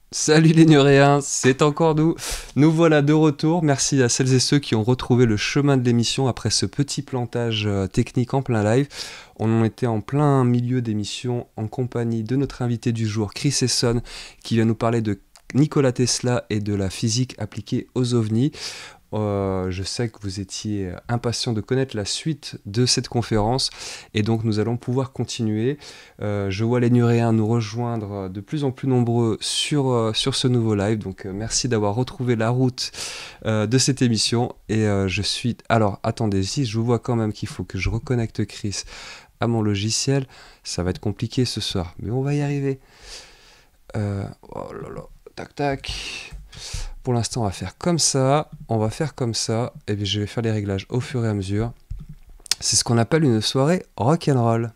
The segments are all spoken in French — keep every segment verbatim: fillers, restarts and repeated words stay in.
Salut les Nuréens, c'est encore nous. Nous voilà de retour. Merci à celles et ceux qui ont retrouvé le chemin de l'émission après ce petit plantage euh, technique en plein live. On était en plein milieu d'émission en compagnie de notre invité du jour, Chris Esson, qui vient nous parler de Nikola Tesla et de la physique appliquée aux ovnis. Euh, je sais que vous étiez impatient de connaître la suite de cette conférence et donc nous allons pouvoir continuer. Euh, je vois les Nuréens nous rejoindre de plus en plus nombreux sur, euh, sur ce nouveau live, donc euh, merci d'avoir retrouvé la route euh, de cette émission et euh, je suis... Alors attendez, si je vois quand même qu'il faut que je reconnecte Chris à mon logiciel, ça va être compliqué ce soir, mais on va y arriver. Euh, oh là là, tac tac... Pour l'instant, on va faire comme ça, on va faire comme ça, et puis je vais faire les réglages au fur et à mesure. C'est ce qu'on appelle une soirée rock'n'roll.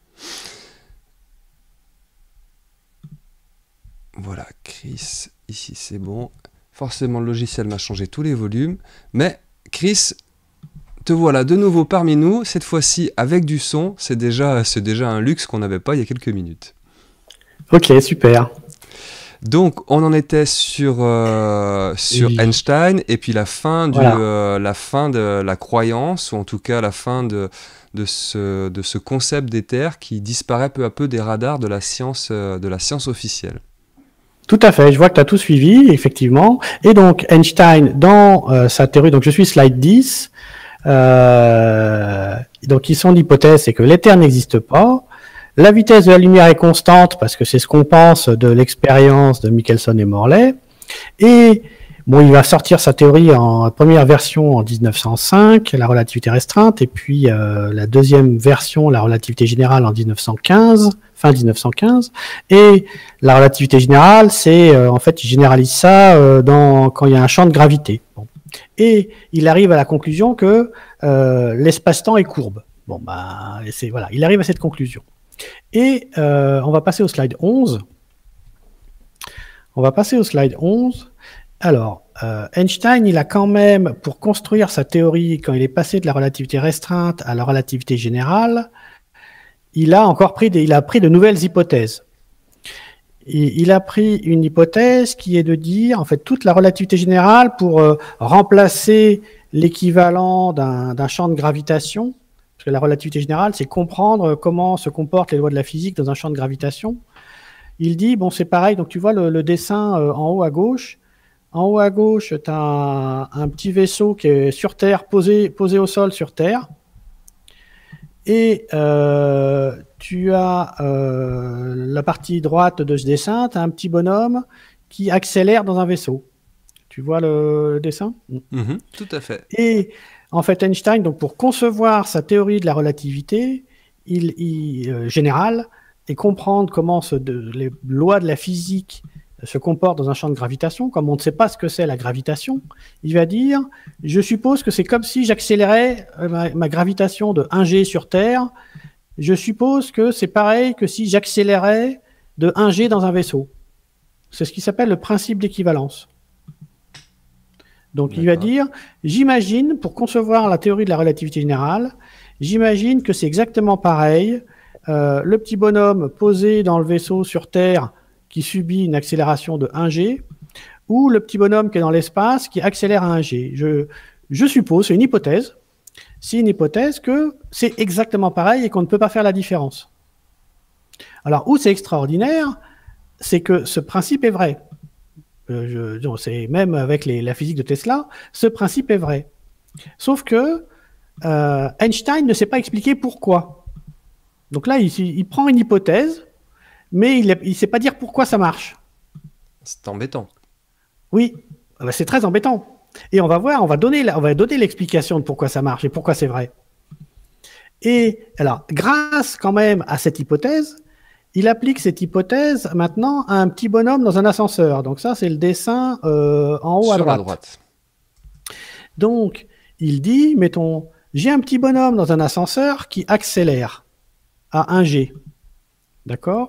Voilà, Chris, ici c'est bon. Forcément, le logiciel m'a changé tous les volumes, mais Chris, te voilà de nouveau parmi nous, cette fois-ci avec du son. C'est déjà, c'est déjà un luxe qu'on n'avait pas il y a quelques minutes. Ok, super. Donc, on en était sur, euh, sur Et... Einstein, et puis la fin, du, Voilà. euh, la fin de la croyance, ou en tout cas la fin de, de, ce, de ce concept d'éther qui disparaît peu à peu des radars de la science, euh, de la science officielle. Tout à fait, je vois que tu as tout suivi, effectivement. Et donc, Einstein, dans euh, sa théorie, donc je suis slide dix, euh, donc ils sont l'hypothèse, c'est que l'éther n'existe pas. La vitesse de la lumière est constante, parce que c'est ce qu'on pense de l'expérience de Michelson et Morley. Et bon, il va sortir sa théorie en première version en mille neuf cent cinq, la relativité restreinte, et puis euh, la deuxième version, la relativité générale, en mille neuf cent quinze, fin mille neuf cent quinze. Et la relativité générale, c'est euh, en fait, il généralise ça euh, dans, quand il y a un champ de gravité. Bon. Et il arrive à la conclusion que euh, l'espace-temps est courbe. Bon, bah, c'est voilà, il arrive à cette conclusion. Et euh, on va passer au slide onze. On va passer au slide onze. Alors, euh, Einstein, il a quand même, pour construire sa théorie, quand il est passé de la relativité restreinte à la relativité générale, il a encore pris, des, il a pris de nouvelles hypothèses. Et il a pris une hypothèse qui est de dire, en fait, toute la relativité générale pour euh, remplacer l'équivalent d'un champ de gravitation, parce que la relativité générale, c'est comprendre comment se comportent les lois de la physique dans un champ de gravitation. Il dit, bon, c'est pareil, donc tu vois le, le dessin euh, en haut à gauche. En haut à gauche, tu as un, un petit vaisseau qui est sur Terre, posé, posé au sol sur Terre. Et euh, tu as euh, la partie droite de ce dessin, tu as un petit bonhomme qui accélère dans un vaisseau. Tu vois le, le dessin ? Mmh, tout à fait. Et en fait, Einstein, donc pour concevoir sa théorie de la relativité il, il, euh, générale et comprendre comment ce, de, les lois de la physique se comportent dans un champ de gravitation, comme on ne sait pas ce que c'est la gravitation, il va dire, je suppose que c'est comme si j'accélérais ma, ma gravitation de un G sur Terre, je suppose que c'est pareil que si j'accélérais de un G dans un vaisseau. C'est ce qui s'appelle le principe d'équivalence. Donc il va dire, j'imagine, pour concevoir la théorie de la relativité générale, j'imagine que c'est exactement pareil, euh, le petit bonhomme posé dans le vaisseau sur Terre qui subit une accélération de un G, ou le petit bonhomme qui est dans l'espace qui accélère à un G. Je, je suppose, c'est une hypothèse, c'est une hypothèse que c'est exactement pareil et qu'on ne peut pas faire la différence. Alors, où c'est extraordinaire, c'est que ce principe est vrai. Euh, je, c'est même avec les, la physique de Tesla, ce principe est vrai. Sauf que euh, Einstein ne sait pas expliquer pourquoi. Donc là, il, il prend une hypothèse, mais il ne sait pas dire pourquoi ça marche. C'est embêtant. Oui, c'est très embêtant. Et on va voir, on va donner, on va donner l'explication de pourquoi ça marche et pourquoi c'est vrai. Et alors, grâce quand même à cette hypothèse, il applique cette hypothèse maintenant à un petit bonhomme dans un ascenseur. Donc ça, c'est le dessin euh, en haut à droite. Sur la droite. Donc, il dit, mettons, j'ai un petit bonhomme dans un ascenseur qui accélère à un G. D'accord ?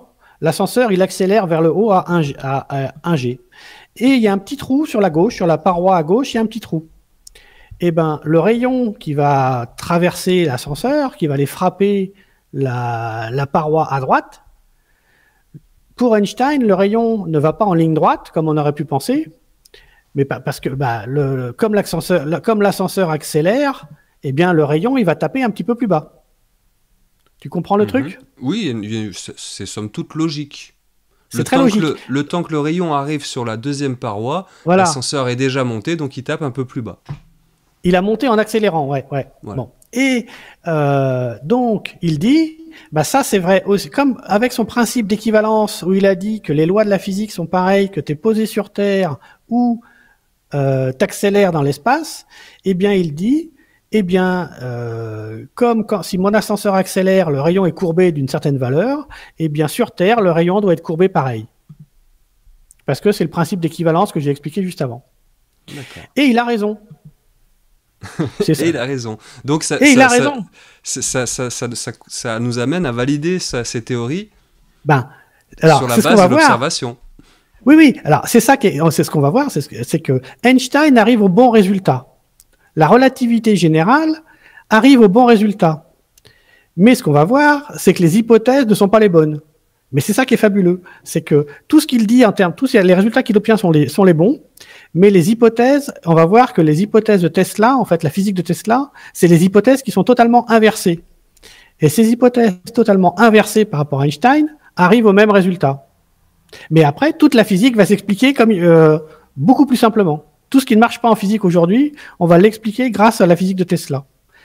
L'ascenseur, il accélère vers le haut à un G, à, à un G. Et il y a un petit trou sur la gauche, sur la paroi à gauche, il y a un petit trou. Eh ben, le rayon qui va traverser l'ascenseur, qui va aller frapper la, la paroi à droite, pour Einstein, le rayon ne va pas en ligne droite, comme on aurait pu penser, mais pas, parce que bah, le, comme l'ascenseur, comme l'ascenseur accélère, eh bien, le rayon, il va taper un petit peu plus bas. Tu comprends le Mhm. truc? Oui, c'est c'est somme toute logique. C'est Le très temps logique. que le, le temps que le rayon arrive sur la deuxième paroi, Voilà. l'ascenseur est déjà monté, donc il tape un peu plus bas. Il a monté en accélérant, ouais, ouais. Voilà. Bon. Et euh, donc, il dit, bah ça c'est vrai aussi, comme avec son principe d'équivalence où il a dit que les lois de la physique sont pareilles, que tu es posé sur Terre ou euh, t'accélères dans l'espace, eh bien il dit, eh bien euh, comme quand si mon ascenseur accélère, le rayon est courbé d'une certaine valeur, eh bien sur Terre, le rayon doit être courbé pareil. Parce que c'est le principe d'équivalence que j'ai expliqué juste avant. Et il a raison. Et il a raison. Donc ça, Et ça, il a ça, raison. Ça, ça, ça, ça, ça nous amène à valider ça, ces théories ben, alors, sur la base de l'observation. Oui, oui. Alors c'est ça qui est, c'est ce qu'on va voir, c'est ce, c'est que Einstein arrive au bon résultat. La relativité générale arrive au bon résultat. Mais ce qu'on va voir, c'est que les hypothèses ne sont pas les bonnes. Mais c'est ça qui est fabuleux, c'est que tout ce qu'il dit en termes, tous les résultats qu'il obtient sont les, sont les bons, mais les hypothèses, on va voir que les hypothèses de Tesla, en fait, la physique de Tesla, c'est les hypothèses qui sont totalement inversées. Et ces hypothèses totalement inversées par rapport à Einstein arrivent au même résultat. Mais après, toute la physique va s'expliquer comme euh, beaucoup plus simplement. Tout ce qui ne marche pas en physique aujourd'hui, on va l'expliquer grâce à la physique de Tesla.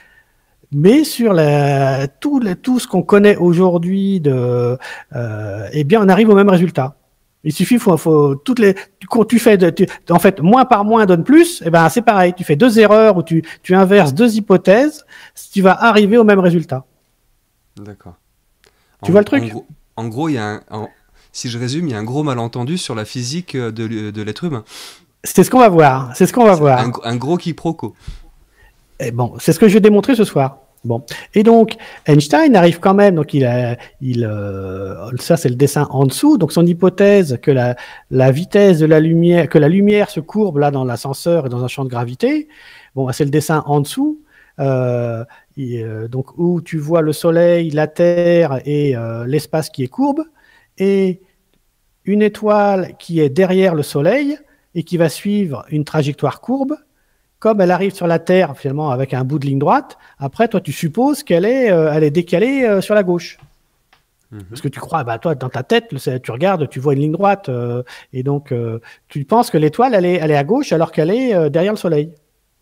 Mais sur la, tout, la, tout ce qu'on connaît aujourd'hui, de, euh, eh bien, on arrive au même résultat. Il suffit, faut, faut toutes les, quand tu fais, de, tu, en fait, moins par moins donne plus. Eh ben, c'est pareil. Tu fais deux erreurs ou tu, tu inverses deux hypothèses, tu vas arriver au même résultat. D'accord. Tu vois le truc? En gros, en gros, il y a un, en, si je résume, il y a un gros malentendu sur la physique de, de l'être humain. C'est ce qu'on va voir. C'est ce qu'on va voir. Un, un gros quiproquo. Et bon, c'est ce que je vais démontrer ce soir. Bon, et donc Einstein arrive quand même, donc il a, il, euh, ça c'est le dessin en dessous, donc son hypothèse que la, la vitesse de la lumière, que la lumière se courbe là dans l'ascenseur et dans un champ de gravité. Bon, c'est le dessin en dessous, euh, et, euh, donc où tu vois le Soleil, la Terre et euh, l'espace qui est courbe, et une étoile qui est derrière le Soleil et qui va suivre une trajectoire courbe. Comme elle arrive sur la Terre, finalement, avec un bout de ligne droite, après, toi, tu supposes qu'elle est, euh, elle est décalée euh, sur la gauche. Mmh. Parce que tu crois, bah, toi, dans ta tête, tu regardes, tu vois une ligne droite, euh, et donc, euh, tu penses que l'étoile, elle est, elle est à gauche alors qu'elle est euh, derrière le Soleil.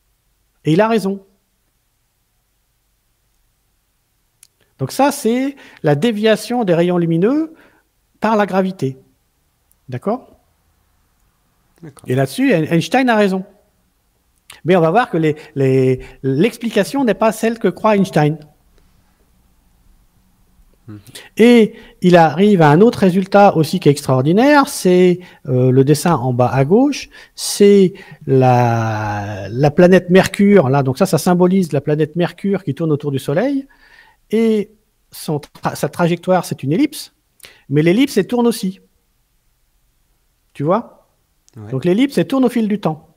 Et il a raison. Donc ça, c'est la déviation des rayons lumineux par la gravité. D'accord ? Et là-dessus, Einstein a raison. Mais on va voir que les, les, l'explication n'est pas celle que croit Einstein. Mmh. Et il arrive à un autre résultat aussi qui est extraordinaire, c'est euh, le dessin en bas à gauche, c'est la, la planète Mercure, là, donc ça, ça symbolise la planète Mercure qui tourne autour du Soleil, et son tra- sa trajectoire, c'est une ellipse, mais l'ellipse, elle tourne aussi. Tu vois ? Ouais. Donc l'ellipse, elle tourne au fil du temps.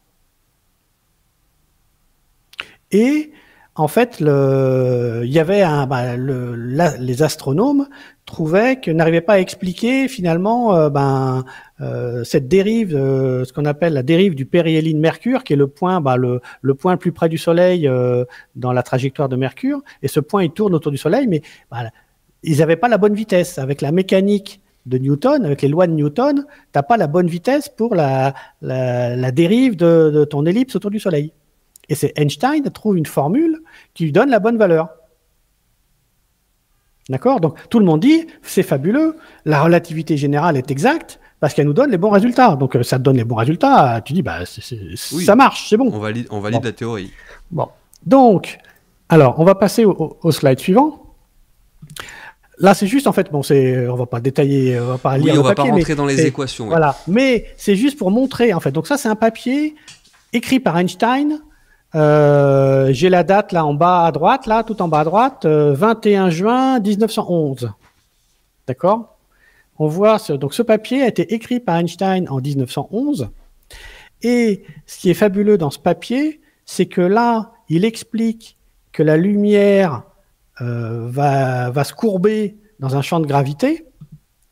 Et en fait, le, il y avait un, bah, le, la, les astronomes trouvaient qu'ils n'arrivaient pas à expliquer finalement euh, ben, euh, cette dérive, euh, ce qu'on appelle la dérive du périhélie de Mercure, qui est le point, bah, le, le point le plus près du Soleil euh, dans la trajectoire de Mercure. Et ce point, il tourne autour du Soleil, mais bah, ils n'avaient pas la bonne vitesse. Avec la mécanique de Newton, avec les lois de Newton, tu n'as pas la bonne vitesse pour la, la, la dérive de, de ton ellipse autour du Soleil. Et c'est Einstein trouve une formule qui lui donne la bonne valeur. D'accord ? Donc tout le monde dit, c'est fabuleux, la relativité générale est exacte parce qu'elle nous donne les bons résultats. Donc ça te donne les bons résultats, tu dis, bah, c'est, c'est, oui, ça marche, c'est bon. On valide, on valide bon. la théorie. Bon. Donc, alors, on va passer au, au slide suivant. Là, c'est juste, en fait, bon, c'est, on va pas détailler, on va pas lire oui, le on va papier, pas rentrer dans les c'est, équations. Voilà, oui. Mais c'est juste pour montrer, en fait. Donc ça, c'est un papier écrit par Einstein. Euh, j'ai la date là en bas à droite, là, tout en bas à droite, euh, vingt et un juin mille neuf cent onze. D'accord ? On voit, ce, donc ce papier a été écrit par Einstein en mille neuf cent onze. Et ce qui est fabuleux dans ce papier, c'est que là, il explique que la lumière euh, va, va se courber dans un champ de gravité.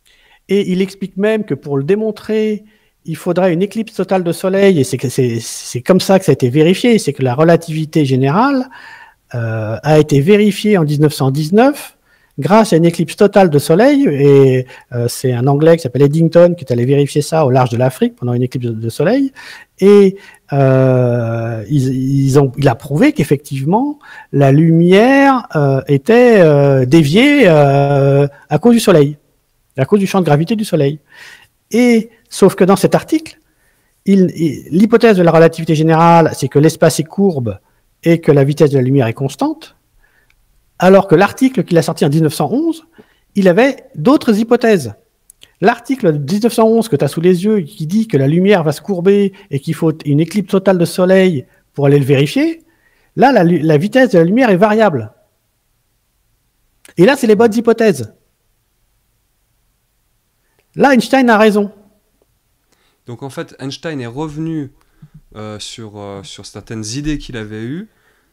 Et il explique même que pour le démontrer, il faudrait une éclipse totale de soleil, et c'est, que c'est, c'est comme ça que ça a été vérifié, c'est que la relativité générale euh, a été vérifiée en dix-neuf cent dix-neuf grâce à une éclipse totale de soleil, et euh, c'est un Anglais qui s'appelle Eddington qui est allé vérifier ça au large de l'Afrique pendant une éclipse de, de soleil, et euh, ils, ils ont, il a prouvé qu'effectivement la lumière euh, était euh, déviée euh, à cause du soleil, à cause du champ de gravité du soleil. Et sauf que dans cet article, il, il, l'hypothèse de la relativité générale, c'est que l'espace est courbe et que la vitesse de la lumière est constante, alors que l'article qu'il a sorti en dix-neuf cent onze, il avait d'autres hypothèses. L'article de dix-neuf cent onze que tu as sous les yeux, qui dit que la lumière va se courber et qu'il faut une éclipse totale de soleil pour aller le vérifier, là, la, la vitesse de la lumière est variable. Et là, c'est les bonnes hypothèses. Là, Einstein a raison. Donc en fait, Einstein est revenu euh, sur, euh, sur certaines idées qu'il avait eues,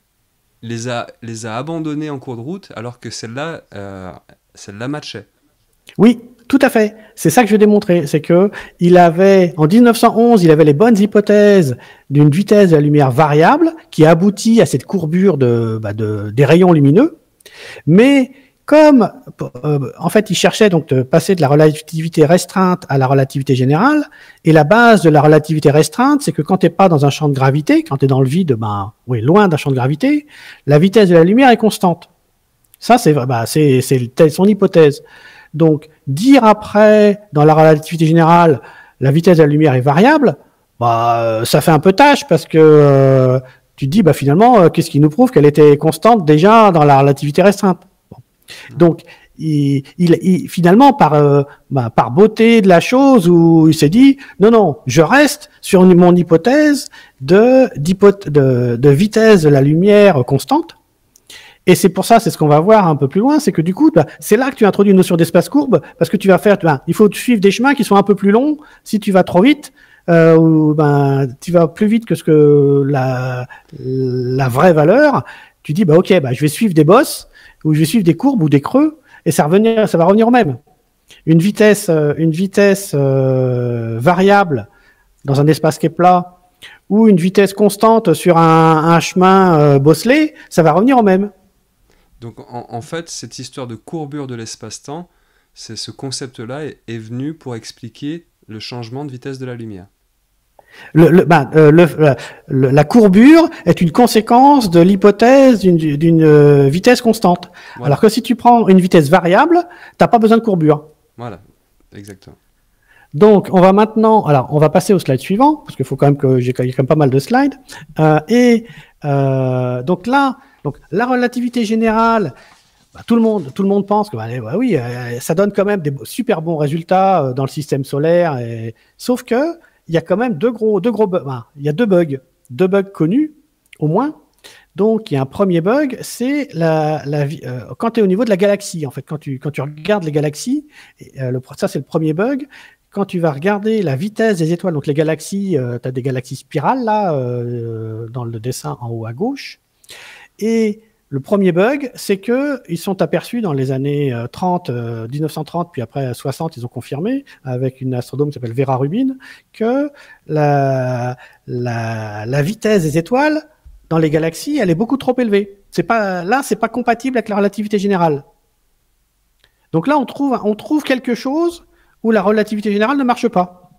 les a, les a abandonnées en cours de route, alors que celle-là, euh, celle-là matchait. Oui, tout à fait. C'est ça que je vais démontrer. C'est que il avait, en dix-neuf cent onze, il avait les bonnes hypothèses d'une vitesse de la lumière variable qui aboutit à cette courbure de, bah de, des rayons lumineux. Mais comme, euh, en fait, il cherchait donc de passer de la relativité restreinte à la relativité générale, et la base de la relativité restreinte, c'est que quand tu n'es pas dans un champ de gravité, quand tu es dans le vide, ben, oui, loin d'un champ de gravité, la vitesse de la lumière est constante. Ça, c'est, bah, c'est, c'est son hypothèse. Donc, dire après, dans la relativité générale, la vitesse de la lumière est variable, bah, ça fait un peu tâche, parce que euh, tu te dis, bah, finalement, euh, qu'est-ce qui nous prouve qu'elle était constante déjà dans la relativité restreinte? Bon. Donc, il, il, il, finalement, par, euh, bah, par beauté de la chose, où il s'est dit, non, non, je reste sur une, mon hypothèse de, de, de vitesse de la lumière constante. Et c'est pour ça, c'est ce qu'on va voir un peu plus loin, c'est que du coup, bah, c'est là que tu introduis une notion d'espace courbe, parce que tu vas faire, bah, il faut suivre des chemins qui sont un peu plus longs. Si tu vas trop vite, euh, ou ben, tu vas plus vite que ce que la, la vraie valeur, tu dis, bah ok, bah je vais suivre des bosses, ou je vais suivre des courbes ou des creux, et ça, revenir, ça va revenir au même. Une vitesse, une vitesse euh, variable dans un espace qui est plat, ou une vitesse constante sur un, un chemin euh, bosselé, ça va revenir au même. Donc en, en fait, cette histoire de courbure de l'espace-temps, c'est ce concept-là est, est venu pour expliquer le changement de vitesse de la lumière. Le, le, ben, euh, le, le, la courbure est une conséquence de l'hypothèse d'une, d'une euh, vitesse constante. Voilà. Alors que si tu prends une vitesse variable, t'as pas besoin de courbure. Voilà, exactement. Donc, on va maintenant, alors, on va passer au slide suivant, parce qu'il faut quand même que j'ai quand même pas mal de slides. Euh, et euh, donc là, donc la relativité générale, bah, tout le monde, tout le monde pense que, bah, bah oui, euh, ça donne quand même des super bons résultats euh, dans le système solaire. Et... Sauf que il y a quand même deux gros, deux gros, bah, il y a deux bugs, deux bugs connus au moins. Donc, il y a un premier bug, c'est la, la, euh, quand tu es au niveau de la galaxie. En fait, quand tu, quand tu regardes les galaxies, euh, le, ça c'est le premier bug. Quand tu vas regarder la vitesse des étoiles, donc les galaxies, euh, tu as des galaxies spirales là, euh, dans le dessin en haut à gauche. Et le premier bug, c'est qu'ils sont aperçus dans les années trente, euh, dix-neuf cent trente, puis après soixante, ils ont confirmé, avec une astronome qui s'appelle Vera Rubin, que la, la, la vitesse des étoiles dans les galaxies, elle est beaucoup trop élevée. C'est pas, là, c'est pas compatible avec la relativité générale. Donc là, on trouve, on trouve quelque chose où la relativité générale ne marche pas.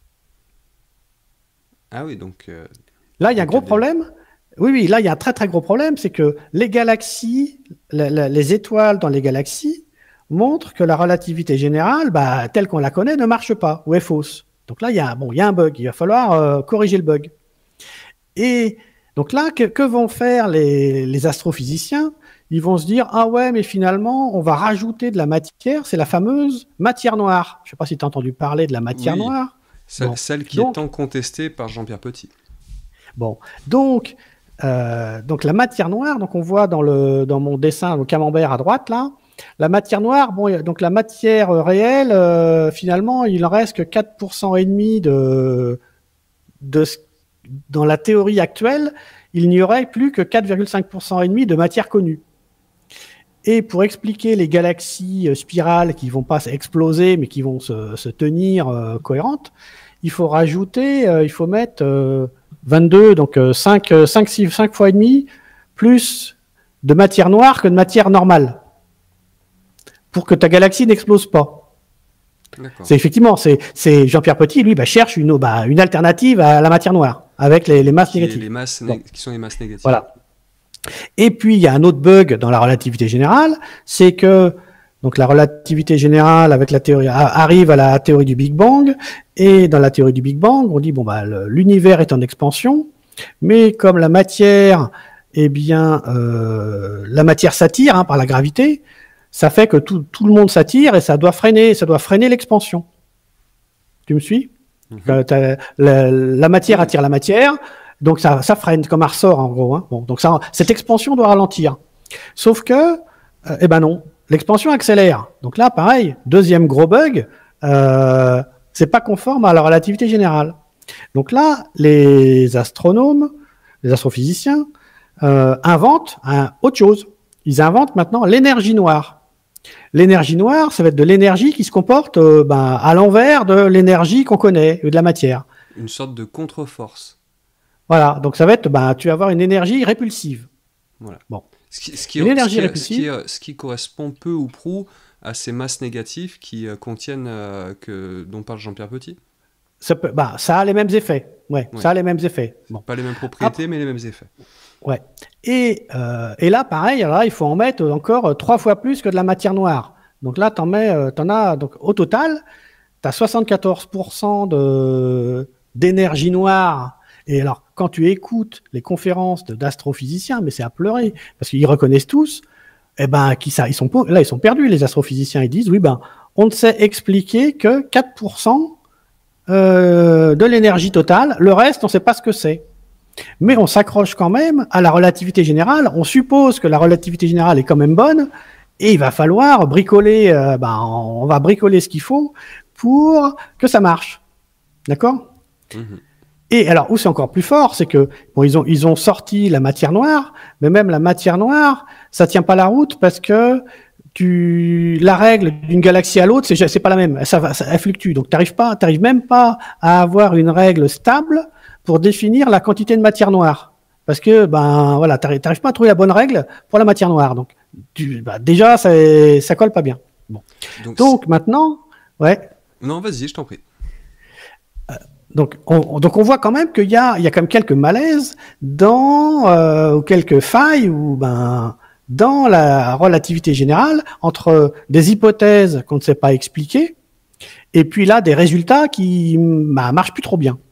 Ah oui, donc... Euh, là, il y a un gros problème. Oui, oui, là, il y a un très, très gros problème, c'est que les galaxies, la, la, les étoiles dans les galaxies montrent que la relativité générale, bah, telle qu'on la connaît, ne marche pas, ou est fausse. Donc là, il y a, bon, il y a un bug, il va falloir euh, corriger le bug. Et donc là, que, que vont faire les, les astrophysiciens? Ils vont se dire, ah ouais, mais finalement, on va rajouter de la matière, c'est la fameuse matière noire. Je ne sais pas si tu as entendu parler de la matière oui, noire. Celle, bon. celle qui donc, est tant contestée par Jean-Pierre Petit. Bon, donc, euh, donc la matière noire, donc on voit dans, le, dans mon dessin, le camembert à droite, là, la matière noire, bon, donc la matière réelle, euh, finalement, il en reste que quatre pour cent et demi de, de, dans la théorie actuelle, il n'y aurait plus que quatre virgule cinq pour cent et demi de matière connue. Et pour expliquer les galaxies euh, spirales qui vont pas exploser, mais qui vont se, se tenir euh, cohérentes, il faut rajouter, euh, il faut mettre euh, vingt-deux, donc euh, cinq, cinq, six, cinq fois et demi, plus de matière noire que de matière normale, pour que ta galaxie n'explose pas. C'est effectivement, c'est, c'est Jean-Pierre Petit, lui, bah, cherche une, bah, une alternative à la matière noire, avec les, les masses négatives. Les masses bon. Qui sont les masses négatives. Voilà. Et puis, il y a un autre bug dans la relativité générale, c'est que donc la relativité générale avec la théorie arrive à la théorie du Big Bang, et dans la théorie du Big Bang, on dit bon bah l'univers est en expansion, mais comme la matière, eh bien euh, la matière s'attire hein, par la gravité, ça fait que tout, tout le monde s'attire et ça doit freiner, ça doit freiner l'expansion. Tu me suis? Mm-hmm. la, la matière attire la matière. Donc ça, ça freine comme un ressort en gros. Hein. Bon, donc ça, cette expansion doit ralentir. Sauf que, euh, eh ben non, l'expansion accélère. Donc là, pareil, deuxième gros bug, euh, c'est pas conforme à la relativité générale. Donc là, les astronomes, les astrophysiciens euh, inventent un, autre chose. Ils inventent maintenant l'énergie noire. L'énergie noire, ça va être de l'énergie qui se comporte euh, ben, à l'envers de l'énergie qu'on connaît, de la matière. Une sorte de contre-force. Voilà, donc ça va être, bah, tu vas avoir une énergie répulsive. Voilà. Bon. Ce qui, ce qui, une énergie ce qui, répulsive. Ce qui, ce qui correspond peu ou prou à ces masses négatives qui euh, contiennent, euh, que, dont parle Jean-Pierre Petit. Ça, peut, bah, ça a les mêmes effets. Ouais, ouais. Ça a les mêmes effets. Bon. Pas les mêmes propriétés, ah. mais les mêmes effets. Ouais. Et, euh, et là, pareil, là, il faut en mettre encore trois fois plus que de la matière noire. Donc là, t'en mets, euh, t'en as, donc au total, tu as soixante-quatorze pour cent de, d'énergie noire. Et alors, quand tu écoutes les conférences d'astrophysiciens, mais c'est à pleurer, parce qu'ils reconnaissent tous, eh ben, qui ça, ils sont, là, ils sont perdus, les astrophysiciens. Ils disent, oui, ben, on ne sait expliquer que quatre pour cent euh, de l'énergie totale. Le reste, on ne sait pas ce que c'est. Mais on s'accroche quand même à la relativité générale. On suppose que la relativité générale est quand même bonne, et il va falloir bricoler, euh, ben, on va bricoler ce qu'il faut pour que ça marche. D'accord ? Mmh. Et alors, où c'est encore plus fort, c'est que bon, ils ont ils ont sorti la matière noire, mais même la matière noire, ça tient pas la route parce que tu la règle d'une galaxie à l'autre, c'est c'est pas la même, ça va, ça, elle fluctue. Donc t'arrives pas, t'arrives même pas à avoir une règle stable pour définir la quantité de matière noire, parce que ben voilà, t'arrives, t'arrives pas à trouver la bonne règle pour la matière noire. Donc tu, bah, déjà, ça ça colle pas bien. Bon. Donc, donc maintenant, ouais. Non, vas-y, je t'en prie. Donc on, donc on voit quand même qu'il y a, il y a quand même quelques malaises dans, euh, ou quelques failles ou ben dans la relativité générale entre des hypothèses qu'on ne sait pas expliquer et puis là des résultats qui bah, marchent plus trop bien.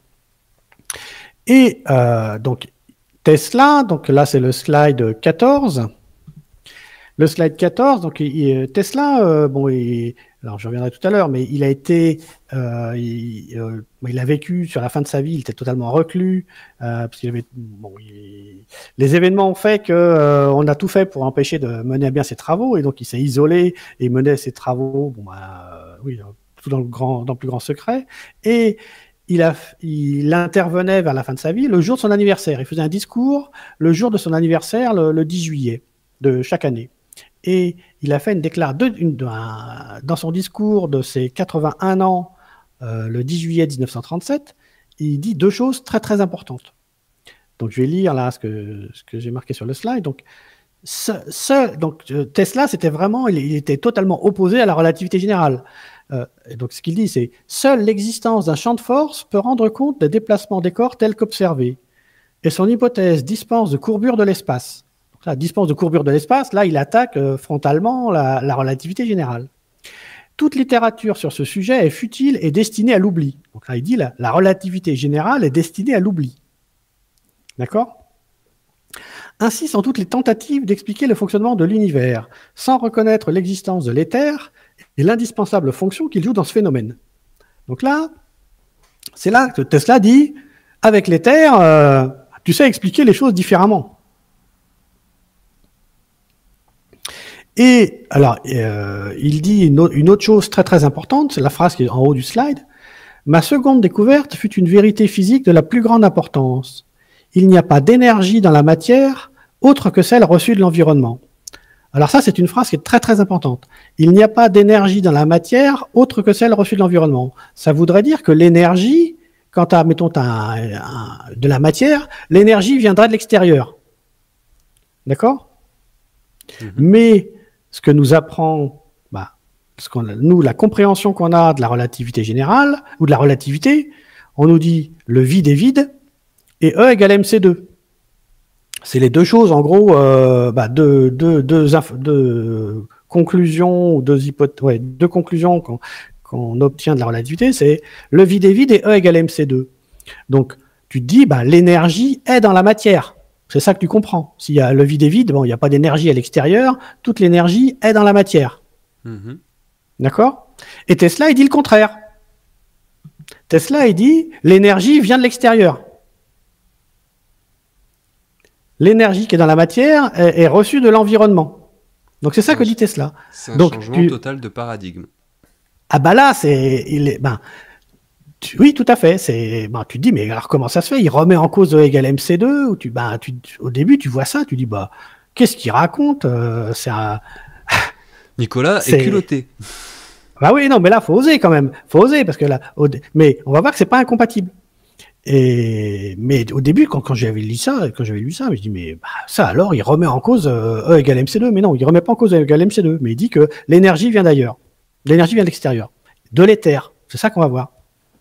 Et euh, donc Tesla, donc là c'est le slide quatorze. Le slide quatorze, donc il, Tesla, euh, bon, il, alors je reviendrai tout à l'heure, mais il a été, euh, il, euh, il a vécu sur la fin de sa vie, il était totalement reclus, euh, parce qu'il avait, bon, il, les événements ont fait que euh, on a tout fait pour empêcher de mener à bien ses travaux, et donc il s'est isolé et il menait ses travaux, bon, bah, euh, oui, tout dans le grand, dans le plus grand secret, et il a, il intervenait vers la fin de sa vie le jour de son anniversaire. Il faisait un discours le jour de son anniversaire, le, le dix juillet de chaque année. Et il a fait une déclaration de, une, un, dans son discours de ses quatre-vingt-un ans, euh, le dix juillet mille neuf cent trente-sept, il dit deux choses très très importantes. Donc je vais lire là ce que, ce que j'ai marqué sur le slide. Donc, ce, ce, donc Tesla, c'était vraiment, il, il était totalement opposé à la relativité générale. Euh, et donc ce qu'il dit, c'est « Seule l'existence d'un champ de force peut rendre compte des déplacements des corps tels qu'observés. Et son hypothèse dispense de courbure de l'espace. » La dispense de courbure de l'espace, là, il attaque euh, frontalement la, la relativité générale. Toute littérature sur ce sujet est futile et destinée à l'oubli. Donc là, il dit la, la relativité générale est destinée à l'oubli. D'accord ? Ainsi sont toutes les tentatives d'expliquer le fonctionnement de l'univers, sans reconnaître l'existence de l'éther et l'indispensable fonction qu'il joue dans ce phénomène. Donc là, c'est là que Tesla dit, avec l'éther, euh, tu sais expliquer les choses différemment. Et alors, euh, il dit une, au- une autre chose très très importante, c'est la phrase qui est en haut du slide. Ma seconde découverte fut une vérité physique de la plus grande importance. Il n'y a pas d'énergie dans la matière autre que celle reçue de l'environnement. Alors ça, c'est une phrase qui est très très importante. Il n'y a pas d'énergie dans la matière autre que celle reçue de l'environnement. Ça voudrait dire que l'énergie, quand tu as, mettons, t'as un, un, de la matière, l'énergie viendra de l'extérieur. D'accord ? Mm-hmm. Mais ce que nous apprend, bah, ce qu'on a, nous, la compréhension qu'on a de la relativité générale, ou de la relativité, on nous dit le vide est vide, et E égale M C deux. C'est les deux choses, en gros, euh, bah, deux, deux, deux, deux conclusions, ou deux hypothèses, ouais, deux conclusions qu'on, qu'on obtient de la relativité, c'est le vide est vide et E égale M C deux. Donc, tu te dis, bah, l'énergie est dans la matière. C'est ça que tu comprends. S'il y a le vide est vide, bon, il n'y a pas d'énergie à l'extérieur, toute l'énergie est dans la matière. Mm-hmm. D'accord ? Et Tesla, il dit le contraire. Tesla, il dit, l'énergie vient de l'extérieur. L'énergie qui est dans la matière est, est reçue de l'environnement. Donc c'est ça que dit Tesla. C'est un Donc, changement tu... total de paradigme. Ah bah là, c'est, il est, ben, tu... oui, tout à fait. C'est, ben, tu te dis, mais alors comment ça se fait ? Il remet en cause E égale M C deux. Ou tu, ben, tu, au début, tu vois ça, tu dis, bah, qu'est-ce qu'il raconte ? euh, C'est un. Nicolas c'est... est culotté. Bah oui, non, mais là, faut oser quand même. Faut oser parce que là, au... mais on va voir que c'est pas incompatible. Et mais au début, quand, quand j'avais lu ça, quand j'avais lu ça, je dis mais bah, ça alors, il remet en cause euh, E égale M C deux, mais non, il remet pas en cause E égale M C deux, mais il dit que l'énergie vient d'ailleurs, l'énergie vient de l'extérieur, de l'éther. C'est ça qu'on va voir.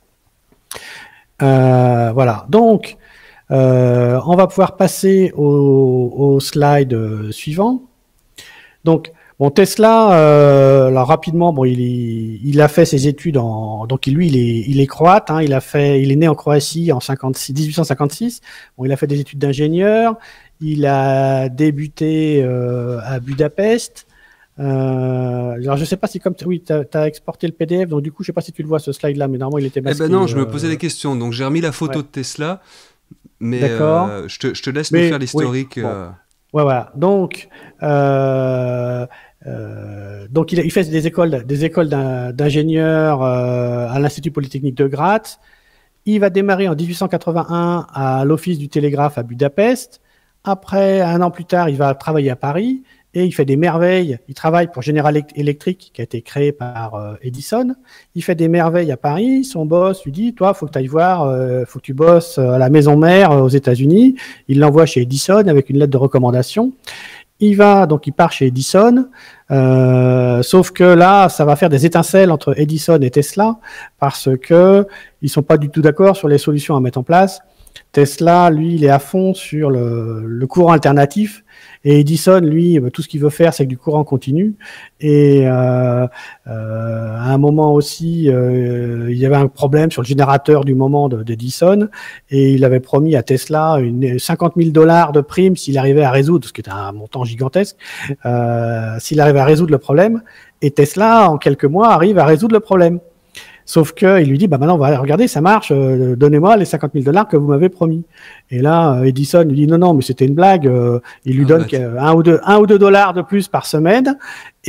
Euh, voilà. Donc, euh, on va pouvoir passer au, au slide suivant. Donc, bon, Tesla, euh, là, rapidement, bon, il, il a fait ses études en, donc lui, il est, il est croate, hein, il a fait, il est né en Croatie en cinquante-six, dix-huit cent cinquanté-six. Bon, il a fait des études d'ingénieur. Il a débuté euh, à Budapest. Euh, alors, je sais pas si comme, oui, t'as, t'as exporté le P D F, donc du coup, je sais pas si tu le vois ce slide-là, mais normalement, il était masqué. Eh ben non, je euh... me posais des questions. Donc, j'ai remis la photo ouais. de Tesla, mais euh, je, te, je te laisse mais, nous faire l'historique. Oui, bon. euh... Ouais, voilà. Donc, euh, euh, donc il, il fait des écoles, des écoles d'ingénieurs euh, à l'Institut Polytechnique de Graz. Il va démarrer en dix-huit cent quatre-vingt-un à l'Office du Télégraphe à Budapest. Après, un an plus tard, il va travailler à Paris et il fait des merveilles. Il travaille pour General Electric, qui a été créé par euh, Edison. Il fait des merveilles à Paris. Son boss lui dit, toi, faut que tu ailles voir, euh, faut que tu bosses à la maison mère euh, aux États-Unis. Il l'envoie chez Edison avec une lettre de recommandation. Il va, donc il part chez Edison, euh, sauf que là, ça va faire des étincelles entre Edison et Tesla parce que ils sont pas du tout d'accord sur les solutions à mettre en place. Tesla, lui, il est à fond sur le, le courant alternatif. Et Edison, lui, tout ce qu'il veut faire, c'est que du courant continu. Et euh, euh, à un moment aussi, euh, il y avait un problème sur le générateur du moment d'Edison. Et il avait promis à Tesla une, cinquante mille dollars de prime s'il arrivait à résoudre, ce qui est un montant gigantesque, euh, s'il arrivait à résoudre le problème. Et Tesla, en quelques mois, arrive à résoudre le problème. Sauf que il lui dit, bah maintenant, on va regarder, ça marche, euh, donnez-moi les cinquante mille dollars que vous m'avez promis. Et là, euh, Edison lui dit, non, non, mais c'était une blague. Euh, il lui ah, donne ouais. un ou deux, un ou deux dollars de plus par semaine.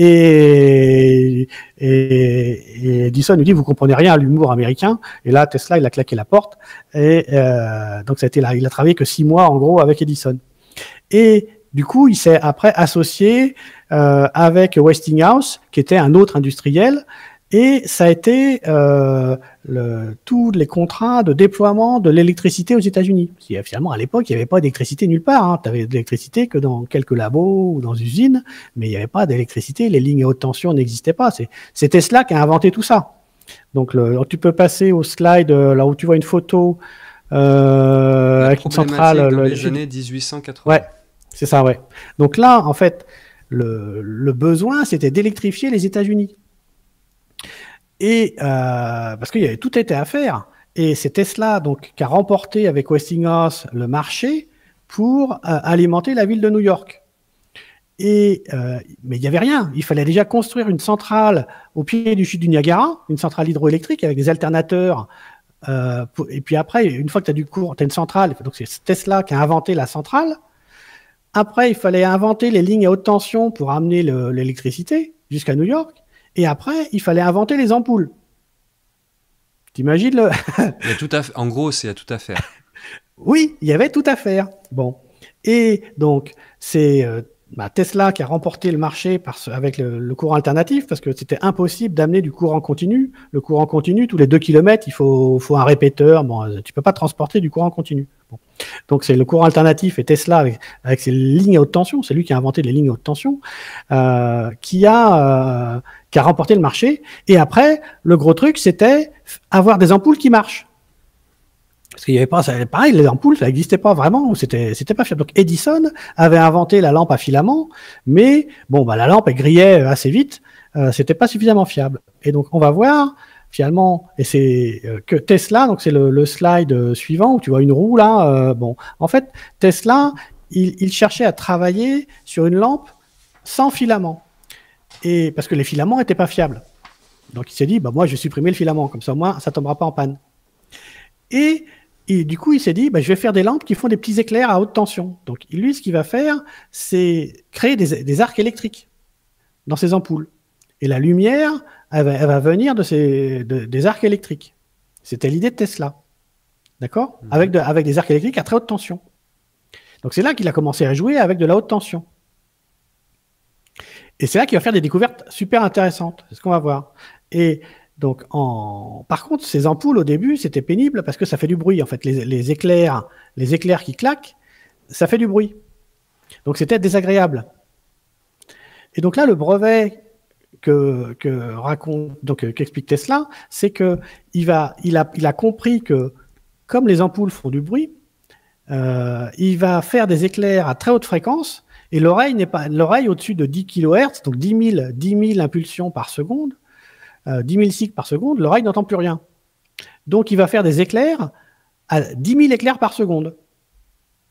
Et, et, et Edison lui dit, vous comprenez rien à l'humour américain. Et là, Tesla, il a claqué la porte. Et euh, donc, ça a été là, il a travaillé que six mois, en gros, avec Edison. Et du coup, il s'est après associé euh, avec Westinghouse, qui était un autre industriel. Et ça a été euh, le, tous les contrats de déploiement de l'électricité aux États-Unis. Finalement, à l'époque, il n'y avait pas d'électricité nulle part. Hein. Tu avais de l'électricité que dans quelques labos ou dans des usines, mais il n'y avait pas d'électricité. Les lignes à haute tension n'existaient pas. C'est, c'est Tesla qui a inventé tout ça. Donc, le, alors tu peux passer au slide là où tu vois une photo euh, avec une centrale. Dans le, les le, années dix-huit cent quatre-vingts. Ouais, c'est ça, ouais. Donc là, en fait, le, le besoin, c'était d'électrifier les États-Unis. Et euh, parce qu'il y avait tout était à faire, et c'est Tesla donc qui a remporté avec Westinghouse le marché pour euh, alimenter la ville de New York. Et euh, mais il y avait rien, il fallait déjà construire une centrale au pied du chute du Niagara, une centrale hydroélectrique avec des alternateurs. Euh, pour, et puis après, une fois que tu as du courant, tu as une centrale. Donc c'est Tesla qui a inventé la centrale. Après, il fallait inventer les lignes à haute tension pour amener le, l'électricité jusqu'à New York. Et après, il fallait inventer les ampoules. T'imagines le... il y a tout à f... En gros, c'est il y a tout à faire. Oui, il y avait tout à faire. Bon. Et donc, c'est euh, bah, Tesla qui a remporté le marché par ce, avec le, le courant alternatif, parce que c'était impossible d'amener du courant continu. Le courant continu, tous les deux kilomètres, il faut, faut un répéteur. Bon, tu peux pas transporter du courant continu. Bon. Donc c'est le courant alternatif et Tesla avec, avec ses lignes à haute tension, c'est lui qui a inventé les lignes à haute tension, euh, qui a euh, qui a remporté le marché. Et après, le gros truc, c'était avoir des ampoules qui marchent. Parce qu'il y avait pas, ça, pareil, les ampoules, ça n'existait pas vraiment, c'était, c'était pas fiable. Donc Edison avait inventé la lampe à filament, mais bon, bah la lampe elle grillait assez vite, euh, c'était pas suffisamment fiable. Et donc on va voir finalement, et c'est euh, que Tesla, donc c'est le, le slide euh, suivant où tu vois une roue là. Euh, bon, en fait, Tesla, il, il cherchait à travailler sur une lampe sans filament, et parce que les filaments étaient pas fiables. Donc il s'est dit, bah moi je vais supprimer le filament, comme ça moi ça tombera pas en panne. Et Et du coup, il s'est dit, bah, je vais faire des lampes qui font des petits éclairs à haute tension. Donc, lui, ce qu'il va faire, c'est créer des, des arcs électriques dans ces ampoules. Et la lumière, elle va, elle va venir de ces, de, des arcs électriques. C'était l'idée de Tesla. D'accord ? Mmh. Avec, de, avec des arcs électriques à très haute tension. Donc, c'est là qu'il a commencé à jouer avec de la haute tension. Et c'est là qu'il va faire des découvertes super intéressantes. C'est ce qu'on va voir. Et donc, en... par contre, ces ampoules, au début, c'était pénible parce que ça fait du bruit. En fait, les, les éclairs, les éclairs qui claquent, ça fait du bruit. Donc, c'était désagréable. Et donc là, le brevet que, que raconte, donc, euh, qu'explique Tesla, c'est que il va, il a, il a compris que, comme les ampoules font du bruit, euh, il va faire des éclairs à très haute fréquence et l'oreille n'est pas, l'oreille au-dessus de dix kilohertz, donc dix mille, dix mille impulsions par seconde, Euh, dix mille cycles par seconde, l'oreille n'entend plus rien. Donc, il va faire des éclairs à dix mille éclairs par seconde. D'accord ?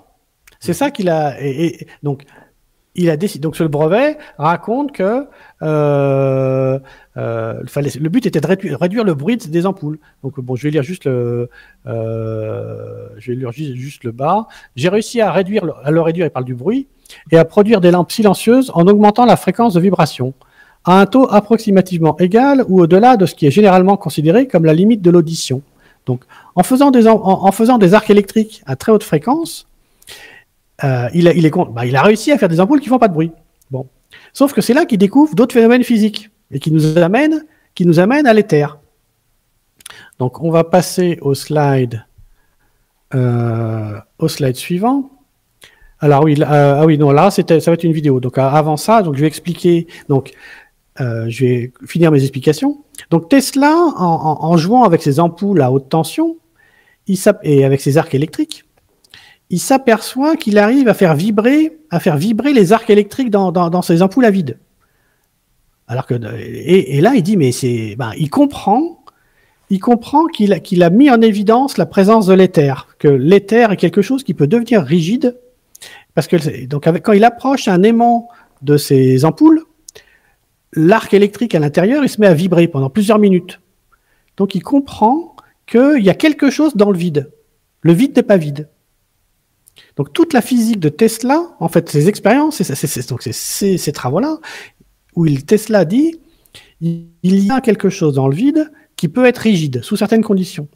C'est ça qu'il a... Et, et, donc, il a décidé... Donc, ce brevet raconte que euh, euh, fallait, le but était de réduire, réduire le bruit des ampoules. Donc, bon, je vais lire juste le... Euh, je vais lire juste, juste le bas. J'ai réussi à réduire, à le réduire, il parle du bruit, et à produire des lampes silencieuses en augmentant la fréquence de vibration à un taux approximativement égal ou au-delà de ce qui est généralement considéré comme la limite de l'audition. Donc, en faisant des, en, en faisant des arcs électriques à très haute fréquence, euh, il, a, il, est, bah, il a réussi à faire des ampoules qui font pas de bruit. Bon. Sauf que c'est là qu'il découvre d'autres phénomènes physiques et qui nous amènent, qui nous amènent à l'éther. Donc, on va passer au slide, euh, au slide suivant. Alors oui, euh, ah oui, non, là, c'était, ça va être une vidéo. Donc, avant ça, donc je vais expliquer. Donc, Euh, je vais finir mes explications. Donc Tesla, en, en, en jouant avec ses ampoules à haute tension il et avec ses arcs électriques, il s'aperçoit qu'il arrive à faire vibrer, à faire vibrer les arcs électriques dans, dans, dans ses ampoules à vide. Alors que et, et là, il dit mais c'est, ben, il comprend, il comprend qu'il a, qu'il a mis en évidence la présence de l'éther, que l'éther est quelque chose qui peut devenir rigide, parce que donc avec, quand il approche un aimant de ses ampoules, l'arc électrique à l'intérieur, il se met à vibrer pendant plusieurs minutes. Donc, il comprend qu'il y a quelque chose dans le vide. Le vide n'est pas vide. Donc, toute la physique de Tesla, en fait, ses expériences, c'est, c'est, c'est, donc c'est, c'est, ces travaux-là, où il, Tesla dit, il y a quelque chose dans le vide qui peut être rigide, sous certaines conditions.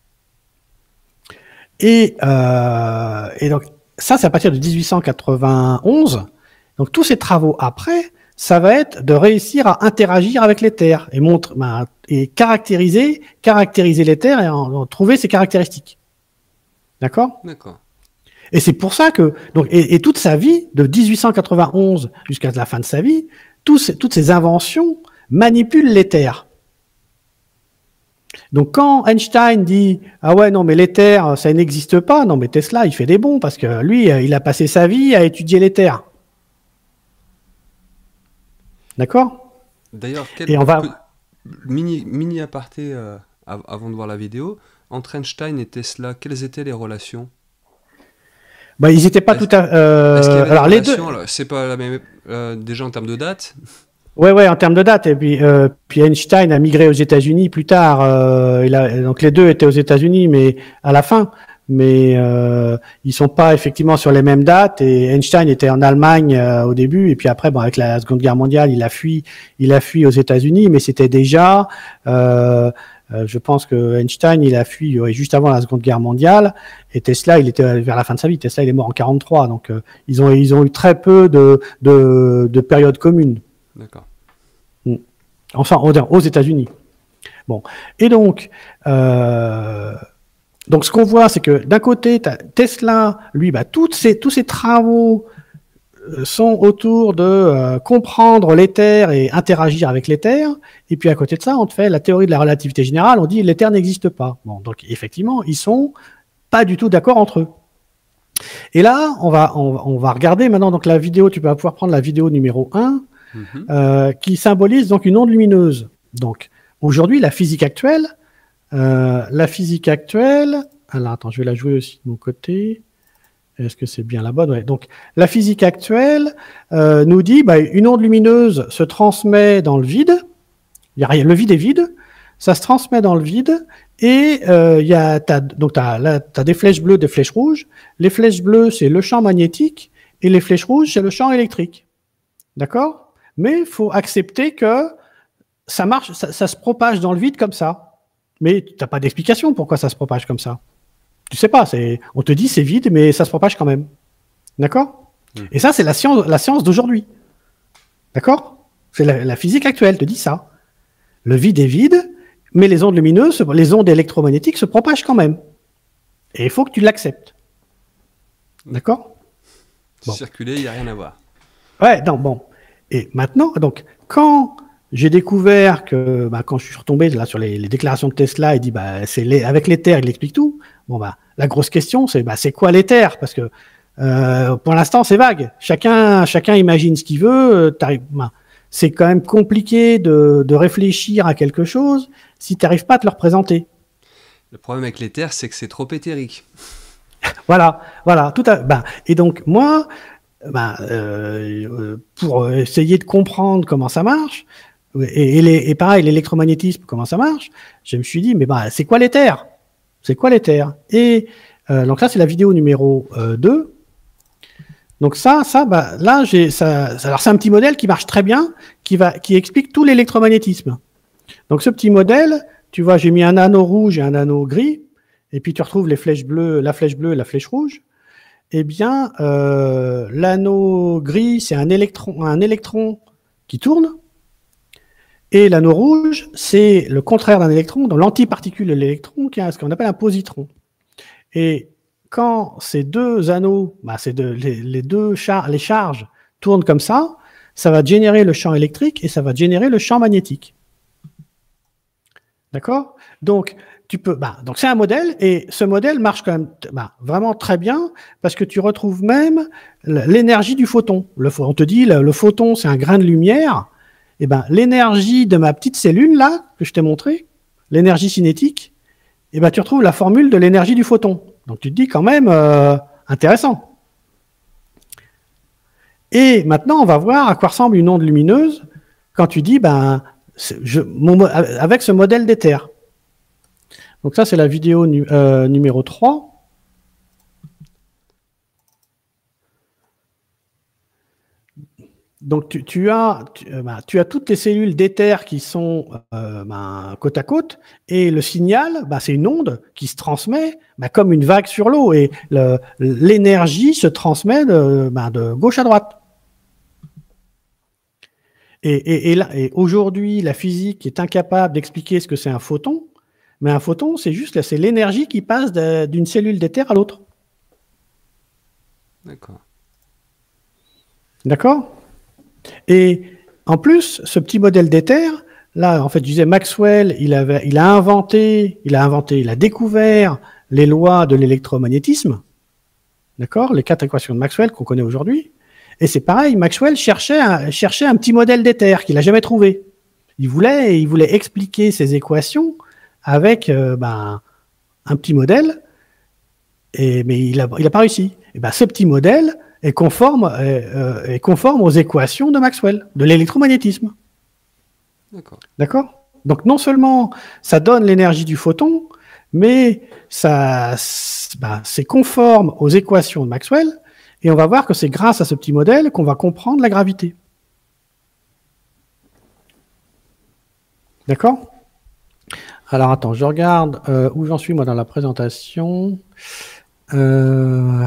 Et, euh, et donc, ça, c'est à partir de dix-huit cent quatre-vingt-onze. Donc, tous ces travaux après, ça va être de réussir à interagir avec l'éther et montre, ben, et caractériser, caractériser l'éther et en, en trouver ses caractéristiques. D'accord ? D'accord. Et c'est pour ça que, donc, et, et toute sa vie, de dix-huit cent quatre-vingt-onze jusqu'à la fin de sa vie, tous, toutes ses inventions manipulent l'éther. Donc, quand Einstein dit, ah ouais, non, mais l'éther, ça n'existe pas, non, mais Tesla, il fait des bons parce que lui, il a passé sa vie à étudier l'éther. D'accord ? D'ailleurs, quel et on va... mini, mini aparté euh, avant de voir la vidéo, entre Einstein et Tesla, quelles étaient les relations ? Bah, ils n'étaient pas est-ce, tout à euh, est-ce qu'il y avait alors des les deux. Là, c'est pas la même. Euh, déjà en termes de date. Ouais, ouais, en termes de date. Et puis, euh, puis Einstein a migré aux États-Unis plus tard. Euh, il a, donc les deux étaient aux États-Unis, mais à la fin. Mais euh, ils sont pas effectivement sur les mêmes dates. Et Einstein était en Allemagne euh, au début, et puis après, bon, avec la Seconde Guerre mondiale, il a fui, il a fui aux États-Unis. Mais c'était déjà, euh, Euh, je pense que Einstein, il a fui euh, juste avant la Seconde Guerre mondiale, et Tesla, il était vers la fin de sa vie. Tesla, il est mort en quarante-trois, donc euh, ils ont ils ont eu très peu de de, de périodes communes. D'accord. Enfin, aux États-Unis. Bon, et donc, euh, donc ce qu'on voit, c'est que d'un côté, t'as Tesla, lui, bah, toutes ses, tous ses travaux sont autour de euh, comprendre l'éther et interagir avec l'éther. Et puis à côté de ça, on te fait la théorie de la relativité générale. On dit l'éther n'existe pas. Bon, donc effectivement, ils sont pas du tout d'accord entre eux. Et là, on va, on, on va regarder maintenant donc la vidéo. Tu vas pouvoir prendre la vidéo numéro un. Mm-hmm. euh, qui symbolise donc une onde lumineuse. Donc, aujourd'hui, la physique actuelle, euh, la physique actuelle, alors attends, je vais la jouer aussi de mon côté. Est-ce que c'est bien la bonne? Ouais. Donc, la physique actuelle euh, nous dit, bah, une onde lumineuse se transmet dans le vide. Il y a rien, le vide est vide. Ça se transmet dans le vide et euh, il y a, t'as, donc t'as, là, t'as des flèches bleues, des flèches rouges. Les flèches bleues, c'est le champ magnétique et les flèches rouges, c'est le champ électrique. D'accord? Mais il faut accepter que ça marche, ça, ça se propage dans le vide comme ça. Mais tu n'as pas d'explication pourquoi ça se propage comme ça. Tu sais pas, c'est, on te dit c'est vide, mais ça se propage quand même. D'accord? Mmh. Et ça, c'est la science, la science d'aujourd'hui. D'accord? C'est la, la physique actuelle te dit ça. Le vide est vide, mais les ondes lumineuses, les ondes électromagnétiques se propagent quand même. Et il faut que tu l'acceptes. D'accord? Bon. Circuler, il n'y a rien à voir. Ouais, non, bon. Et maintenant, donc, quand j'ai découvert que, bah, quand je suis retombé là sur les, les déclarations de Tesla, il dit, bah, c'est les, avec l'éther, il explique tout. Bon, bah, la grosse question, c'est, bah, c'est quoi l'éther? Parce que, euh, pour l'instant, c'est vague. Chacun, chacun imagine ce qu'il veut. Bah, c'est quand même compliqué de, de réfléchir à quelque chose si tu n'arrives pas à te le représenter. Le problème avec l'éther, c'est que c'est trop éthérique. Voilà, voilà, tout à, bah, et donc, moi, Ben, euh, pour essayer de comprendre comment ça marche, et, et, les, et pareil, l'électromagnétisme, comment ça marche, je me suis dit, mais ben, c'est quoi l'éther? C'est quoi l'éther? Et euh, donc là, c'est la vidéo numéro euh, deux. Donc ça, ça, bah, là, j'ai ça. Alors c'est un petit modèle qui marche très bien, qui va, qui explique tout l'électromagnétisme. Donc ce petit modèle, tu vois, j'ai mis un anneau rouge et un anneau gris, et puis tu retrouves les flèches bleues, la flèche bleue et la flèche rouge. Eh bien, euh, l'anneau gris, c'est un électron, un électron qui tourne, et l'anneau rouge, c'est le contraire d'un électron, dans l'antiparticule de l'électron, qui est ce qu'on appelle un positron. Et quand ces deux anneaux, bah, c'est de, les, les deux char les charges tournent comme ça, ça va générer le champ électrique et ça va générer le champ magnétique. D'accord? Donc, tu peux, bah, donc c'est un modèle et ce modèle marche quand même bah, vraiment très bien parce que tu retrouves même l'énergie du photon. Le, on te dit le, le photon c'est un grain de lumière. Et ben l'énergie de ma petite cellule là que je t'ai montré, l'énergie cinétique, et ben tu retrouves la formule de l'énergie du photon. Donc tu te dis quand même euh, intéressant. Et maintenant on va voir à quoi ressemble une onde lumineuse quand tu dis ben je, mon, avec ce modèle d'éther. Donc ça, c'est la vidéo nu euh, numéro trois. Donc tu, tu, as, tu, euh, bah, tu as toutes les cellules d'éther qui sont euh, bah, côte à côte, et le signal, bah, c'est une onde qui se transmet bah, comme une vague sur l'eau, et l'énergie se transmet de, bah, de gauche à droite. Et, et, et, et aujourd'hui, la physique est incapable d'expliquer ce que c'est un photon. Mais un photon, c'est juste c'est l'énergie qui passe d'une cellule d'éther à l'autre. D'accord. D'accord? Et en plus, ce petit modèle d'éther, là, en fait, je disais Maxwell, il, avait, il a inventé, il a inventé, il a découvert les lois de l'électromagnétisme. D'accord? Les quatre équations de Maxwell qu'on connaît aujourd'hui. Et c'est pareil, Maxwell cherchait un, cherchait un petit modèle d'éther qu'il n'a jamais trouvé. Il voulait, il voulait expliquer ces équations avec euh, ben, un petit modèle, et, mais il n'a il a pas réussi. Et ben, ce petit modèle est conforme, euh, est conforme aux équations de Maxwell, de l'électromagnétisme. D'accord. D'accord? Donc non seulement ça donne l'énergie du photon, mais ça, ben, c'est conforme aux équations de Maxwell, et on va voir que c'est grâce à ce petit modèle qu'on va comprendre la gravité. D'accord? Alors attends, je regarde euh, où j'en suis moi dans la présentation. Euh...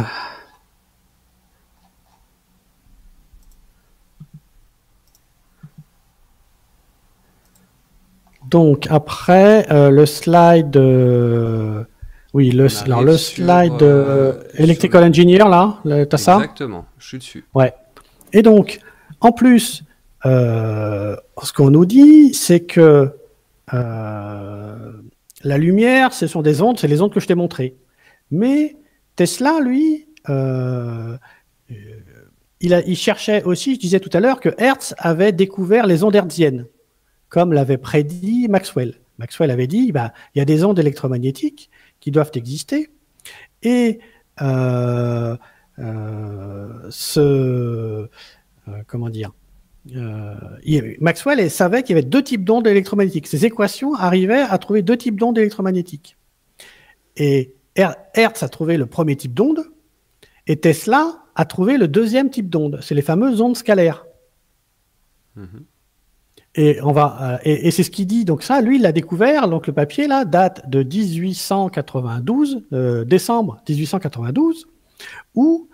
Donc après euh, le slide, euh... oui, le, alors le slide sur, euh, Electrical le... Engineer là, t'as ça? Exactement, je suis dessus. Ouais. Et donc en plus, euh, ce qu'on nous dit, c'est que euh, la lumière, ce sont des ondes, c'est les ondes que je t'ai montrées. Mais Tesla, lui, euh, il, a, il cherchait aussi, je disais tout à l'heure, que Hertz avait découvert les ondes hertziennes, comme l'avait prédit Maxwell. Maxwell avait dit, bah, il y a des ondes électromagnétiques qui doivent exister, et euh, euh, ce, euh, comment dire, euh, il, Maxwell savait qu'il y avait deux types d'ondes électromagnétiques. Ses équations arrivaient à trouver deux types d'ondes électromagnétiques. Et Hertz a trouvé le premier type d'onde, et Tesla a trouvé le deuxième type d'onde. C'est les fameuses ondes scalaires. Mm-hmm. Et on va, euh, et, et c'est ce qu'il dit. Donc ça, lui, il l'a découvert. Donc le papier là date de dix-huit cent quatre-vingt-douze, euh, décembre dix-huit cent quatre-vingt-douze, où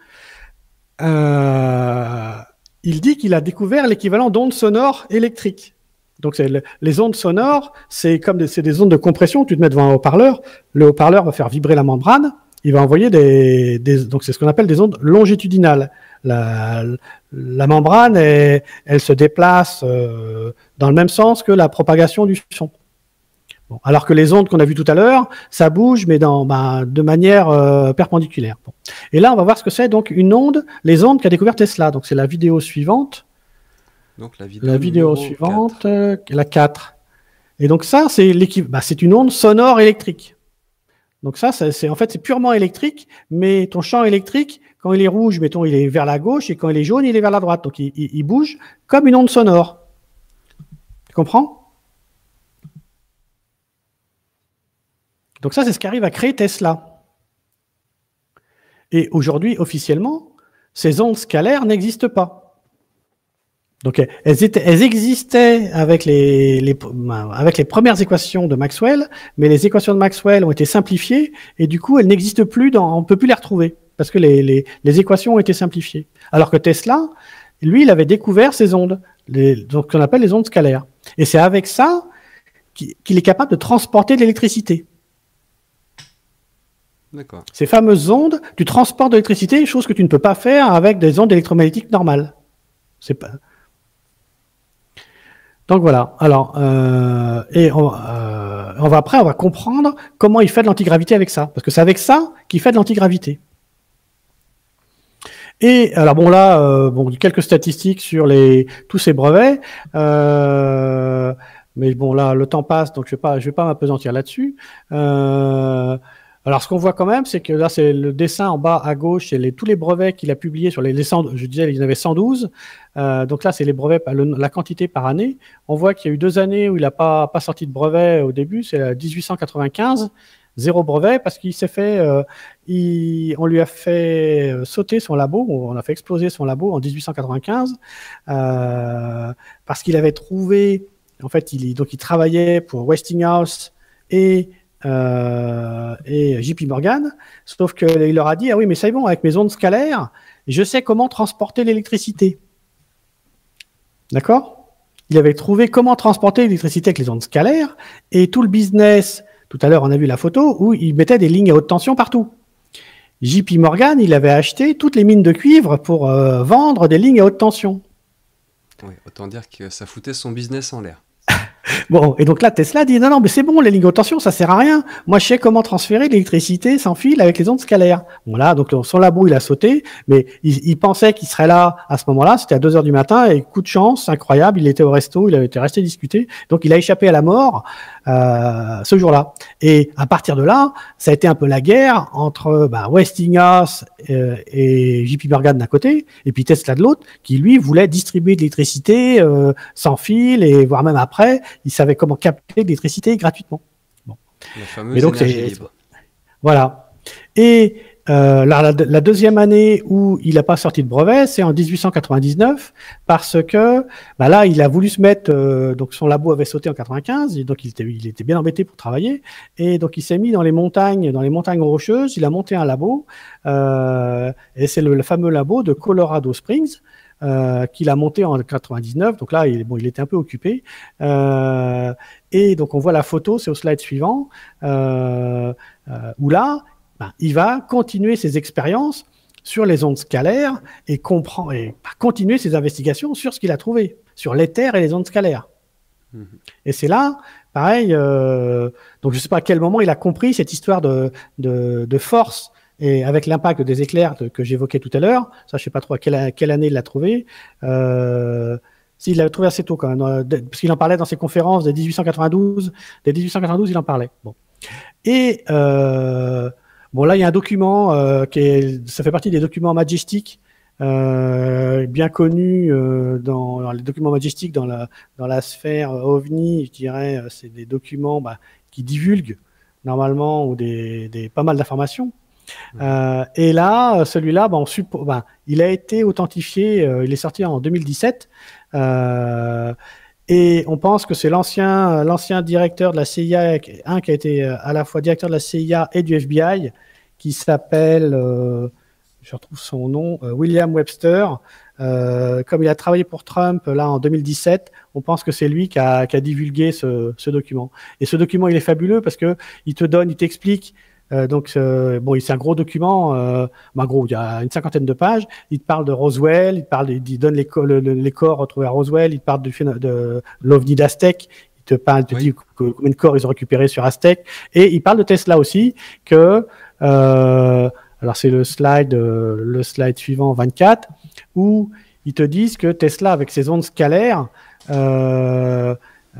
euh, il dit qu'il a découvert l'équivalent d'ondes sonores électriques. Donc le, les ondes sonores, c'est comme des, c'est des ondes de compression. Tu te mets devant un haut-parleur, le haut-parleur va faire vibrer la membrane. Il va envoyer des, des donc c'est ce qu'on appelle des ondes longitudinales. La, la membrane, est, elle se déplace euh, dans le même sens que la propagation du son. Bon, alors que les ondes qu'on a vues tout à l'heure, ça bouge, mais dans, bah, de manière euh, perpendiculaire. Bon. Et là, on va voir ce que c'est donc une onde, les ondes qu'a découvert Tesla. Donc c'est la vidéo suivante. Donc la vidéo, la vidéo suivante, euh, la quatre. Et donc ça, c'est l'équipe, bah, c'est une onde sonore électrique. Donc ça, c'est en fait c'est purement électrique, mais ton champ électrique, quand il est rouge, mettons, il est vers la gauche, et quand il est jaune, il est vers la droite. Donc il, il, il bouge comme une onde sonore. Tu comprends? Donc ça, c'est ce qui arrive à créer Tesla. Et aujourd'hui, officiellement, ces ondes scalaires n'existent pas. Donc elles, étaient, elles existaient avec les, les, avec les premières équations de Maxwell, mais les équations de Maxwell ont été simplifiées et du coup elles n'existent plus, dans, on ne peut plus les retrouver parce que les, les, les équations ont été simplifiées. Alors que Tesla, lui, il avait découvert ces ondes, les, donc qu'on appelle les ondes scalaires. Et c'est avec ça qu'il est capable de transporter de l'électricité. D'accord. Ces fameuses ondes, tu transportes de l'électricité, chose que tu ne peux pas faire avec des ondes électromagnétiques normales. C'est pas... Donc voilà. Alors, euh, et on, euh, on va après, on va comprendre comment il fait de l'antigravité avec ça, parce que c'est avec ça qu'il fait de l'antigravité. Et alors bon là, euh, bon quelques statistiques sur les tous ces brevets, euh, mais bon là le temps passe, donc je vais pas, je vais pas m'apesantir là-dessus. Euh, Alors, ce qu'on voit quand même, c'est que là, c'est le dessin en bas à gauche, c'est les, tous les brevets qu'il a publiés sur les, les cent, je disais, il y en avait cent douze. Euh, donc là, c'est les brevets, le, la quantité par année. On voit qu'il y a eu deux années où il n'a pas, pas sorti de brevet au début, c'est dix-huit cent quatre-vingt-quinze, zéro brevet, parce qu'il s'est fait, euh, il, on lui a fait sauter son labo, on a fait exploser son labo en dix-huit cent quatre-vingt-quinze, euh, parce qu'il avait trouvé, en fait, il, donc il travaillait pour Westinghouse et Euh, et J P Morgan, sauf qu'il leur a dit, ah oui, mais c'est bon, avec mes ondes scalaires, je sais comment transporter l'électricité. D'accord? Il avait trouvé comment transporter l'électricité avec les ondes scalaires, et tout le business, tout à l'heure on a vu la photo, où il mettait des lignes à haute tension partout. J P Morgan, il avait acheté toutes les mines de cuivre pour euh, vendre des lignes à haute tension. Oui, autant dire que ça foutait son business en l'air. Bon, et donc là, Tesla dit, non, non, mais c'est bon, les lignes haute tension, ça sert à rien. Moi, je sais comment transférer l'électricité sans fil avec les ondes scalaires. Voilà, donc son labo, il a sauté, mais il, il pensait qu'il serait là à ce moment-là, c'était à deux heures du matin, et coup de chance, incroyable, il était au resto, il avait été resté discuter, donc il a échappé à la mort euh, ce jour-là. Et à partir de là, ça a été un peu la guerre entre bah, Westinghouse euh, et J P Morgan d'un côté, et puis Tesla de l'autre, qui lui voulait distribuer de l'électricité euh, sans fil, et voire même après, il savait comment capter de l'électricité gratuitement. Bon. La fameuse donc, énergie libre. Voilà. Et Euh, la, la, la deuxième année où il n'a pas sorti de brevet, c'est en dix-huit cent quatre-vingt-dix-neuf, parce que bah là, il a voulu se mettre, euh, donc son labo avait sauté en quatre-vingt-quinze, et donc il était, il était bien embêté pour travailler, et donc il s'est mis dans les montagnes, dans les montagnes rocheuses, il a monté un labo, euh, et c'est le, le fameux labo de Colorado Springs, euh, qu'il a monté en quatre-vingt-dix-neuf, donc là, il, bon, il était un peu occupé, euh, et donc on voit la photo, c'est au slide suivant, euh, euh, où là, ben, il va continuer ses expériences sur les ondes scalaires et, comprend, et continuer ses investigations sur ce qu'il a trouvé, sur l'éther et les ondes scalaires. Mmh. Et c'est là, pareil, euh, donc je ne sais pas à quel moment il a compris cette histoire de, de, de force et avec l'impact des éclairs de, que j'évoquais tout à l'heure. Ça, je ne sais pas trop à quelle, quelle année il l'a trouvé. Euh, S'il l'avait trouvé assez tôt quand même, parce qu'il en parlait dans ses conférences de dix-huit cent quatre-vingt-douze. Dès dix-huit cent quatre-vingt-douze, il en parlait. Bon. Et euh, bon, là, il y a un document euh, qui est, ça fait partie des documents Majestic, euh, bien connus euh, dans, dans les documents Majestic dans la dans la sphère OVNI. Je dirais, c'est des documents bah, qui divulguent normalement ou des, des pas mal d'informations. Mmh. Euh, et là, celui-là, bah, on suppo- bah, il a été authentifié. Euh, il est sorti en deux mille dix-sept. Euh, Et on pense que c'est l'ancien, l'ancien directeur de la C I A, un qui a été à la fois directeur de la C I A et du F B I, qui s'appelle, euh, je retrouve son nom, euh, William Webster. Euh, comme il a travaillé pour Trump là en deux mille dix-sept, on pense que c'est lui qui a, qui a divulgué ce, ce document. Et ce document, il est fabuleux parce que il te donne, il t'explique. Euh, donc, euh, bon, c'est un gros document, euh, ben gros, il y a une cinquantaine de pages. Il te parle de Roswell, il te parle, il donne les, co le, les corps retrouvés à Roswell, il te parle de, de l'OVNI d'Aztec, il te parle, il te oui. dit que, combien de corps ils ont récupérés sur Aztec, et il parle de Tesla aussi, que, euh, alors c'est le slide, euh, le slide suivant vingt-quatre, où ils te disent que Tesla, avec ses ondes scalaires, euh,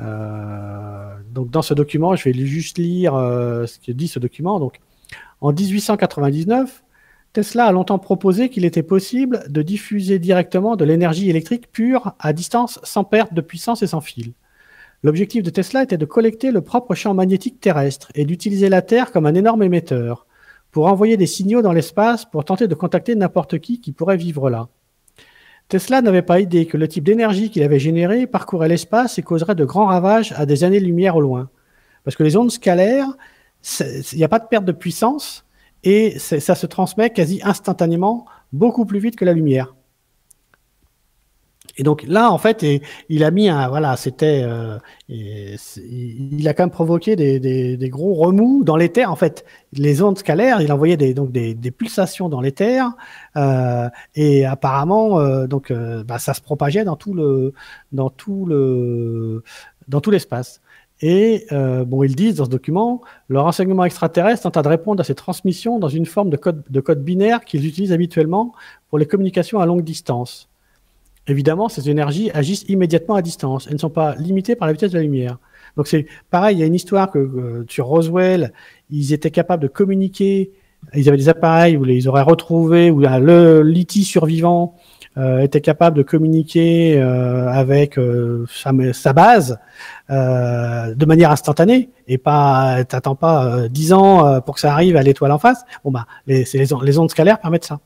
Euh, donc dans ce document, je vais juste lire euh, ce que dit ce document. Donc, en dix-huit cent quatre-vingt-dix-neuf, Tesla a longtemps proposé qu'il était possible de diffuser directement de l'énergie électrique pure à distance sans perte de puissance et sans fil. L'objectif de Tesla était de collecter le propre champ magnétique terrestre et d'utiliser la Terre comme un énorme émetteur pour envoyer des signaux dans l'espace pour tenter de contacter n'importe qui qui pourrait vivre là. Tesla n'avait pas idée que le type d'énergie qu'il avait généré parcourrait l'espace et causerait de grands ravages à des années-lumière au loin. Parce que les ondes scalaires, il n'y a pas de perte de puissance et ça se transmet quasi instantanément, beaucoup plus vite que la lumière. Et donc là, en fait, et, il a mis un, voilà, c'était, euh, il a quand même provoqué des, des, des gros remous dans l'éther. En fait, les ondes scalaires, il envoyait des, donc des, des pulsations dans l'éther, euh, et apparemment, euh, donc, euh, bah, ça se propageait dans tout le, dans tout le, dans tout l'espace. Et euh, bon, ils disent dans ce document, leur renseignement extraterrestre tenta de répondre à ces transmissions dans une forme de code, de code binaire qu'ils utilisent habituellement pour les communications à longue distance. Évidemment, ces énergies agissent immédiatement à distance. Elles ne sont pas limitées par la vitesse de la lumière. Donc c'est pareil, il y a une histoire que euh, sur Roswell, ils étaient capables de communiquer. Ils avaient des appareils où ils auraient retrouvé, où le l'E T survivant euh, était capable de communiquer euh, avec euh, sa, sa base euh, de manière instantanée et pas, t'attends pas euh, dix ans euh, pour que ça arrive à l'étoile en face. Bon bah, les, les, les ondes scalaires permettent ça.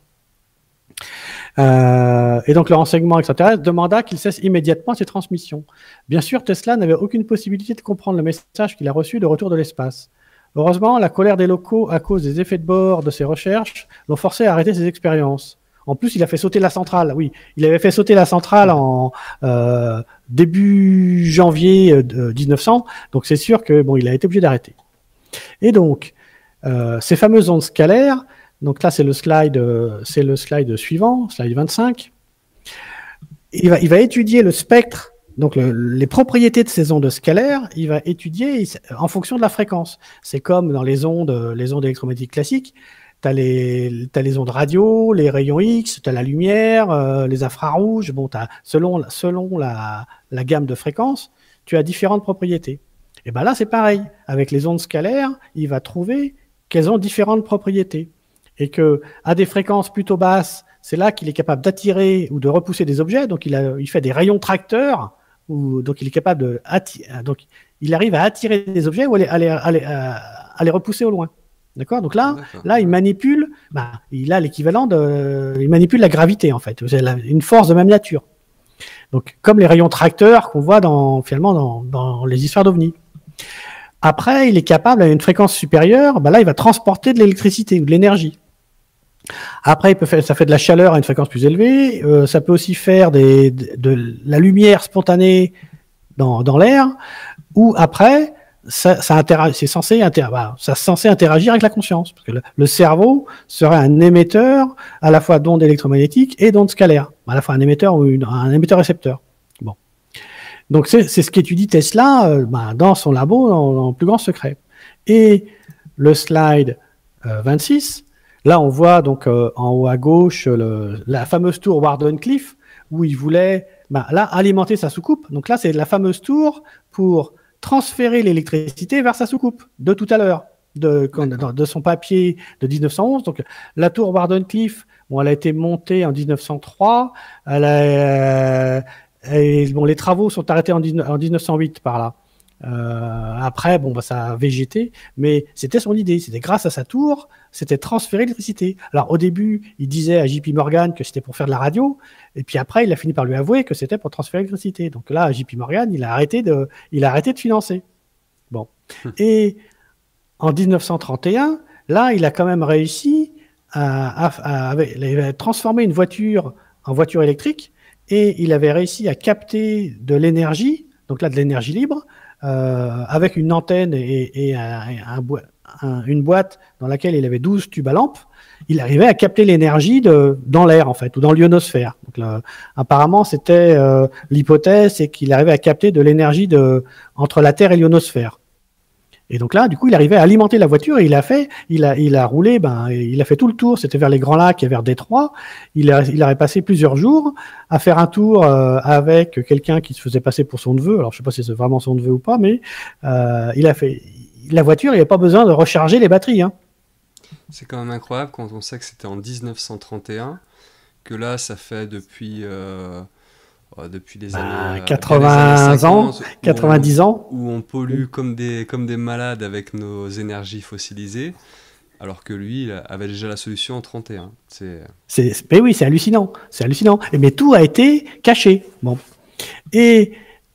Euh, et donc le renseignement extraterrestre demanda qu'il cesse immédiatement ces transmissions. Bien sûr, Tesla n'avait aucune possibilité de comprendre le message qu'il a reçu de retour de l'espace. Heureusement, la colère des locaux à cause des effets de bord de ses recherches l'ont forcé à arrêter ses expériences. En plus, il a fait sauter la centrale. Oui, il avait fait sauter la centrale en euh, début janvier mille neuf cents, donc c'est sûr que bon, il a été obligé d'arrêter. Et donc, euh, ces fameuses ondes scalaires. Donc là, c'est le slide, c'est le slide suivant, slide vingt-cinq. Il va, il va étudier le spectre, donc le, les propriétés de ces ondes scalaires. Il va étudier en fonction de la fréquence. C'est comme dans les ondes, les ondes électromagnétiques classiques. Tu as les, t'as les ondes radio, les rayons X, tu as la lumière, euh, les infrarouges. Bon, t'as, selon, selon la, la gamme de fréquences, tu as différentes propriétés. Et ben là, c'est pareil. Avec les ondes scalaires, il va trouver qu'elles ont différentes propriétés. Et que à des fréquences plutôt basses, c'est là qu'il est capable d'attirer ou de repousser des objets. Donc il, a, il fait des rayons tracteurs, ou donc il est capable de attirer, donc il arrive à attirer des objets ou à les, à les, à les, à les repousser au loin. D'accord. Donc là, là, il manipule, bah, il a l'équivalent de, il manipule la gravité en fait, c'est une force de même nature. Donc, comme les rayons tracteurs qu'on voit dans, finalement, dans, dans les histoires d'ovnis. Après, il est capable, à une fréquence supérieure, bah là, il va transporter de l'électricité ou de l'énergie. Après, il peut faire, ça fait de la chaleur à une fréquence plus élevée. Euh, ça peut aussi faire des, de, de la lumière spontanée dans, dans l'air. Ou après, ça, ça c'est censé, inter, bah, ça censé interagir avec la conscience. Parce que le, le cerveau serait un émetteur à la fois d'ondes électromagnétiques et d'ondes scalaires. À la fois un émetteur ou une, un émetteur-récepteur. Bon. Donc, c'est ce qu'étudie Tesla euh, bah, dans son labo, en plus grand secret. Et le slide euh, vingt-six, là, on voit donc euh, en haut à gauche le, la fameuse tour Wardenclyffe, où il voulait bah, là, alimenter sa soucoupe. Donc là, c'est la fameuse tour pour transférer l'électricité vers sa soucoupe de tout à l'heure, de, de son papier de mille neuf cent onze. Donc la tour Wardenclyffe, bon, elle a été montée en mille neuf cent trois. Elle a, euh, et, bon, les travaux sont arrêtés en, en mille neuf cent huit par là. Euh, après, bon, bah, ça a végété, mais c'était son idée. C'était grâce à sa tour, c'était transférer l'électricité. Alors, au début, il disait à J P Morgan que c'était pour faire de la radio, et puis après, il a fini par lui avouer que c'était pour transférer l'électricité. Donc là, J P Morgan, il a arrêté de, il a arrêté de financer. Bon. Et en mille neuf cent trente et un, là, il a quand même réussi à, à, à, à transformer une voiture en voiture électrique, et il avait réussi à capter de l'énergie, donc là, de l'énergie libre, Euh, avec une antenne et, et un, un boi un, une boîte dans laquelle il avait douze tubes à lampe, il arrivait à capter l'énergie de, dans l'air, en fait, ou dans l'ionosphère. Donc, là, apparemment, c'était euh, l'hypothèse, c'est qu'il arrivait à capter de l'énergie de, entre la Terre et l'ionosphère. Et donc là, du coup, il arrivait à alimenter la voiture et il a fait, il a, il a roulé, ben, il a fait tout le tour. C'était vers les Grands Lacs et vers Détroit. Il a, il aurait passé plusieurs jours à faire un tour euh, avec quelqu'un qui se faisait passer pour son neveu. Alors, je sais pas si c'est vraiment son neveu ou pas, mais euh, il a fait la voiture. Il n'y a pas besoin de recharger les batteries. Hein. C'est quand même incroyable quand on sait que c'était en mille neuf cent trente et un, que là, ça fait depuis. Euh... depuis les années bah, quatre-vingts ans, quatre-vingt-dix ans, où on pollue comme des, comme des malades avec nos énergies fossilisées, alors que lui, il avait déjà la solution en trente et un. C'est... C'est, mais oui, c'est hallucinant, c'est hallucinant. Mais tout a été caché. Bon. Et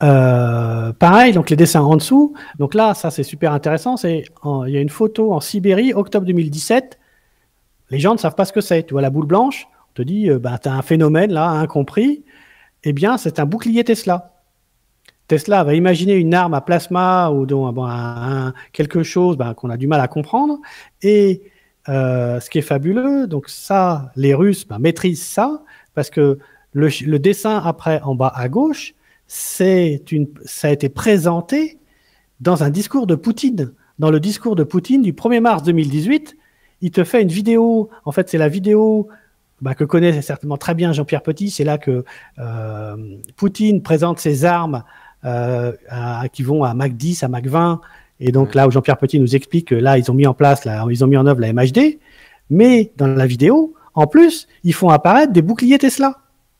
euh, pareil, donc les dessins en dessous. Donc là, ça c'est super intéressant. C'est, en, il y a une photo en Sibérie, octobre deux mille dix-sept. Les gens ne savent pas ce que c'est. Tu vois la boule blanche, on te dit, euh, bah, tu as un phénomène là, incompris. Eh bien, c'est un bouclier Tesla. Tesla va imaginer une arme à plasma ou donc, bon, un, un, quelque chose ben, qu'on a du mal à comprendre. Et euh, ce qui est fabuleux, donc ça, les Russes ben, maîtrisent ça parce que le, le dessin après en bas à gauche, c'est une, ça a été présenté dans un discours de Poutine. Dans le discours de Poutine du premier mars deux mille dix-huit, il te fait une vidéo. En fait, c'est la vidéo bah, que connaît certainement très bien Jean-Pierre Petit. C'est là que euh, Poutine présente ses armes euh, à, qui vont à Mach dix, à Mach vingt. Et donc là où Jean-Pierre Petit nous explique que là, ils ont mis en place, là, ils ont mis en œuvre la M H D. Mais dans la vidéo, en plus, ils font apparaître des boucliers Tesla.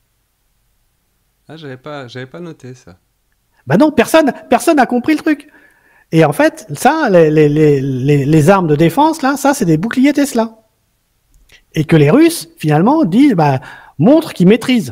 Ah, j'avais pas, j'avais pas noté ça. Bah non, personne, personne n'a compris le truc. Et en fait, ça, les, les, les, les, les armes de défense, là, ça, c'est des boucliers Tesla. Et que les Russes, finalement, disent, bah, montrent qu'ils maîtrisent.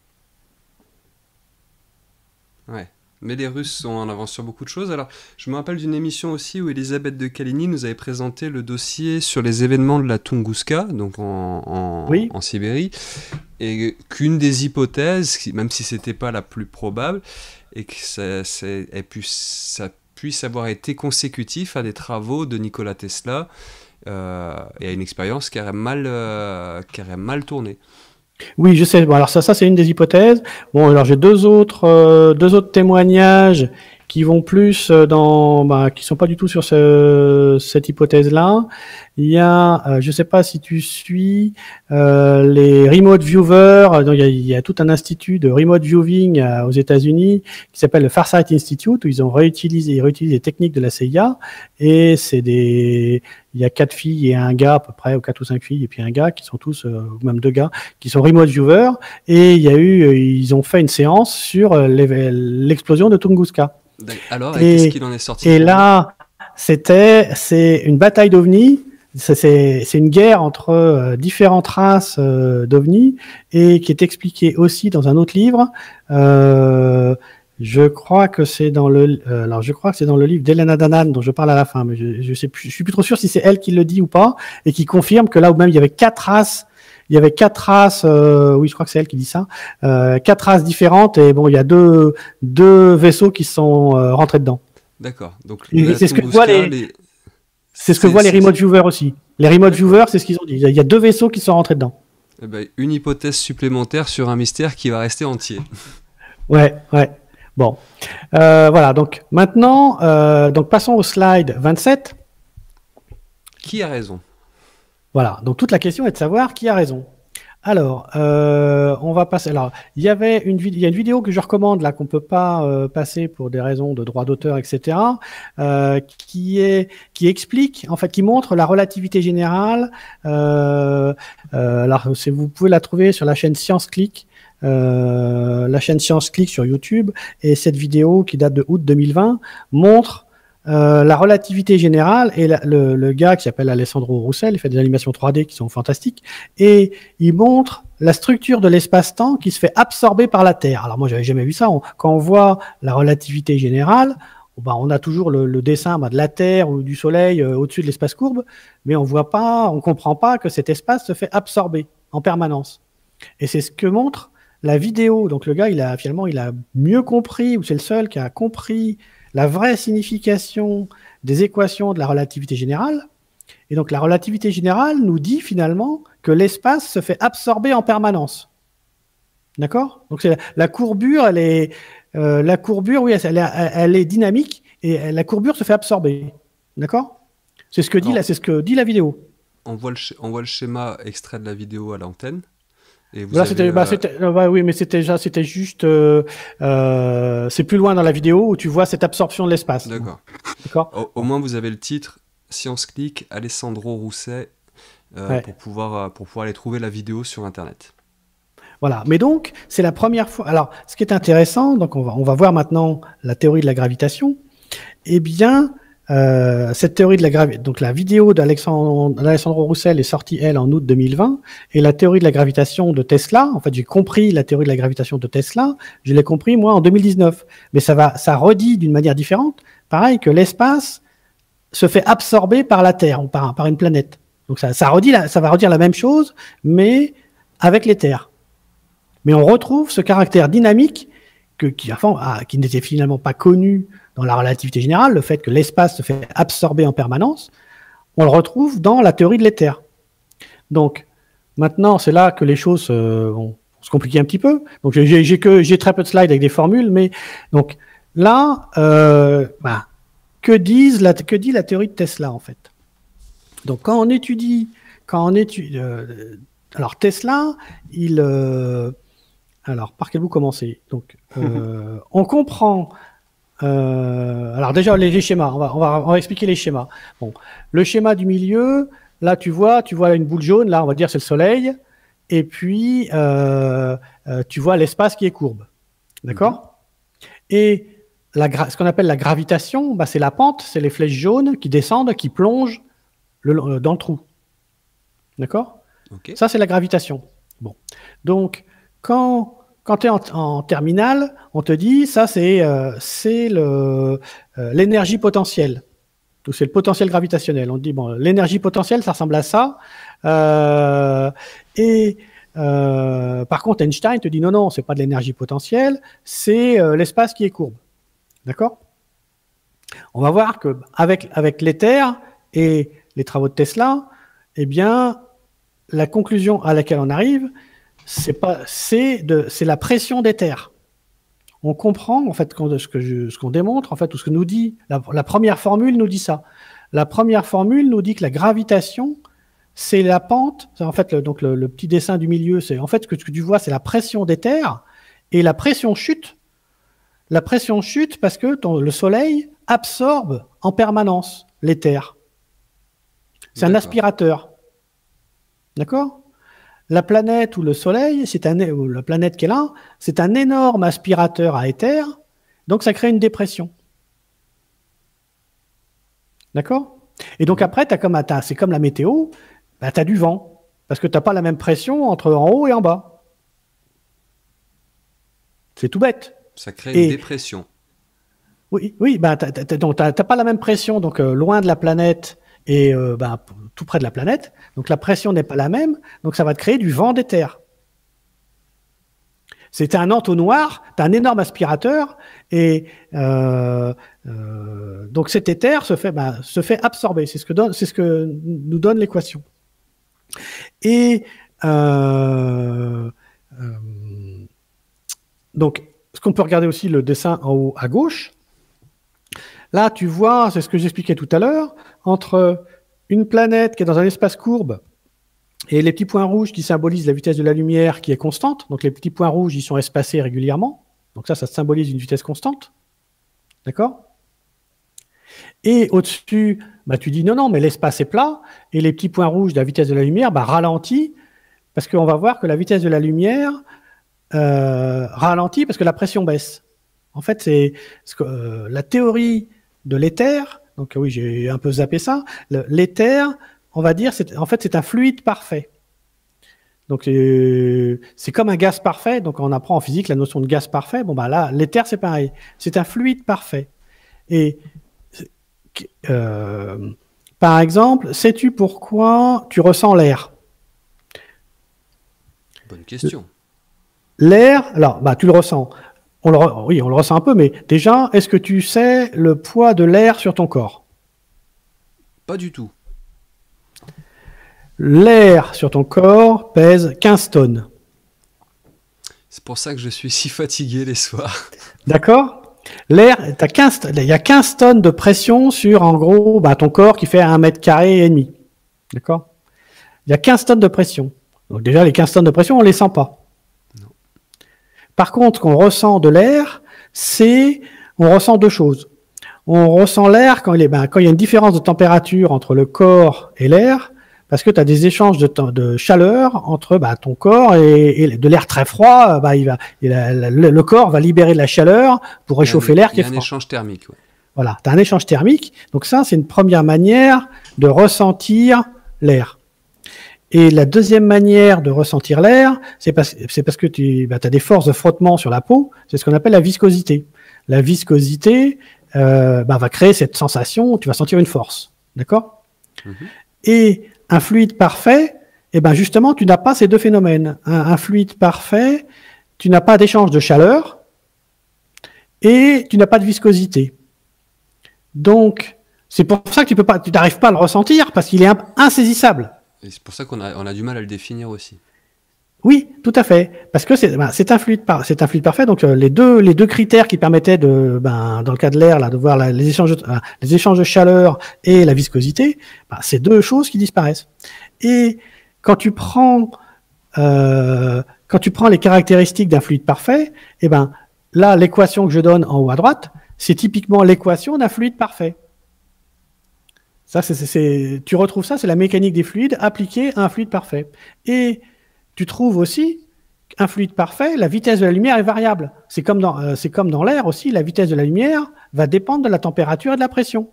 Ouais. Mais les Russes sont en avance sur beaucoup de choses. Alors, je me rappelle d'une émission aussi où Elisabeth de Caligny nous avait présenté le dossier sur les événements de la Tunguska, donc en, en, oui. en Sibérie, et qu'une des hypothèses, même si c'était pas la plus probable, et que ça, ça, pu, ça puisse avoir été consécutif à des travaux de Nikola Tesla euh, et à une expérience qui aurait mal, euh, qui aurait mal tourné. Oui, je sais. Bon, alors ça, ça c'est une des hypothèses. Bon, alors j'ai deux autres, euh, deux autres témoignages qui vont plus dans, bah, qui sont pas du tout sur ce, cette hypothèse-là. Il y a, euh, je sais pas si tu suis euh, les remote viewers. Donc il y a, il y a tout un institut de remote viewing euh, aux États-Unis qui s'appelle le Farsight Institute où ils ont réutilisé, réutilisé les techniques de la C I A et c'est des, il y a quatre filles et un gars à peu près, ou quatre ou cinq filles et puis un gars qui sont tous, euh, ou même deux gars qui sont remote viewers et il y a eu, ils ont fait une séance sur l'explosion de Tunguska. Alors, et, et qu'est-ce qu'il en est sorti? Et là, c'était, c'est une bataille d'ovnis c'est une guerre entre euh, différentes races euh, d'ovnis et qui est expliquée aussi dans un autre livre. Euh, je crois que c'est dans le, euh, alors je crois que c'est dans le livre d'Elena Danaan dont je parle à la fin, mais je, je sais plus, je suis plus trop sûr si c'est elle qui le dit ou pas, et qui confirme que là où même il y avait quatre races, il y avait quatre races, euh, oui je crois que c'est elle qui dit ça, euh, quatre races différentes et bon il y a deux deux vaisseaux qui sont euh, rentrés dedans. D'accord. Donc c'est ce que voient les, les... c'est ce que voient les remote viewers aussi. Les remote viewers, c'est ce qu'ils ont dit. Il y a deux vaisseaux qui sont rentrés dedans. Eh ben, une hypothèse supplémentaire sur un mystère qui va rester entier. Ouais, ouais. Bon, euh, voilà. Donc maintenant, euh, donc passons au slide vingt-sept. Qui a raison? Voilà. Donc toute la question est de savoir qui a raison. Alors, euh, on va passer. Alors, il y avait une, il y a une vidéo que je recommande là qu'on peut pas euh, passer pour des raisons de droit d'auteur, et cetera. Euh, qui est, qui explique, en fait, qui montre la relativité générale. Euh, euh, alors, vous pouvez la trouver sur la chaîne ScienceClick, euh, la chaîne ScienceClick sur YouTube. Et cette vidéo qui date de août deux mille vingt montre Euh, la relativité générale, et la, le, le gars qui s'appelle Alessandro Roussel, il fait des animations trois D qui sont fantastiques, et il montre la structure de l'espace-temps qui se fait absorber par la Terre. Alors moi, j'avais jamais vu ça. On, quand on voit la relativité générale, bah, on a toujours le, le dessin bah, de la Terre ou du Soleil euh, au-dessus de l'espace courbe, mais on voit pas, on comprend pas que cet espace se fait absorber en permanence. Et c'est ce que montre la vidéo. Donc le gars, il a finalement, il a mieux compris, ou c'est le seul qui a compris la vraie signification des équations de la relativité générale. Et donc la relativité générale nous dit finalement que l'espace se fait absorber en permanence. D'accord? Donc c'est la, la courbure, elle est, euh, la courbure, oui, elle, elle, elle est dynamique et la courbure se fait absorber. D'accord? C'est ce que dit, c'est ce que dit la vidéo. On voit le, on voit le schéma extrait de la vidéo à l'antenne. Et vous Là, avez, bah, euh... bah, oui, mais c'était déjà, c'était juste, euh, euh, c'est plus loin dans la vidéo où tu vois cette absorption de l'espace. D'accord. D'accord. Au, au moins, vous avez le titre ScienceClick, Alessandro Rousset, euh, ouais. pour pouvoir pour pouvoir aller trouver la vidéo sur Internet. Voilà. Mais donc, c'est la première fois. Alors, ce qui est intéressant, donc on va on va voir maintenant la théorie de la gravitation. Eh bien, Euh, cette théorie de la gravitation, donc la vidéo d'Alessandro Roussel est sortie, elle, en août deux mille vingt, et la théorie de la gravitation de Tesla, en fait, j'ai compris la théorie de la gravitation de Tesla, je l'ai compris, moi, en deux mille dix-neuf. Mais ça va, ça redit d'une manière différente, pareil, que l'espace se fait absorber par la Terre, ou par, par une planète. Donc ça, ça redit la, ça va redire la même chose, mais avec les terres. Mais on retrouve ce caractère dynamique que, qui, enfin, ah, qui n'était finalement pas connu dans la relativité générale, le fait que l'espace se fait absorber en permanence, on le retrouve dans la théorie de l'éther. Donc, maintenant, c'est là que les choses euh, vont se compliquer un petit peu. Donc, j'ai, j'ai, que, j'ai très peu de slides avec des formules, mais donc là, euh, bah, que, disent la, que dit la théorie de Tesla, en fait? Donc, quand on étudie, quand on étudie, euh, alors Tesla, il, euh, alors par quel bout commencer? Donc, euh, on comprend. Euh, alors déjà les, les schémas, on va, on va on va expliquer les schémas. Bon, le schéma du milieu, là tu vois, tu vois une boule jaune, là on va dire c'est le Soleil, et puis euh, euh, tu vois l'espace qui est courbe, d'accord? Et la gra- ce qu'on appelle la gravitation, bah, c'est la pente, c'est les flèches jaunes qui descendent, qui plongent le, dans le trou, d'accord? Okay. Ça c'est la gravitation. Bon, donc quand Quand tu es en, en terminale, on te dit, ça c'est euh, c'est le, euh, l'énergie potentielle. Donc c'est le potentiel gravitationnel. On te dit, bon, l'énergie potentielle, ça ressemble à ça. Euh, et euh, par contre, Einstein te dit, non, non, c'est pas de l'énergie potentielle, c'est euh, l'espace qui est courbe. D'accord? On va voir que avec, avec l'éther et les travaux de Tesla, eh bien, la conclusion à laquelle on arrive, c'est pas, c'est de, c'est la pression des terres. On comprend en fait ce que je, ce qu'on démontre en fait, ou ce que nous dit la, la première formule nous dit ça. La première formule nous dit que la gravitation, c'est la pente. C'est en fait le, donc le, le petit dessin du milieu, c'est en fait ce que, ce que tu vois, c'est la pression des terres et la pression chute. La pression chute parce que ton, le Soleil absorbe en permanence les terres. C'est un aspirateur. D'accord? La planète ou le Soleil, c'est un, ou la planète qui est là, c'est un énorme aspirateur à éther, donc ça crée une dépression. D'accord? Et donc après, t'as comme, t'as, c'est comme la météo, bah, tu as du vent, parce que tu n'as pas la même pression entre en haut et en bas. C'est tout bête. Ça crée et, une dépression. Oui, oui, bah, tu n'as pas la même pression, donc euh, loin de la planète et euh, bah, tout près de la planète. Donc la pression n'est pas la même, donc ça va te créer du vent d'éther. C'est un entonnoir, tu as un énorme aspirateur, et euh, euh, donc cet éther se fait, bah, se fait absorber. C'est ce que donne, c'est ce que nous donne l'équation. Et euh, euh, donc, ce qu'on peut regarder aussi le dessin en haut à gauche. Là, tu vois, c'est ce que j'expliquais tout à l'heure, entre une planète qui est dans un espace courbe et les petits points rouges qui symbolisent la vitesse de la lumière qui est constante. Donc les petits points rouges, ils sont espacés régulièrement. Donc ça, ça symbolise une vitesse constante. D'accord ? Et au-dessus, bah, tu dis non, non, mais l'espace est plat. Et les petits points rouges de la vitesse de la lumière bah, ralentit, parce qu'on va voir que la vitesse de la lumière euh, ralentit parce que la pression baisse. En fait, c'est euh, la théorie de l'éther. Donc oui, j'ai un peu zappé ça. L'éther, on va dire, c'est, en fait, c'est un fluide parfait. Donc, euh, c'est comme un gaz parfait. Donc, on apprend en physique la notion de gaz parfait. Bon, bah là, l'éther, c'est pareil. C'est un fluide parfait. Et, euh, par exemple, sais-tu pourquoi tu ressens l'air ? Bonne question. L'air, alors, bah, tu le ressens. On le, oui, on le ressent un peu, mais déjà, est-ce que tu sais le poids de l'air sur ton corps ? Pas du tout. L'air sur ton corps pèse quinze tonnes. C'est pour ça que je suis si fatigué les soirs. D'accord ? L'air, t'as quinze, il y a quinze tonnes de pression sur, en gros, bah, ton corps qui fait un mètre carré et demi. D'accord ? Il y a quinze tonnes de pression. Donc déjà, les quinze tonnes de pression, on ne les sent pas. Non. Par contre, ce qu'on ressent de l'air, c'est, on ressent deux choses. On ressent l'air quand il est, ben, quand il y a une différence de température entre le corps et l'air, parce que tu as des échanges de, de chaleur entre bah, ton corps et, et de l'air très froid. Bah, il va, il a, le, le corps va libérer de la chaleur pour réchauffer l'air qui est froid. Il y a un échange thermique. Ouais. Voilà, tu as un échange thermique. Donc ça, c'est une première manière de ressentir l'air. Et la deuxième manière de ressentir l'air, c'est parce, c'est parce que tu bah, as des forces de frottement sur la peau. C'est ce qu'on appelle la viscosité. La viscosité euh, bah, va créer cette sensation où tu vas sentir une force. D'accord ? Mm-hmm. Et un fluide parfait, eh ben justement, tu n'as pas ces deux phénomènes. Un, un fluide parfait, tu n'as pas d'échange de chaleur et tu n'as pas de viscosité. Donc, c'est pour ça que tu peux pas, tu n'arrives pas à le ressentir parce qu'il est insaisissable. Et c'est pour ça qu'on a, on a du mal à le définir aussi. Oui, tout à fait, parce que c'est, ben, c'est un fluide par, c'est un fluide parfait. Donc euh, les deux, les deux critères qui permettaient de, ben, dans le cas de l'air, là, de voir la, les échanges, euh, les échanges de chaleur et la viscosité, ben, c'est deux choses qui disparaissent. Et quand tu prends, euh, quand tu prends les caractéristiques d'un fluide parfait, eh ben là, l'équation que je donne en haut à droite, c'est typiquement l'équation d'un fluide parfait. Ça, c'est, c'est, c'est, tu retrouves ça, c'est la mécanique des fluides appliquée à un fluide parfait. Et tu trouves aussi un fluide parfait, la vitesse de la lumière est variable. C'est comme dans, euh, c'est comme dans l'air aussi, la vitesse de la lumière va dépendre de la température et de la pression.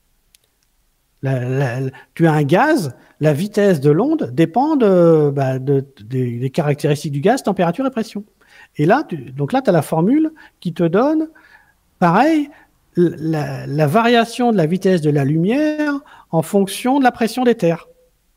La, la, la, tu as un gaz, la vitesse de l'onde dépend de, bah, de, de, des caractéristiques du gaz, température et pression. Et là, tu, donc là, tu as la formule qui te donne, pareil, la, la variation de la vitesse de la lumière en fonction de la pression d'éther.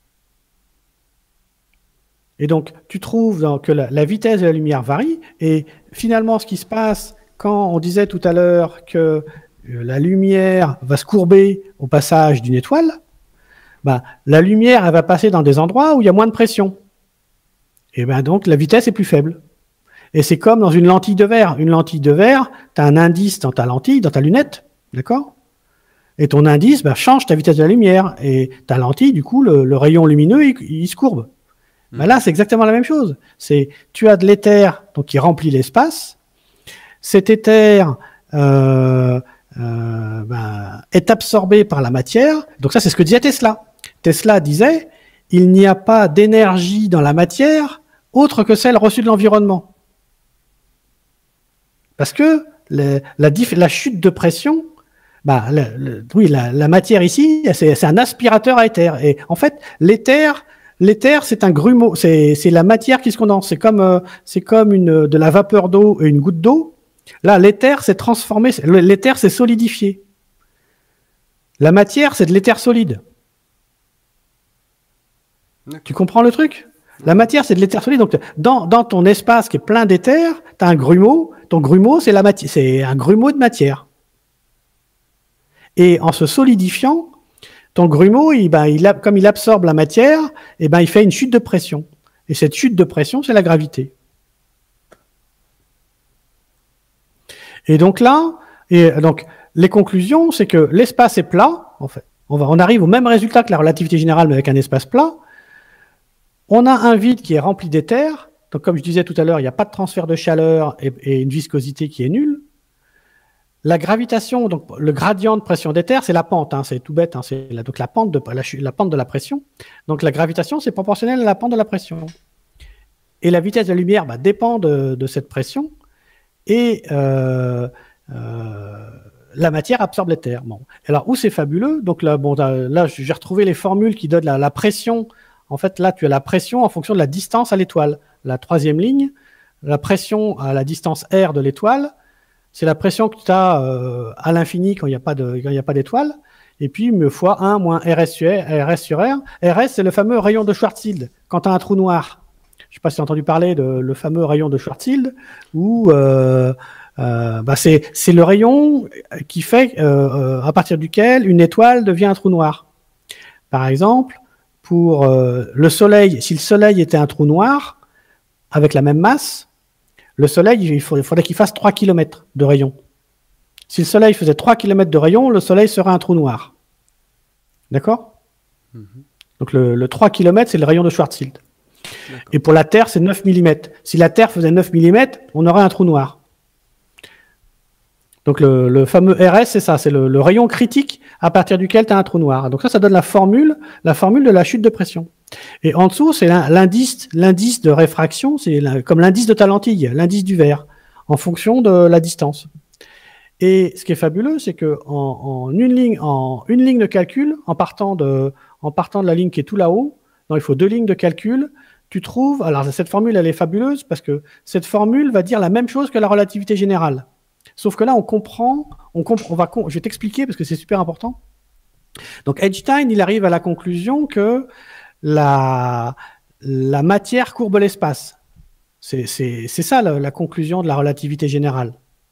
Et donc, tu trouves donc, que la, la vitesse de la lumière varie, et finalement, ce qui se passe quand on disait tout à l'heure que la lumière va se courber au passage d'une étoile, ben, la lumière elle va passer dans des endroits où il y a moins de pression. Et ben donc, la vitesse est plus faible. Et c'est comme dans une lentille de verre. Une lentille de verre, tu as un indice dans ta lentille, dans ta lunette, d'accord ? Et ton indice ben, change ta vitesse de la lumière. Et ta lentille, du coup, le, le rayon lumineux, il, il se courbe. Ben là, c'est exactement la même chose. C'est, tu as de l'éther donc, qui remplit l'espace. Cet éther euh, euh, ben, est absorbé par la matière. Donc ça, c'est ce que disait Tesla. Tesla disait, il n'y a pas d'énergie dans la matière autre que celle reçue de l'environnement. Parce que les, la, la chute de pression Bah, le, le, oui, la, la matière ici, c'est un aspirateur à éther. Et en fait, l'éther, l'éther, c'est un grumeau, c'est la matière qui se condense. C'est comme, euh, c'est comme une, de la vapeur d'eau et une goutte d'eau. Là, l'éther, c'est transformé. L'éther, c'est solidifié. La matière, c'est de l'éther solide. Tu comprends le truc? La matière, c'est de l'éther solide. Donc, dans, dans ton espace qui est plein d'éther, tu as un grumeau. Ton grumeau, c'est la matière, c'est un grumeau de matière. Et en se solidifiant, ton grumeau, il, ben, il a, comme il absorbe la matière, et ben, il fait une chute de pression. Et cette chute de pression, c'est la gravité. Et donc là, et donc, les conclusions, c'est que l'espace est plat. En fait, on, va, on arrive au même résultat que la relativité générale, mais avec un espace plat. On a un vide qui est rempli d'éther. Donc, comme je disais tout à l'heure, il n'y a pas de transfert de chaleur et, et une viscosité qui est nulle. La gravitation, donc le gradient de pression d'éther, c'est la pente, hein, c'est tout bête, hein, c'est la, donc la pente, de, la, la pente de la pression. Donc la gravitation, c'est proportionnel à la pente de la pression. Et la vitesse de la lumière bah, dépend de, de cette pression. Et euh, euh, la matière absorbe l'éther. Bon. Alors, où c'est fabuleux, donc là, bon, là j'ai retrouvé les formules qui donnent la, la pression. En fait, là, tu as la pression en fonction de la distance à l'étoile. La troisième ligne, la pression à la distance R de l'étoile, c'est la pression que tu as euh, à l'infini quand il n'y a pas d'étoile. Et puis, fois un moins R S sur R. R S, sur R. R S, c'est le fameux rayon de Schwarzschild, quand tu as un trou noir. Je ne sais pas si tu as entendu parler de le fameux rayon de Schwarzschild, où euh, euh, bah c'est le rayon qui fait, euh, à partir duquel une étoile devient un trou noir. Par exemple, pour euh, le Soleil, si le Soleil était un trou noir, avec la même masse, le Soleil, il faudrait qu'il fasse trois kilomètres de rayon. Si le Soleil faisait trois kilomètres de rayon, le Soleil serait un trou noir. D'accord? Mm-hmm. Donc le, le trois kilomètres, c'est le rayon de Schwarzschild. Et pour la Terre, c'est neuf millimètres. Si la Terre faisait neuf millimètres, on aurait un trou noir. Donc le, le fameux R S, c'est ça, c'est le, le rayon critique à partir duquel tu as un trou noir. Donc ça, ça donne la formule, la formule de la chute de pression. Et en dessous, c'est l'indice, l'indice de réfraction, c'est comme l'indice de ta lentille, l'indice du verre, en fonction de la distance. Et ce qui est fabuleux, c'est que en, en une ligne, en une ligne de calcul, en partant de, en partant de la ligne qui est tout là-haut, il faut deux lignes de calcul, tu trouves, alors cette formule, elle est fabuleuse parce que cette formule va dire la même chose que la relativité générale. Sauf que là, on comprend, on comprend, on va, je vais t'expliquer parce que c'est super important. Donc Einstein, il arrive à la conclusion que la, la matière courbe l'espace. C'est ça la, la conclusion de la relativité générale.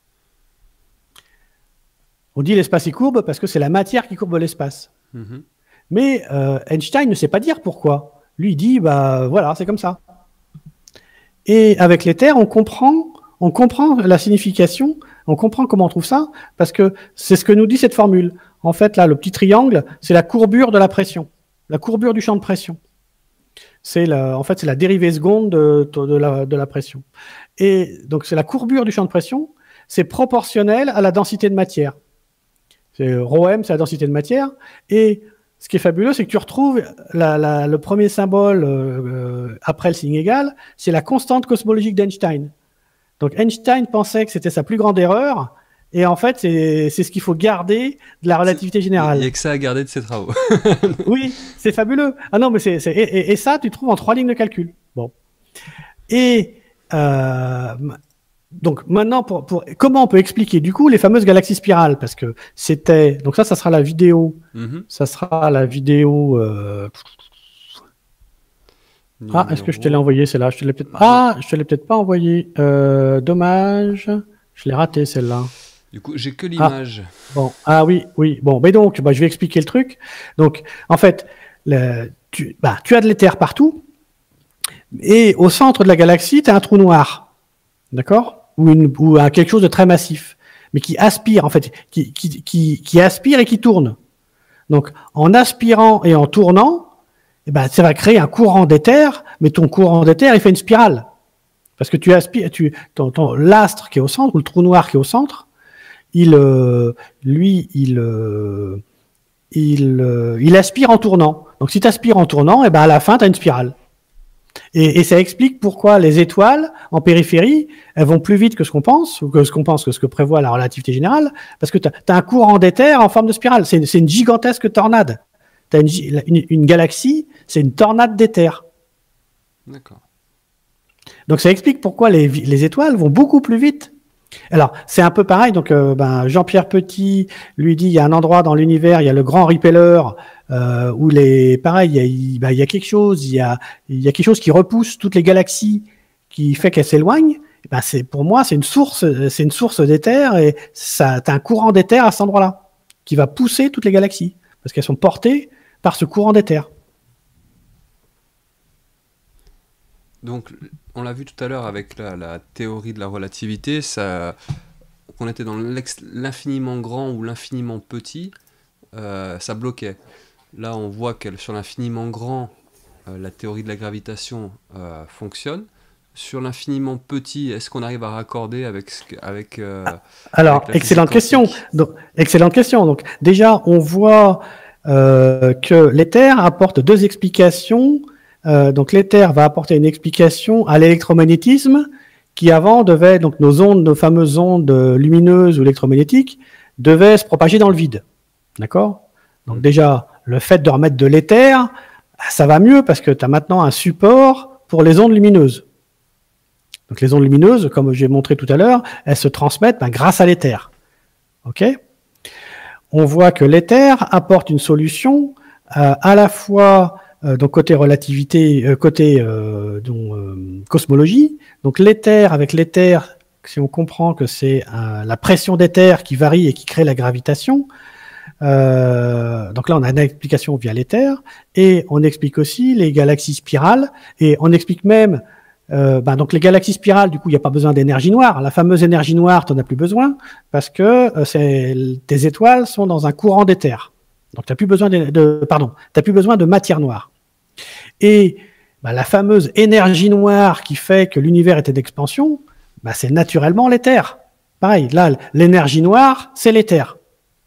On dit l'espace est courbe parce que c'est la matière qui courbe l'espace. Mm-hmm. Mais euh, Einstein ne sait pas dire pourquoi. Lui, il dit, bah voilà, c'est comme ça. Et avec l'éther, on comprend, on comprend la signification, on comprend comment on trouve ça, parce que c'est ce que nous dit cette formule. En fait, là, le petit triangle, c'est la courbure de la pression, la courbure du champ de pression. C'est en fait, c'est la dérivée seconde de, de, la, de la pression. Et donc, c'est la courbure du champ de pression, c'est proportionnel à la densité de matière. Rho m, c'est la densité de matière. Et ce qui est fabuleux, c'est que tu retrouves la, la, le premier symbole euh, après le signe égal, c'est la constante cosmologique d'Einstein. Donc Einstein pensait que c'était sa plus grande erreur, et en fait, c'est ce qu'il faut garder de la relativité générale. Il n'y a que ça à garder de ses travaux. Oui, c'est fabuleux. Ah non, mais c'est et, et, et ça, tu trouves en trois lignes de calcul. Bon. Et euh, donc maintenant, pour, pour, comment on peut expliquer du coup les fameuses galaxies spirales? Parce que c'était... Donc ça, ça sera la vidéo. Mm-hmm. Ça sera la vidéo... Euh... Ah, est-ce que je te l'ai envoyé celle-là? Je te l'ai peut-être Ah, je te l'ai peut-être pas envoyé. Euh, dommage. Je l'ai raté celle-là. Du coup, j'ai que l'image. Ah, bon. Ah oui, oui. Bon, mais donc, bah, je vais expliquer le truc. Donc, en fait, le, tu, bah, tu as de l'éther partout. Et au centre de la galaxie, tu as un trou noir. D'accord? Ou, une, ou un, quelque chose de très massif. Mais qui aspire, en fait, qui, qui, qui, qui aspire et qui tourne. Donc, en aspirant et en tournant, eh ben, ça va créer un courant d'éther, mais ton courant d'éther, il fait une spirale. Parce que tu aspires, tu, ton, ton, l'astre qui est au centre, ou le trou noir qui est au centre, il, euh, lui, il, euh, il, euh, il aspire en tournant. Donc, si tu aspires en tournant, eh ben, à la fin, tu as une spirale. Et, et ça explique pourquoi les étoiles en périphérie, elles vont plus vite que ce qu'on pense, ou que ce qu'on pense, que ce que prévoit la relativité générale, parce que tu as un courant d'éther en forme de spirale. C'est une, c'est une gigantesque tornade. Tu as une, une, une galaxie, c'est une tornade d'éther. D'accord. Donc ça explique pourquoi les, les étoiles vont beaucoup plus vite. Alors, c'est un peu pareil. Donc, euh, ben, Jean-Pierre Petit lui dit il y a un endroit dans l'univers, il y a le grand repeller, euh, où les, pareil, il y, a, il, ben, il y a quelque chose, il y a, il y a quelque chose qui repousse toutes les galaxies, qui fait qu'elles s'éloignent. Ben, c'est, pour moi, c'est une source, c'est une source d'éther et ça, t'as un courant d'éther à cet endroit-là qui va pousser toutes les galaxies parce qu'elles sont portées par ce courant d'éther. Donc, on l'a vu tout à l'heure avec la, la théorie de la relativité, ça, qu'on était dans l'infiniment grand ou l'infiniment petit, euh, ça bloquait. Là, on voit que sur l'infiniment grand, euh, la théorie de la gravitation euh, fonctionne. Sur l'infiniment petit, est-ce qu'on arrive à raccorder avec avec euh, Alors, avec excellente question. Donc, excellente question. Donc, déjà, on voit euh, que l'éther apporte deux explications. Euh, donc l'éther va apporter une explication à l'électromagnétisme qui avant devait, donc nos ondes, nos fameuses ondes lumineuses ou électromagnétiques, devaient se propager dans le vide. D'accord? Donc déjà, le fait de remettre de l'éther, ça va mieux parce que tu as maintenant un support pour les ondes lumineuses. Donc les ondes lumineuses, comme j'ai montré tout à l'heure, elles se transmettent ben, grâce à l'éther. Ok? On voit que l'éther apporte une solution euh, à la fois Euh, donc côté relativité, euh, côté euh, donc, euh, cosmologie. Donc l'éther, avec l'éther, si on comprend que c'est euh, la pression d'éther qui varie et qui crée la gravitation, euh, donc là on a une explication via l'éther, et on explique aussi les galaxies spirales, et on explique même, euh, ben, donc les galaxies spirales, du coup il n'y a pas besoin d'énergie noire, la fameuse énergie noire, tu n'en as plus besoin, parce que euh, c'est, tes étoiles sont dans un courant d'éther. Donc, tu n'as plus besoin de, de pardon, t'as plus besoin de matière noire. Et bah, la fameuse énergie noire qui fait que l'univers était d'expansion, bah, c'est naturellement l'éther. Pareil, là, l'énergie noire, c'est l'éther.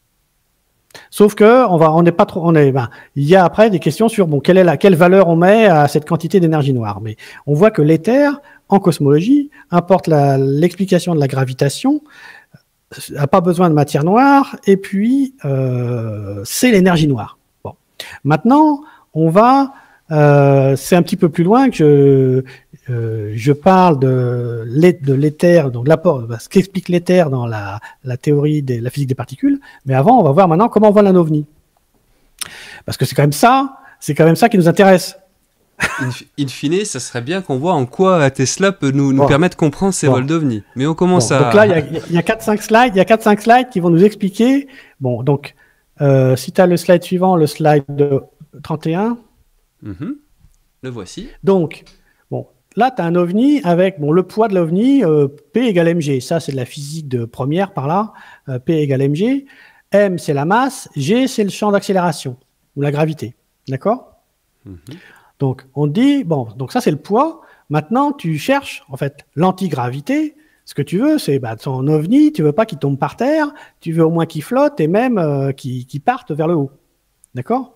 Sauf que on va, on n'est pas trop, on est, ben, il y a après des questions sur bon, quelle est la, quelle valeur on met à cette quantité d'énergie noire. Mais on voit que l'éther, en cosmologie, importe la, l'explication de la gravitation, n'a pas besoin de matière noire, et puis euh, c'est l'énergie noire. Bon, maintenant, on va, euh, c'est un petit peu plus loin que je, euh, je parle de, de l'éther, donc l'apport, ce qu'explique l'éther dans la, la théorie de la physique des particules. Mais avant, on va voir maintenant comment on voit un ovni, parce que c'est quand même ça, c'est quand même ça qui nous intéresse. In, in fine, ça serait bien qu'on voit en quoi Tesla peut nous, nous bon. permettre de comprendre ces bon. vols d'ovnis. Mais on commence bon, à... Donc là, il y a quatre cinq slides, il y a quatre cinq slides qui vont nous expliquer. Bon, donc, euh, si tu as le slide suivant, le slide trente et un. Mm-hmm. Le voici. Donc, bon, là, tu as un ovni avec bon, le poids de l'ovni, euh, P égale mg. Ça, c'est de la physique de première par là. Euh, P égale mg. M, c'est la masse. G, c'est le champ d'accélération ou la gravité. D'accord ? Mm-hmm. Donc, on dit, bon, donc ça, c'est le poids. Maintenant, tu cherches, en fait, l'antigravité. Ce que tu veux, c'est, bah, ton ovni, tu veux pas qu'il tombe par terre, tu veux au moins qu'il flotte et même euh, qu'il, qu'il parte vers le haut. D'accord ?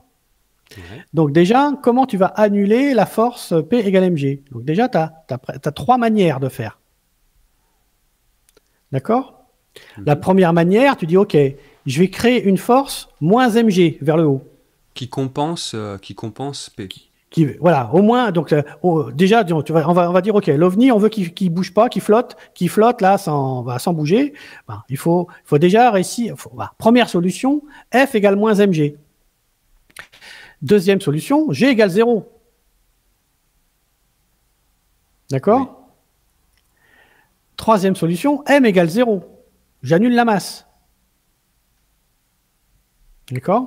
Ouais. Donc, déjà, comment tu vas annuler la force P égale mg ? Donc, déjà, tu as trois manières de faire. D'accord ? Mm-hmm. La première manière, tu dis, OK, je vais créer une force moins mg vers le haut. Qui compense, euh, qui compense P. Qui, voilà, au moins, donc euh, oh, déjà, tu vas, on, va, on va dire, ok, l'ovni, on veut qu'il ne bouge pas, qu'il flotte, qu'il flotte là sans, bah, sans bouger. Ben, il faut, faut déjà réussir. Faut, bah, première solution, F égale moins mg. Deuxième solution, G égale zéro. D'accord ? Oui. Troisième solution, M égale zéro. J'annule la masse. D'accord ?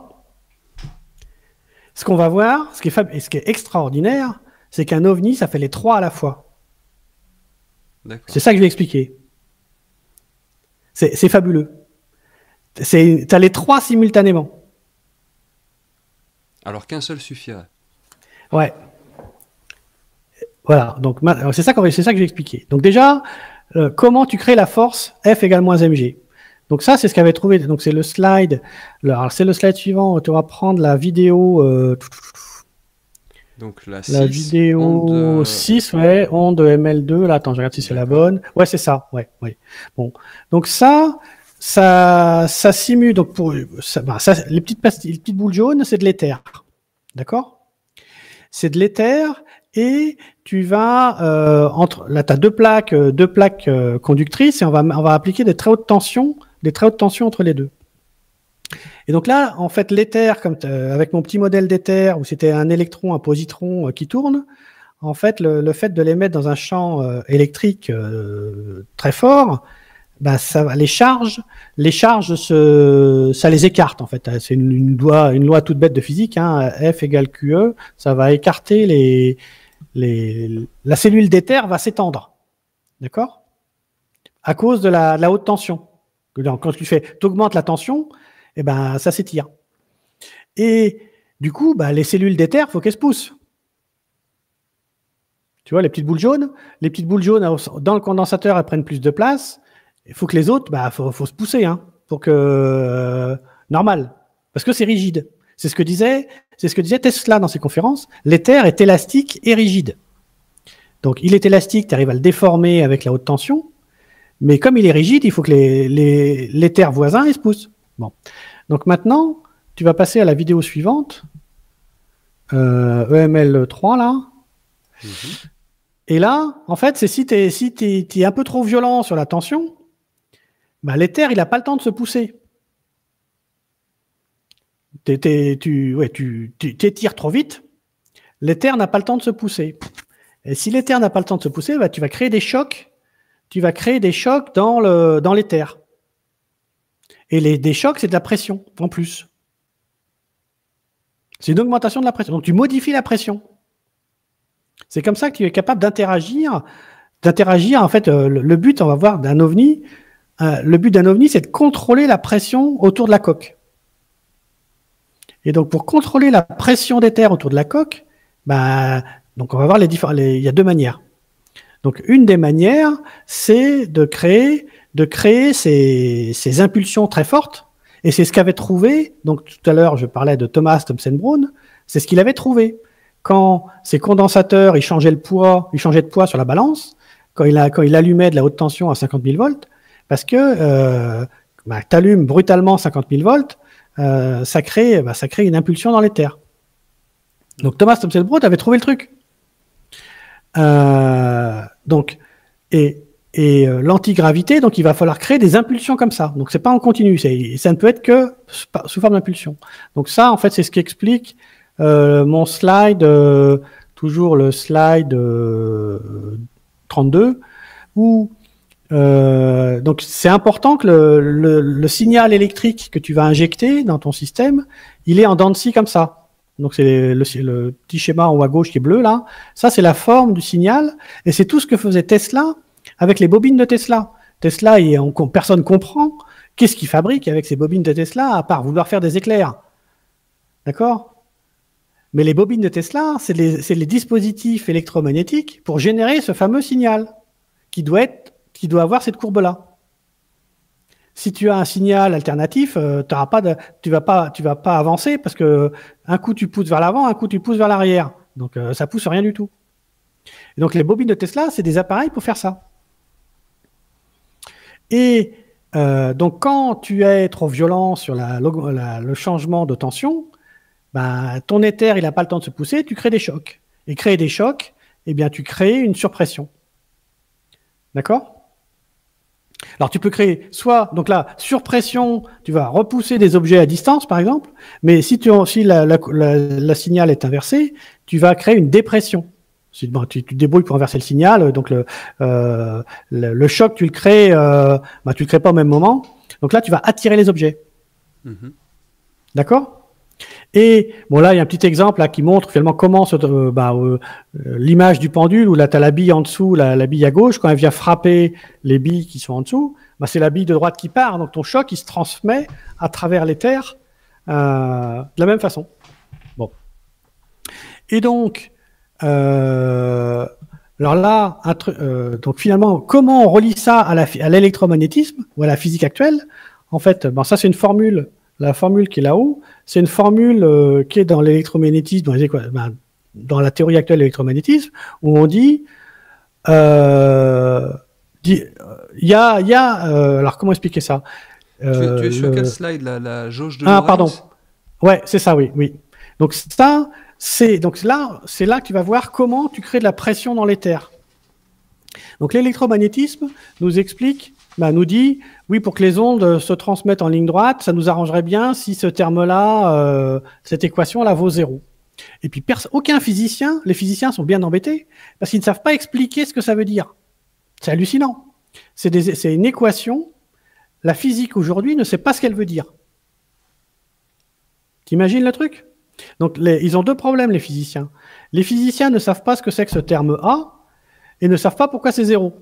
Ce qu'on va voir, ce qui est, fab... ce qui est extraordinaire, c'est qu'un ovni, ça fait les trois à la fois. C'est ça que je vais expliquer. C'est, c'est fabuleux. Tu as les trois simultanément. Alors qu'un seul suffirait. Ouais. Voilà, donc c'est ça, c'est ça que je vais expliquer. Donc déjà, euh, comment tu crées la force F égale moins mg. Donc ça, c'est ce qu'avait trouvé. Donc c'est le slide. Alors c'est le slide suivant. Tu vas prendre la vidéo. Euh, Donc la, la six, vidéo onde... six, ouais, onde M L deux. Là, attends, je regarde si c'est la bonne. Ouais, c'est ça. Ouais, ouais. Bon, donc ça, ça, ça simule. Donc pour ça, bah, ça, les petites pastilles, les petites boules jaunes, c'est de l'éther. D'accord? C'est de l'éther et tu vas euh, entre. Là, tu as deux plaques, euh, deux plaques euh, conductrices et on va, on va appliquer des très hautes tensions, des très hautes tensions entre les deux. Et donc là, en fait, l'éther, comme euh, avec mon petit modèle d'éther où c'était un électron, un positron euh, qui tourne, en fait, le, le fait de les mettre dans un champ euh, électrique euh, très fort, bah, ça, les charges, les charges, se, ça les écarte en fait. C'est une, une loi, une loi toute bête de physique. Hein, F égale Q E, ça va écarter les, les, la cellule d'éther va s'étendre, d'accord, à cause de la, de la haute tension. Donc, quand tu fais, t'augmentes la tension, eh ben, ça s'étire. Et du coup, bah, les cellules d'éther, il faut qu'elles se poussent. Tu vois, les petites boules jaunes, les petites boules jaunes dans le condensateur, elles prennent plus de place. Il faut que les autres, bah, faut, faut se pousser, hein, pour que euh, normal, parce que c'est rigide. C'est ce que disait, c'est ce que disait Tesla dans ses conférences. L'éther est élastique et rigide. Donc, il est élastique, tu arrives à le déformer avec la haute tension, mais comme il est rigide, il faut que les, les, l'éther voisin, il se pousse. Bon. Donc maintenant, tu vas passer à la vidéo suivante, euh, E M L trois là. Mm-hmm. Et là, en fait, c'est si tu es si t'es, t'es un peu trop violent sur la tension, bah, l'éther, il n'a pas le temps de se pousser. T'es, t'es, tu, ouais, tu, tu t'étires trop vite, l'éther n'a pas le temps de se pousser. Et si l'éther n'a pas le temps de se pousser, bah, tu vas créer des chocs. Tu vas créer des chocs dans le dans l'éther. Et les, des chocs, c'est de la pression, en plus. C'est une augmentation de la pression. Donc, tu modifies la pression. C'est comme ça que tu es capable d'interagir. D'interagir, en fait, euh, le, le but, on va voir, d'un ovni, euh, le but d'un ovni, c'est de contrôler la pression autour de la coque. Et donc, pour contrôler la pression d'éther autour de la coque, bah, donc on va voir les différents. Les, il y a deux manières. Donc, une des manières, c'est de créer de créer ces, ces impulsions très fortes, et c'est ce qu'avait trouvé, donc tout à l'heure je parlais de Thomas Thomson Brown, c'est ce qu'il avait trouvé. Quand ces condensateurs, ils changeaient le poids, ils changeaient de poids sur la balance, quand il, a, quand il allumait de la haute tension à cinquante mille volts, parce que euh, bah, tu allumes brutalement cinquante mille volts, euh, ça, crée, bah, ça crée une impulsion dans l'éther. Donc Thomas Thomson Brown avait trouvé le truc. Euh, donc, et Et euh, l'antigravité, donc il va falloir créer des impulsions comme ça. Donc c'est pas en continu, c'est, ça ne peut être que sous forme d'impulsion. Donc ça, en fait, c'est ce qui explique euh, mon slide, euh, toujours le slide euh, trente-deux, où euh, donc c'est important que le, le, le signal électrique que tu vas injecter dans ton système, il est en dents de scie comme ça. Donc c'est le, le petit schéma en haut à gauche qui est bleu là. Ça c'est la forme du signal, et c'est tout ce que faisait Tesla avec les bobines de Tesla. Tesla, il, on, personne comprend qu'est-ce qu'il fabrique avec ces bobines de Tesla, à part vouloir faire des éclairs. D'accord? Mais les bobines de Tesla, c'est les, c'est les dispositifs électromagnétiques pour générer ce fameux signal qui doit, être, qui doit avoir cette courbe-là. Si tu as un signal alternatif, euh, t'auras pas de, tu vas pas, tu vas pas avancer parce que un coup tu pousses vers l'avant, un coup tu pousses vers l'arrière. Donc euh, ça pousse rien du tout. Et donc les bobines de Tesla, c'est des appareils pour faire ça. Et euh, donc, quand tu es trop violent sur la, la, le changement de tension, ben, ton éther, il n'a pas le temps de se pousser, tu crées des chocs. Et créer des chocs, eh bien, tu crées une surpression. D'accord? Alors, tu peux créer soit, donc là, surpression, tu vas repousser des objets à distance, par exemple, mais si, tu, si la, la, la, la signal est inversée, tu vas créer une dépression. Bon, tu, tu te débrouilles pour inverser le signal, donc le, euh, le, le choc, tu le crées, euh, bah, tu le crées pas au même moment. Donc là, tu vas attirer les objets. Mm-hmm. D'accord? Et bon, là, il y a un petit exemple là qui montre finalement comment se, euh, bah, euh, l'image du pendule où là, tu as la bille en dessous, la, la bille à gauche, quand elle vient frapper les billes qui sont en dessous, bah, c'est la bille de droite qui part. Donc ton choc, il se transmet à travers l'éther euh, de la même façon. Bon. Et donc, Euh, alors là, un tru- euh, donc finalement, comment on relie ça à, la, à l'électromagnétisme ou à la physique actuelle? En fait, bon, ça c'est une formule, la formule qui est là-haut, c'est une formule euh, qui est dans l'électromagnétisme, dans les équations, ben, dans la théorie actuelle de l'électromagnétisme, où on dit, euh, il y a, il y a, euh, alors comment expliquer ça? Euh, tu, es, tu es sur le... quel slide, la, la jauge de Ah, Lorentz? pardon. Ouais, c'est ça, oui, oui. Donc ça, c'est donc là, c'est là que tu vas voir comment tu crées de la pression dans l'éther. Donc l'électromagnétisme nous explique, bah, nous dit, oui, pour que les ondes se transmettent en ligne droite, ça nous arrangerait bien si ce terme-là, euh, cette équation-là vaut zéro. Et puis aucun physicien, les physiciens sont bien embêtés parce qu'ils ne savent pas expliquer ce que ça veut dire. C'est hallucinant. C'est des, c'est une équation. La physique aujourd'hui ne sait pas ce qu'elle veut dire. T'imagines le truc? Donc les, ils ont deux problèmes, les physiciens. Les physiciens ne savent pas ce que c'est que ce terme A et ne savent pas pourquoi c'est zéro.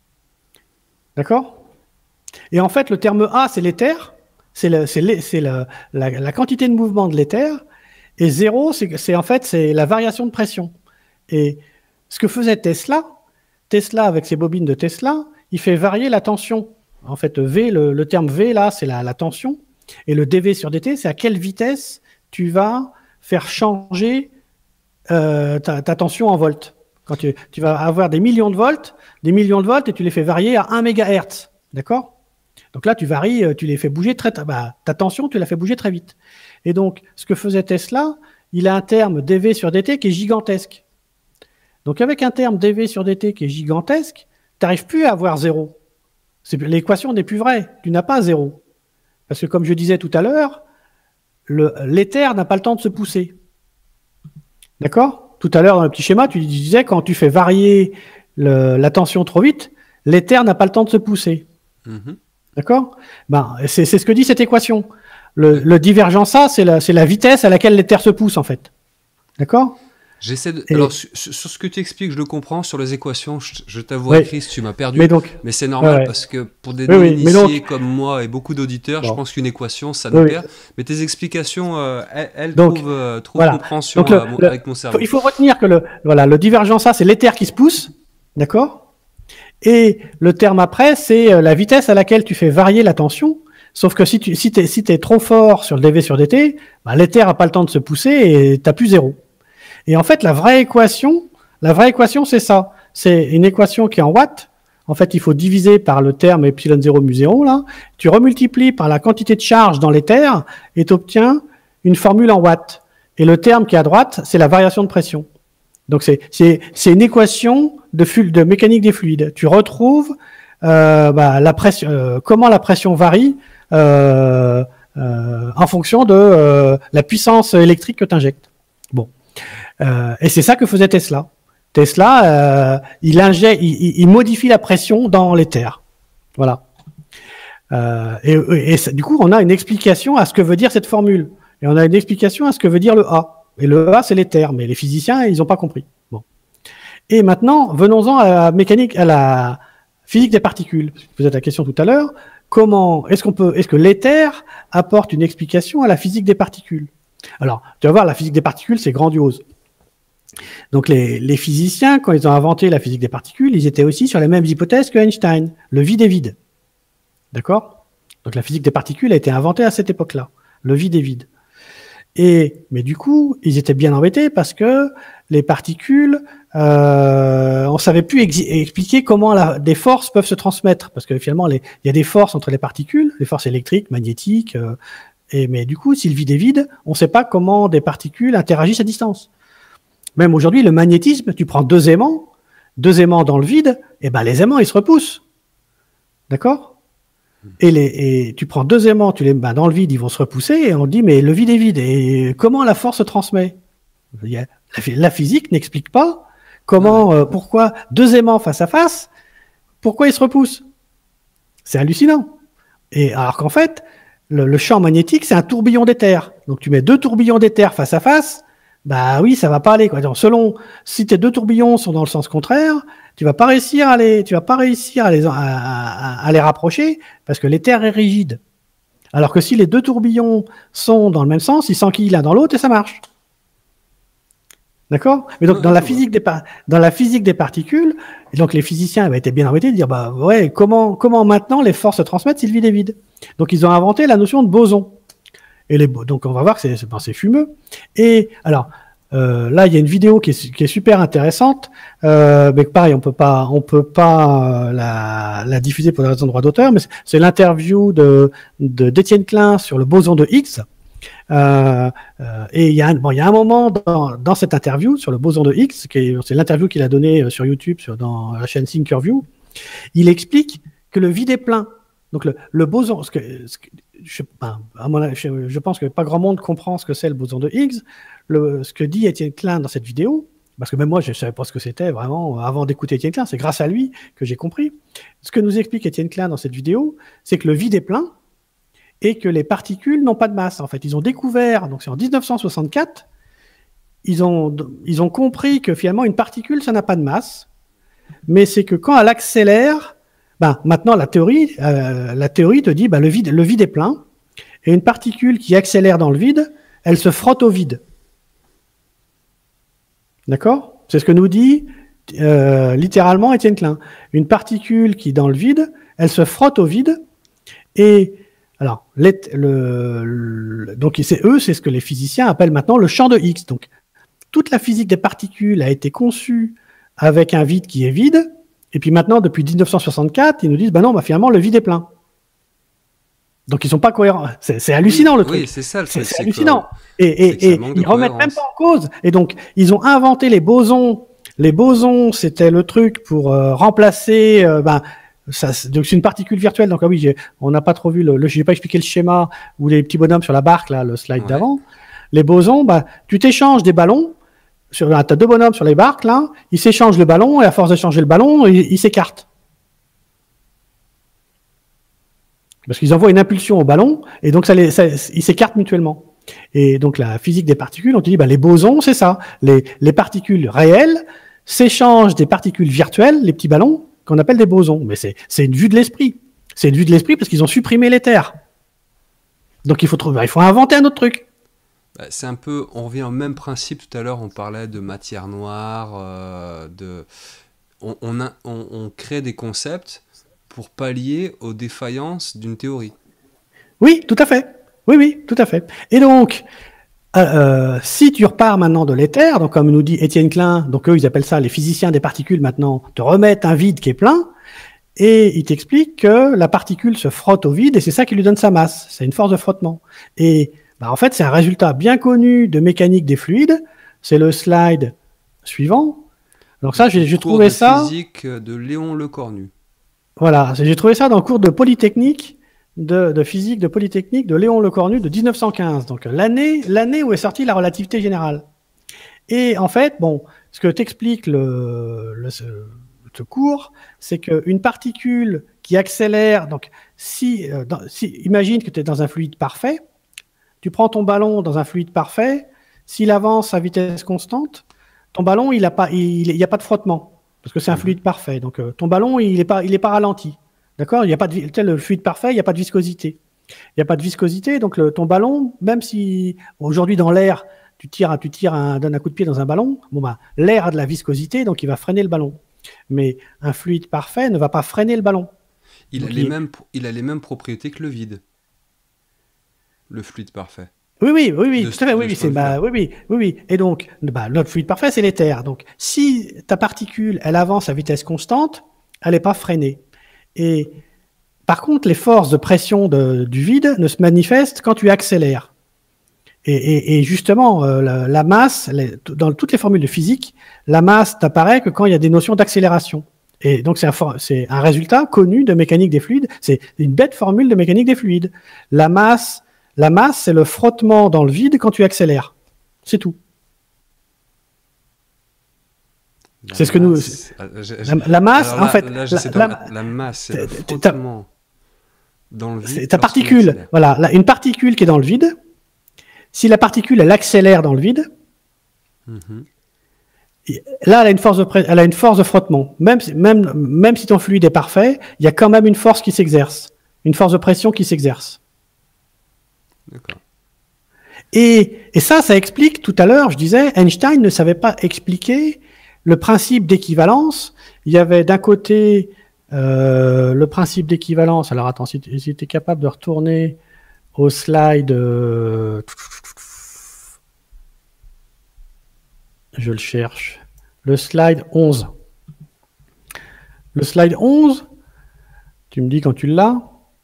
D'accord? Et en fait, le terme A, c'est l'éther, c'est le, la, la, la quantité de mouvement de l'éther, et zéro, c'est en fait c'est la variation de pression. Et ce que faisait Tesla, Tesla avec ses bobines de Tesla, il fait varier la tension. En fait, V, le, le terme V là, c'est la, la tension, et le dV sur dt, c'est à quelle vitesse tu vas faire changer euh, ta, ta tension en volts. Quand tu, tu vas avoir des millions de volts, des millions de volts, et tu les fais varier à un mégahertz. D'accord? Donc là, tu varies, tu les fais bouger très, bah, ta tension, tu la fais bouger très vite. Et donc, ce que faisait Tesla, il a un terme dV sur dt qui est gigantesque. Donc, avec un terme dV sur dt qui est gigantesque, tu n'arrives plus à avoir zéro. L'équation n'est plus vraie. Tu n'as pas zéro. Parce que, comme je disais tout à l'heure, l'éther n'a pas le temps de se pousser. D'accord? Tout à l'heure, dans le petit schéma, tu disais, quand tu fais varier le, la tension trop vite, l'éther n'a pas le temps de se pousser. Mm-hmm. D'accord? Ben, c'est ce que dit cette équation. Le, le divergence-A, c'est la, la vitesse à laquelle l'éther se pousse, en fait. D'accord? J'essaie de... Et... Alors, sur, sur ce que tu expliques, je le comprends. Sur les équations, je, je t'avouerai, oui. Chris, tu m'as perdu. Mais, donc... mais c'est normal, ouais, ouais. parce que pour des non initiés oui, donc... comme moi et beaucoup d'auditeurs, bon. je pense qu'une équation, ça nous oui, perd. Oui. Mais tes explications, euh, elles, elles donc, trouvent, euh, trouvent voilà. compréhension donc, le, euh, le, avec mon cerveau. Il faut retenir que le, voilà, le divergence-A, c'est l'éther qui se pousse. D'accord? Et le terme après, c'est la vitesse à laquelle tu fais varier la tension. Sauf que si tu si t'es, si t'es trop fort sur le dV sur dt, bah, l'éther n'a pas le temps de se pousser et tu n'as plus zéro. Et en fait, la vraie équation, la vraie équation, c'est ça. C'est une équation qui est en watts. En fait, il faut diviser par le terme epsilon zéro mu zéro, là. Tu remultiplies par la quantité de charge dans l'éther et tu obtiens une formule en watts. Et le terme qui est à droite, c'est la variation de pression. Donc, c'est, c'est, c'est une équation de, de mécanique des fluides. Tu retrouves euh, bah, la pression, euh, comment la pression varie euh, euh, en fonction de euh, la puissance électrique que tu injectes. Bon. Euh, et c'est ça que faisait Tesla. Tesla, euh, il, injecte, il, il modifie la pression dans l'éther. Voilà. Euh, et et, et ça, du coup, on a une explication à ce que veut dire cette formule. Et on a une explication à ce que veut dire le A. Et le A, c'est l'éther, mais les physiciens, ils n'ont pas compris. Bon. Et maintenant, venons-en à la mécanique, à la physique des particules. Je posais la question tout à l'heure. Comment est-ce qu'on peut, est-ce que l'éther apporte une explication à la physique des particules? Alors, tu vas voir, la physique des particules, c'est grandiose. Donc, les, les physiciens, quand ils ont inventé la physique des particules, ils étaient aussi sur les mêmes hypothèses que Einstein, le vide est vide. D'accord? Donc, la physique des particules a été inventée à cette époque-là, le vide est vide. Et, mais du coup, ils étaient bien embêtés parce que les particules, euh, on savait plus expliquer comment la, des forces peuvent se transmettre. Parce que finalement, les, il y a des forces entre les particules, les forces électriques, magnétiques. Euh, et, mais du coup, si le vide est vide, on ne sait pas comment des particules interagissent à distance. Même aujourd'hui, le magnétisme, tu prends deux aimants, deux aimants dans le vide, et ben les aimants, ils se repoussent. D'accord? Et, les, et tu prends deux aimants, tu les mets dans le vide, ils vont se repousser, et on dit, mais le vide est vide. Et comment la force se transmet? La physique n'explique pas comment, euh, pourquoi deux aimants face à face, pourquoi ils se repoussent. C'est hallucinant. Et alors qu'en fait, le, le champ magnétique, c'est un tourbillon d'éther. Donc tu mets deux tourbillons d'éther face à face, bah oui, ça va pas aller, quoi. Donc, selon, si tes deux tourbillons sont dans le sens contraire, tu vas pas réussir à les, tu vas pas réussir à les, à, à, à les rapprocher parce que l'éther est rigide. Alors que si les deux tourbillons sont dans le même sens, ils s'enquillent l'un dans l'autre et ça marche. D'accord? Mais donc, dans la physique des, dans la physique des particules, et donc les physiciens avaient été bien embêtés de dire, bah ouais, comment, comment maintenant les forces se transmettent si le vide est vide? Donc, ils ont inventé la notion de boson. Et les, donc, on va voir que c'est, c'est fumeux. Et, alors, euh, là, il y a une vidéo qui est, qui est super intéressante, euh, mais pareil, on peut pas, on peut pas la, la diffuser pour des raisons de droit d'auteur, mais c'est l'interview de de d'Étienne Klein sur le boson de Higgs. Euh, euh, et il y a un, bon, il y a un moment dans, dans cette interview sur le boson de Higgs, c'est l'interview qu'il a donnée sur YouTube, sur, dans la chaîne Thinkerview. Il explique que le vide est plein. Donc le, le boson, ce que, ce que, je, ben, à mon, je, je pense que pas grand monde comprend ce que c'est le boson de Higgs. Le, ce que dit Étienne Klein dans cette vidéo, parce que même moi je ne savais pas ce que c'était vraiment avant d'écouter Étienne Klein, c'est grâce à lui que j'ai compris. Ce que nous explique Étienne Klein dans cette vidéo, c'est que le vide est plein et que les particules n'ont pas de masse. En fait, ils ont découvert, donc c'est en mille neuf cent soixante-quatre, ils ont, ils ont compris que finalement une particule ça n'a pas de masse, mais c'est que quand elle accélère, ben, maintenant, la théorie, euh, la théorie te dit ben, le, vide, le vide est plein, et une particule qui accélère dans le vide, elle se frotte au vide. D'accord? C'est ce que nous dit euh, littéralement Étienne Klein. Une particule qui est dans le vide, elle se frotte au vide, et alors, les, le, le, donc c'est eux, c'est ce que les physiciens appellent maintenant le champ de Higgs. Donc, toute la physique des particules a été conçue avec un vide qui est vide. Et puis maintenant, depuis mille neuf cent soixante-quatre, ils nous disent, ben non, bah finalement, le vide est plein. Donc ils sont pas cohérents. C'est hallucinant oui, le truc. Oui, c'est ça le truc. C'est hallucinant. Que, et et, et ils remettent même pas en cause. Et donc, ils ont inventé les bosons. Les bosons, c'était le truc pour euh, remplacer... Euh, ben, ça, donc c'est une particule virtuelle. Donc ah oui, on n'a pas trop vu, le, le j'ai pas expliqué le schéma ou les petits bonhommes sur la barque, là, le slide ouais. d'avant. Les bosons, ben, tu t'échanges des ballons. Tu as deux bonhommes sur les barques, là, ils s'échangent le ballon, et à force d'échanger le ballon, ils, ils s'écartent. Parce qu'ils envoient une impulsion au ballon, et donc ça les, ça, ils s'écartent mutuellement. Et donc la physique des particules, on te dit, bah, les bosons, c'est ça. Les, les particules réelles s'échangent des particules virtuelles, les petits ballons, qu'on appelle des bosons. Mais c'est une vue de l'esprit. C'est une vue de l'esprit parce qu'ils ont supprimé l'éther. Donc il faut, trouver, il faut inventer un autre truc. C'est un peu, on revient au même principe. Tout à l'heure, on parlait de matière noire, euh, de, on, on, a, on, on crée des concepts pour pallier aux défaillances d'une théorie. Oui, tout à fait. Oui, oui, tout à fait. Et donc, euh, si tu repars maintenant de l'éther, donc comme nous dit Étienne Klein, donc eux ils appellent ça les physiciens des particules maintenant, te remettent un vide qui est plein, et ils t'expliquent que la particule se frotte au vide et c'est ça qui lui donne sa masse. C'est une force de frottement. Et bah, en fait, c'est un résultat bien connu de mécanique des fluides. C'est le slide suivant. Donc ça, j'ai trouvé ça... physique de Léon Le Cornu. Voilà, j'ai trouvé ça dans le cours de Polytechnique, de, de physique de Polytechnique de Léon Le Cornu de mille neuf cent quinze. Donc l'année l'année où est sortie la relativité générale. Et en fait, bon, ce que t'explique le, le ce, ce cours, c'est qu'une particule qui accélère, donc si, euh, dans, si imagine que tu es dans un fluide parfait, tu prends ton ballon dans un fluide parfait, s'il avance à vitesse constante, ton ballon, il n'y a, a pas de frottement, parce que c'est un fluide parfait. Donc euh, ton ballon, il n'est pas, il est pas ralenti. D'accord? Il n'y a pas de, tel le fluide parfait, il n'y a pas de viscosité. Il n'y a pas de viscosité, donc le, ton ballon, même si aujourd'hui dans l'air, tu tires, tu tires un, donnes un coup de pied dans un ballon, bon bah, l'air a de la viscosité, donc il va freiner le ballon. Mais un fluide parfait ne va pas freiner le ballon. Il, a, les il... Mêmes, il a les mêmes propriétés que le vide. Le fluide parfait. Oui, oui, oui, oui, de, tout à fait, oui, oui, bah, oui, oui, oui, oui. Et donc, bah, notre fluide parfait, c'est l'éther. Donc, si ta particule, elle avance à vitesse constante, elle n'est pas freinée. Et par contre, les forces de pression de, du vide ne se manifestent quand tu accélères. Et, et, et justement, euh, la, la masse, les, dans toutes les formules de physique, la masse n'apparaît que quand il y a des notions d'accélération. Et donc, c'est un, un résultat connu de mécanique des fluides. C'est une bête formule de mécanique des fluides. La masse, la masse, c'est le frottement dans le vide quand tu accélères. C'est tout. C'est ce que nous. La, la masse, là, en fait. Là, la, la, la masse, c'est le frottement dans le vide. Ta particule, voilà, là, une particule qui est dans le vide. Si la particule, elle accélère dans le vide, mm-hmm. là, elle a une force de, elle a une force de frottement. Même, même, même si ton fluide est parfait, il y a quand même une force qui s'exerce, une force de pression qui s'exerce. D'accord. Et, et ça, ça explique, tout à l'heure, je disais, Einstein ne savait pas expliquer le principe d'équivalence. Il y avait d'un côté euh, le principe d'équivalence. Alors attends, si tu es capable de retourner au slide... Euh, je le cherche, le slide onze. Le slide onze, tu me dis quand tu l'as.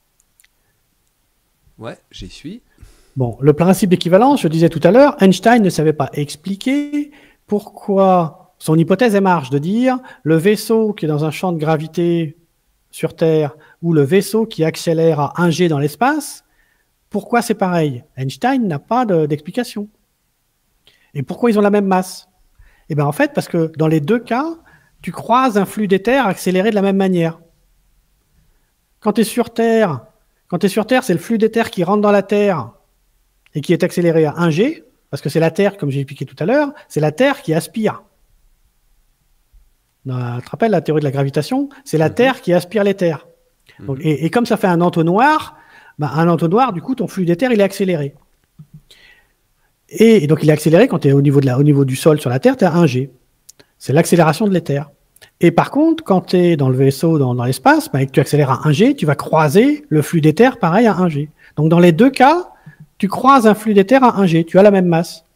Ouais, j'y suis. Bon, le principe d'équivalence, je disais tout à l'heure, Einstein ne savait pas expliquer pourquoi son hypothèse marche de dire le vaisseau qui est dans un champ de gravité sur Terre ou le vaisseau qui accélère à un G dans l'espace, pourquoi c'est pareil? Einstein n'a pas d'explication. Et pourquoi ils ont la même masse? Eh bien en fait, parce que dans les deux cas, tu croises un flux d'éther accéléré de la même manière. Quand tu es sur Terre, quand tu es sur Terre, c'est le flux d'éther qui rentre dans la Terre et qui est accéléré à un G, parce que c'est la Terre, comme j'ai expliqué tout à l'heure, c'est la Terre qui aspire. Tu te rappelles la théorie de la gravitation? C'est la mmh. Terre qui aspire l'éther. Mmh. Et, et comme ça fait un entonnoir, bah, un entonnoir, du coup, ton flux d'éther, il est accéléré. Et, et donc, il est accéléré quand tu es au niveau, de la, au niveau du sol sur la Terre, tu es à un G. C'est l'accélération de l'éther. Et par contre, quand tu es dans le vaisseau, dans, dans l'espace, bah, et que tu accélères à un G, tu vas croiser le flux d'éther pareil à un G. Donc, dans les deux cas, tu croises un flux d'éther à un G, tu as la même masse.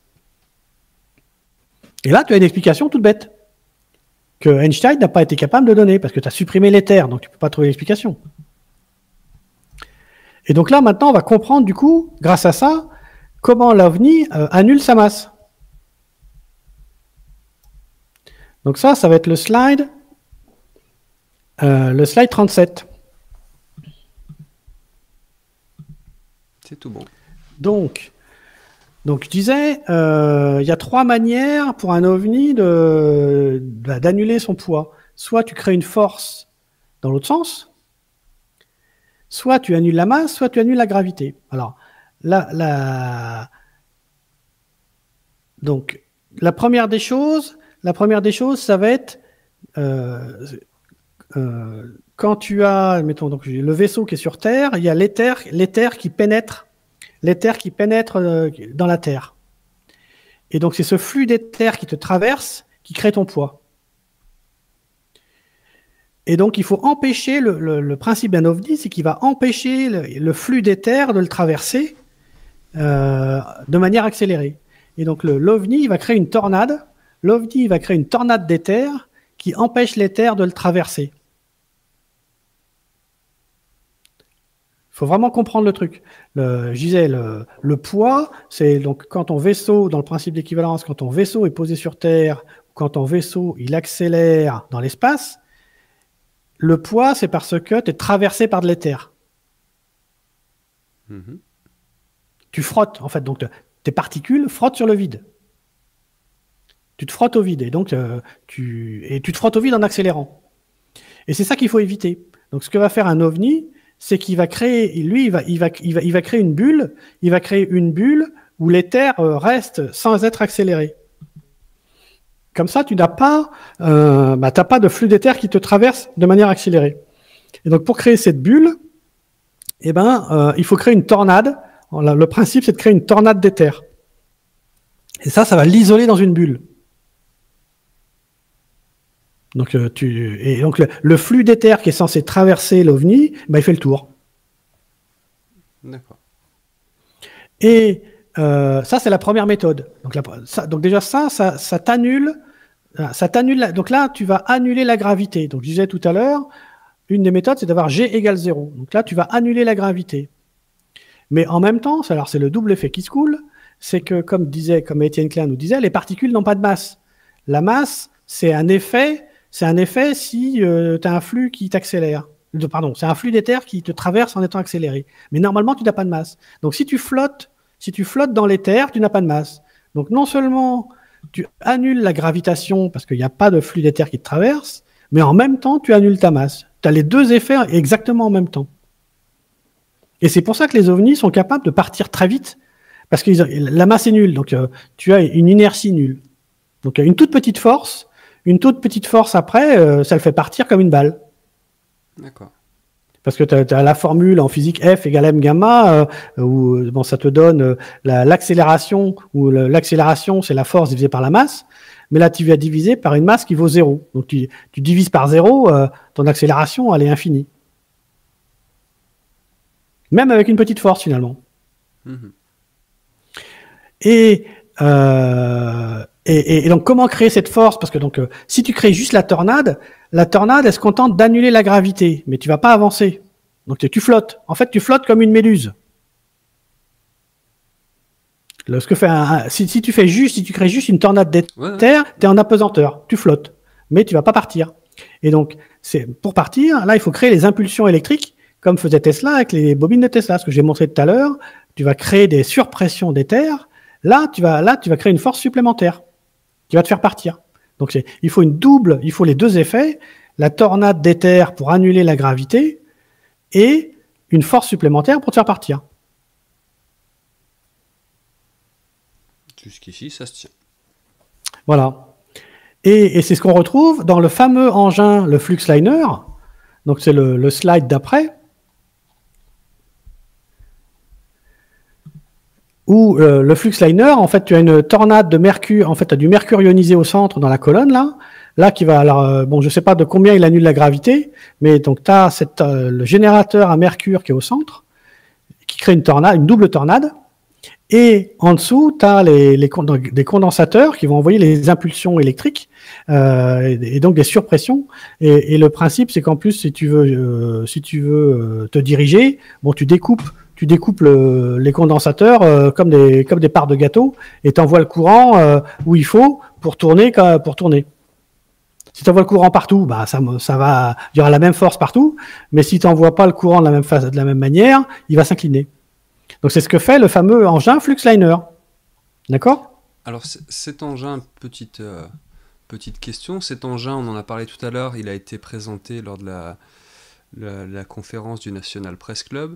Et là, tu as une explication toute bête, que Einstein n'a pas été capable de donner, parce que tu as supprimé l'éther, donc tu ne peux pas trouver l'explication. Et donc là, maintenant, on va comprendre, du coup, grâce à ça, comment l'OVNI euh, annule sa masse. Donc ça, ça va être le slide, euh, le slide trente-sept. C'est tout bon. Donc, donc je disais, euh, il y a trois manières pour un OVNI de, de, d'annuler son poids. Soit tu crées une force dans l'autre sens, soit tu annules la masse, soit tu annules la gravité. Alors, la, la, donc, la première des choses, la première des choses, ça va être euh, euh, quand tu as, mettons donc le vaisseau qui est sur Terre, il y a l'éther, l'éther qui pénètre. L'éther qui pénètre dans la Terre. Et donc, c'est ce flux d'éther qui te traverse qui crée ton poids. Et donc, il faut empêcher, le, le, le principe d'un OVNI, c'est qu'il va empêcher le, le flux d'éther de le traverser euh, de manière accélérée. Et donc, le, l'OVNI, il va créer une tornade. L'OVNI, il va créer une tornade d'éther qui empêche l'éther de le traverser. Il faut vraiment comprendre le truc. Le, je disais, le, le poids, c'est donc quand ton vaisseau, dans le principe d'équivalence, quand ton vaisseau est posé sur Terre, quand ton vaisseau il accélère dans l'espace, le poids, c'est parce que tu es traversé par de l'éther. Mm-hmm. Tu frottes, en fait, donc tes particules frottent sur le vide. Tu te frottes au vide, et donc euh, tu, et tu te frottes au vide en accélérant. Et c'est ça qu'il faut éviter. Donc ce que va faire un OVNI, c'est qu'il va créer, lui, il va, il, va, il, va, il va créer une bulle, il va créer une bulle où l'éther reste sans être accéléré. Comme ça, tu n'as pas, euh, bah, t'as pas de flux d'éther qui te traverse de manière accélérée. Et donc, pour créer cette bulle, eh ben, euh, il faut créer une tornade. Le principe, c'est de créer une tornade d'éther. Et ça, ça va l'isoler dans une bulle. Donc, euh, tu, et donc le, le flux d'éther qui est censé traverser l'OVNI, bah, il fait le tour. D'accord. Et euh, ça, c'est la première méthode. Donc, la, ça, donc déjà, ça, ça, ça t'annule. Ça t'annule la, donc là, tu vas annuler la gravité. Donc, je disais tout à l'heure, une des méthodes, c'est d'avoir G égale zéro. Donc là, tu vas annuler la gravité. Mais en même temps, alors c'est le double effet qui se coule, c'est que, comme disait, comme Étienne Klein nous disait, les particules n'ont pas de masse. La masse, c'est un effet. C'est un effet si euh, tu as un flux qui t'accélère. Pardon, c'est un flux d'éther qui te traverse en étant accéléré. Mais normalement, tu n'as pas de masse. Donc, si tu flottes, si tu flottes dans l'éther, tu n'as pas de masse. Donc, non seulement tu annules la gravitation parce qu'il n'y a pas de flux d'éther qui te traverse, mais en même temps, tu annules ta masse. Tu as les deux effets exactement en même temps. Et c'est pour ça que les ovnis sont capables de partir très vite, parce que la masse est nulle. Donc, euh, tu as une inertie nulle. Donc, une toute petite force. Une toute petite force après, euh, ça le fait partir comme une balle. D'accord. Parce que tu as la formule en physique F égale m gamma, euh, où bon, ça te donne euh, la, l'accélération, où le, l'accélération, c'est la force divisée par la masse, mais là, tu vas diviser par une masse qui vaut zéro. Donc, tu, tu divises par zéro, euh, ton accélération, elle est infinie. Même avec une petite force, finalement. Mmh. Et... Euh, et, et donc, comment créer cette force? Parce que donc, euh, si tu crées juste la tornade, la tornade, elle se contente d'annuler la gravité, mais tu vas pas avancer. Donc, tu, tu flottes. En fait, tu flottes comme une méduse. Lorsque fait un, un, si, si tu fais juste, si tu crées juste une tornade d'éther, ouais. tu es en apesanteur, tu flottes, mais tu vas pas partir. Et donc, c'est pour partir, là, il faut créer les impulsions électriques, comme faisait Tesla avec les bobines de Tesla, ce que j'ai montré tout à l'heure. Tu vas créer des surpressions d'éther. Là, tu vas, là, tu vas créer une force supplémentaire qui va te faire partir. Donc, c'est, il faut une double, il faut les deux effets, la tornade d'éther pour annuler la gravité et une force supplémentaire pour te faire partir. Jusqu'ici, ça se tient. Voilà. Et, et c'est ce qu'on retrouve dans le fameux engin, le Fluxliner. Donc, c'est le, le slide d'après. Où euh, le Fluxliner, en fait, tu as une tornade de mercure. En fait, tu as du mercure ionisé au centre dans la colonne, là. Là, qui va, alors, euh, bon, je sais pas de combien il annule la gravité, mais donc, tu as cette, euh, le générateur à mercure qui est au centre, qui crée une tornade, une double tornade. Et en dessous, tu as les, les, des condensateurs qui vont envoyer les impulsions électriques euh, et, et donc des surpressions. Et, et le principe, c'est qu'en plus, si tu veux, euh, si tu veux euh, te diriger, bon, tu découpes, tu découpes le, les condensateurs euh, comme des comme des parts de gâteau et t'envoies le courant euh, où il faut pour tourner pour tourner. Si tu envoies le courant partout, bah ça ça va, il y aura la même force partout. Mais si tu n'envoies pas le courant de la même phase, de la même manière, il va s'incliner. Donc, c'est ce que fait le fameux engin Fluxliner. D'accord? Alors, cet engin, petite, euh, petite question, cet engin, on en a parlé tout à l'heure, il a été présenté lors de la, la, la conférence du National Press Club.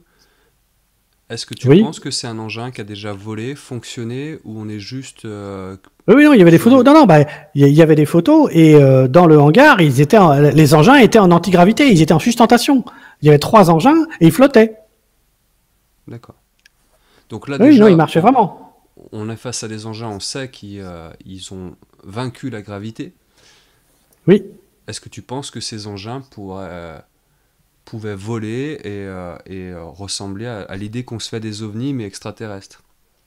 Est-ce que tu oui. penses que c'est un engin qui a déjà volé, fonctionné, ou on est juste... Euh, oui, oui, non, il y avait des photos. Non, non, bah, il y avait des photos, et euh, dans le hangar, ils étaient en, les engins étaient en antigravité, ils étaient en sustentation. Il y avait trois engins, et ils flottaient. D'accord. Donc là, oui, déjà, non, il marchait on, vraiment. On est face à des engins, on sait qu'ils euh, ils ont vaincu la gravité. Oui. Est-ce que tu penses que ces engins pourraient, euh, pouvaient voler et, euh, et euh, ressembler à, à l'idée qu'on se fait des ovnis, mais extraterrestres?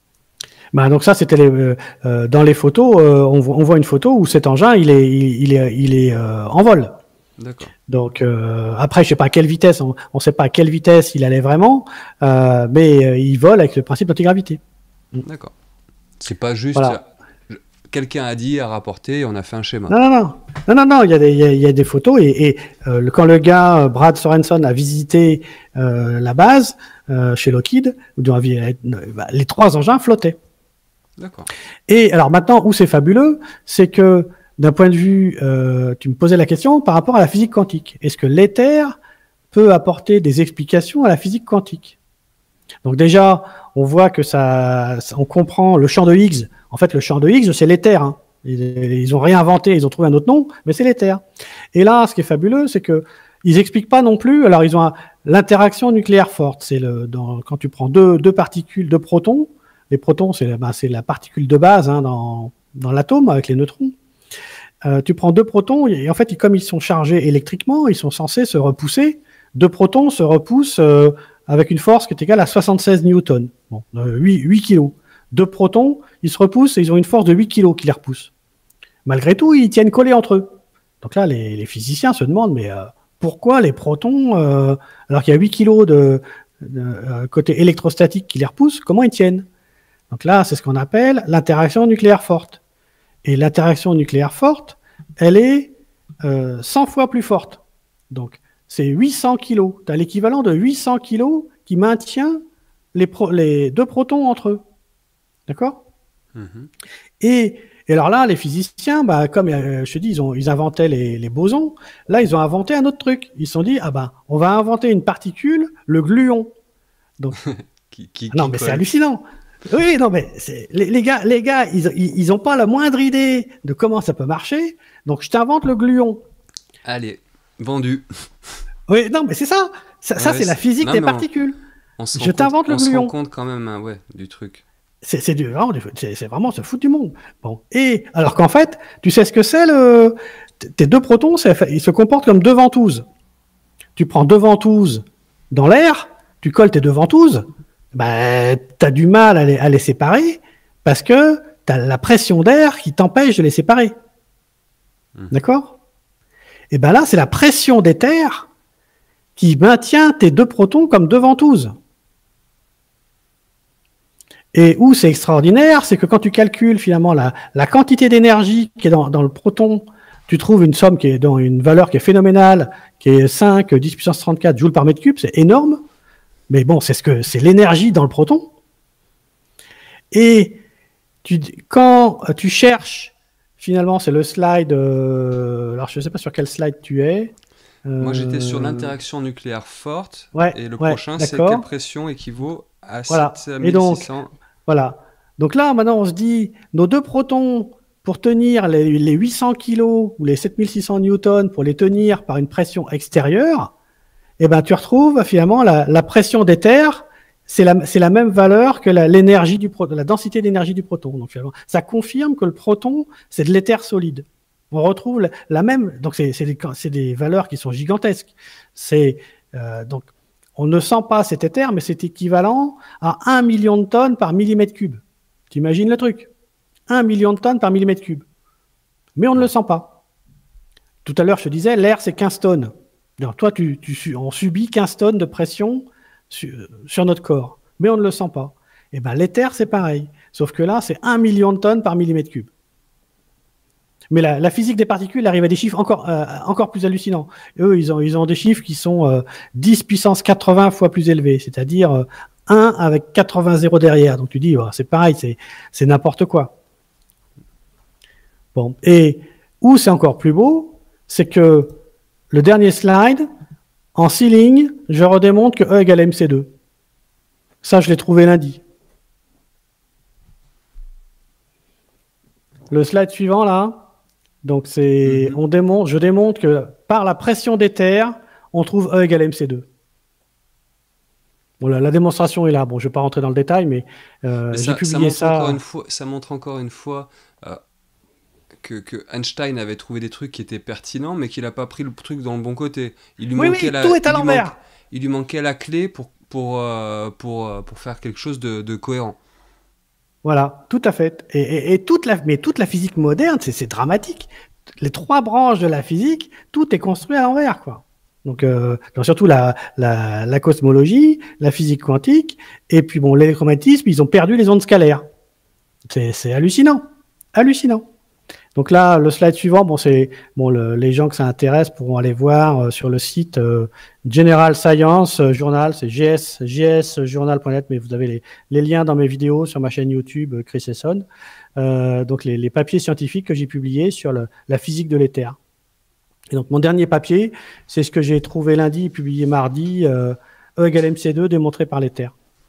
Bah donc ça, c'était les, euh, euh, dans les photos, euh, on, voit, on voit une photo où cet engin, il est, il, il est, il est euh, en vol. D'accord. Donc euh, après, je sais pas à quelle vitesse, on ne sait pas à quelle vitesse il allait vraiment, euh, mais euh, il vole avec le principe d'antigravité. D'accord. C'est pas juste voilà. Quelqu'un a dit, a rapporté, on a fait un schéma. Non, non, non, non, non, non. Il y a des, il y a, il y a des photos et, et euh, le, quand le gars Brad Sorenson a visité euh, la base euh, chez Lockheed, les trois engins flottaient. D'accord. Et alors maintenant, où c'est fabuleux, c'est que d'un point de vue, euh, tu me posais la question par rapport à la physique quantique. Est-ce que l'éther peut apporter des explications à la physique quantique? Donc déjà, on voit que ça, on comprend le champ de Higgs. En fait, le champ de Higgs, c'est l'éther. Hein. Ils, ils ont réinventé, ils ont trouvé un autre nom, mais c'est l'éther. Et là, ce qui est fabuleux, c'est que ils expliquent pas non plus. Alors, ils ont un, l'interaction nucléaire forte. C'est le, dans, quand tu prends deux, deux particules, deux protons. Les protons, c'est, ben, c'est la particule de base hein, dans, dans l'atome avec les neutrons. Euh, tu prends deux protons et en fait, comme ils sont chargés électriquement, ils sont censés se repousser. Deux protons se repoussent euh, avec une force qui est égale à soixante-seize newtons, bon, euh, huit, huit kilos. Deux protons, ils se repoussent et ils ont une force de huit kilos qui les repousse. Malgré tout, ils tiennent collés entre eux. Donc là, les, les physiciens se demandent, mais euh, pourquoi les protons, euh, alors qu'il y a huit kilos de, de euh, côté électrostatique qui les repousse, comment ils tiennent? Donc là, c'est ce qu'on appelle l'interaction nucléaire forte. Et l'interaction nucléaire forte, elle est euh, cent fois plus forte. Donc, c'est huit cents kilos. Tu as l'équivalent de huit cents kilos qui maintient les, pro- les deux protons entre eux. D'accord? mm-hmm. et, et alors là, les physiciens, bah, comme euh, je te dis, ils, ont, ils inventaient les, les bosons. Là, ils ont inventé un autre truc. Ils se sont dit, ah ben, on va inventer une particule, le gluon. Donc, qui, qui, non, qui mais colle. C'est hallucinant. Oui, non, mais c'est, les, les gars, les gars, ils, ils, ils ont pas la moindre idée de comment ça peut marcher. Donc, je t'invente le gluon. Allez, vendu. Oui, non, mais c'est ça. Ça, ouais, ça c'est, c'est la physique non, des particules. On, on je t'invente compte, le gluon. On se rend compte quand même, hein, ouais, du truc. C'est, c'est, du, vraiment, c'est, c'est vraiment se foutre du monde. Bon, et alors qu'en fait, tu sais ce que c'est le tes deux protons, c'est, ils se comportent comme deux ventouses. Tu prends deux ventouses dans l'air, tu colles tes deux ventouses. Ben, t'as du mal à les, à les séparer parce que as la pression d'air qui t'empêche de les séparer. Mmh. D'accord? Et ben là, c'est la pression d'éther qui maintient tes deux protons comme deux ventouses. Et où c'est extraordinaire, c'est que quand tu calcules finalement la, la quantité d'énergie qui est dans, dans le proton, tu trouves une somme qui est dans une valeur qui est phénoménale, qui est cinq, dix puissance trente-quatre joules par mètre cube, c'est énorme. Mais bon, c'est ce que c'est l'énergie dans le proton. Et tu, quand tu cherches, finalement, c'est le slide. Euh, alors, je ne sais pas sur quel slide tu es. Euh, Moi, j'étais sur l'interaction nucléaire forte. Ouais, et le ouais, prochain, c'est quelle pression équivaut à voilà. mille six cents. Et donc, voilà. Donc là, maintenant, on se dit, nos deux protons, pour tenir les, les huit cents kilos ou les sept mille six cents newtons, pour les tenir par une pression extérieure, eh ben, tu retrouves finalement la, la pression d'éther, c'est la, c'est la même valeur que la, l'énergie du proton, la densité d'énergie du proton. Donc finalement, ça confirme que le proton, c'est de l'éther solide. On retrouve la, la même, donc c'est, c'est, des, c'est des valeurs qui sont gigantesques. C'est euh, donc on ne sent pas cet éther, mais c'est équivalent à un million de tonnes par millimètre cube. T'imagines le truc? Un million de tonnes par millimètre cube. Mais on ne le sent pas. Tout à l'heure, je te disais, l'air, c'est quinze tonnes. Alors, toi, tu, tu, on subit quinze tonnes de pression sur, sur notre corps, mais on ne le sent pas. Et ben, l'éther, c'est pareil. Sauf que là, c'est un million de tonnes par millimètre cube. Mais la, la physique des particules arrive à des chiffres encore, euh, encore plus hallucinants. Eux, ils ont, ils ont des chiffres qui sont euh, dix puissance quatre-vingts fois plus élevés, c'est-à-dire euh, un avec quatre-vingts zéros derrière. Donc tu dis, oh, c'est pareil, c'est, c'est n'importe quoi. Bon. Et où c'est encore plus beau, c'est que le dernier slide, en six lignes, je redémontre que E égale M C deux. Ça, je l'ai trouvé lundi. Le slide suivant, là, donc c'est, mm-hmm. on démontre, je démontre que par la pression d'éther, on trouve E égale M C deux. Bon, la, la démonstration est là. Bon, je ne vais pas rentrer dans le détail, mais, euh, mais ça, j'ai publié ça. Montre ça. Encore une fois, ça montre encore une fois euh, que, que Einstein avait trouvé des trucs qui étaient pertinents, mais qu'il n'a pas pris le truc dans le bon côté. Il lui oui, manquait oui, la, tout est à il l'envers. Lui manque, il lui manquait la clé pour, pour, euh, pour, euh, pour faire quelque chose de, de cohérent. Voilà, tout à fait. Et, et, et toute la, mais toute la physique moderne, c'est, c'est dramatique. Les trois branches de la physique, tout est construit à l'envers, quoi. Donc, euh, donc surtout la, la, la cosmologie, la physique quantique, et puis bon, l'électromagnétisme, ils ont perdu les ondes scalaires. C'est, c'est hallucinant, hallucinant. Donc là, le slide suivant, bon, c'est bon, le, les gens que ça intéresse pourront aller voir euh, sur le site euh, General Science euh, Journal, c'est G S, G S journal point net, mais vous avez les, les liens dans mes vidéos sur ma chaîne YouTube euh, Chris Esson. Euh, donc les, les papiers scientifiques que j'ai publiés sur le, la physique de l'éther. Et donc mon dernier papier, c'est ce que j'ai trouvé lundi, publié mardi, euh, E égale M C deux démontré par l'éther.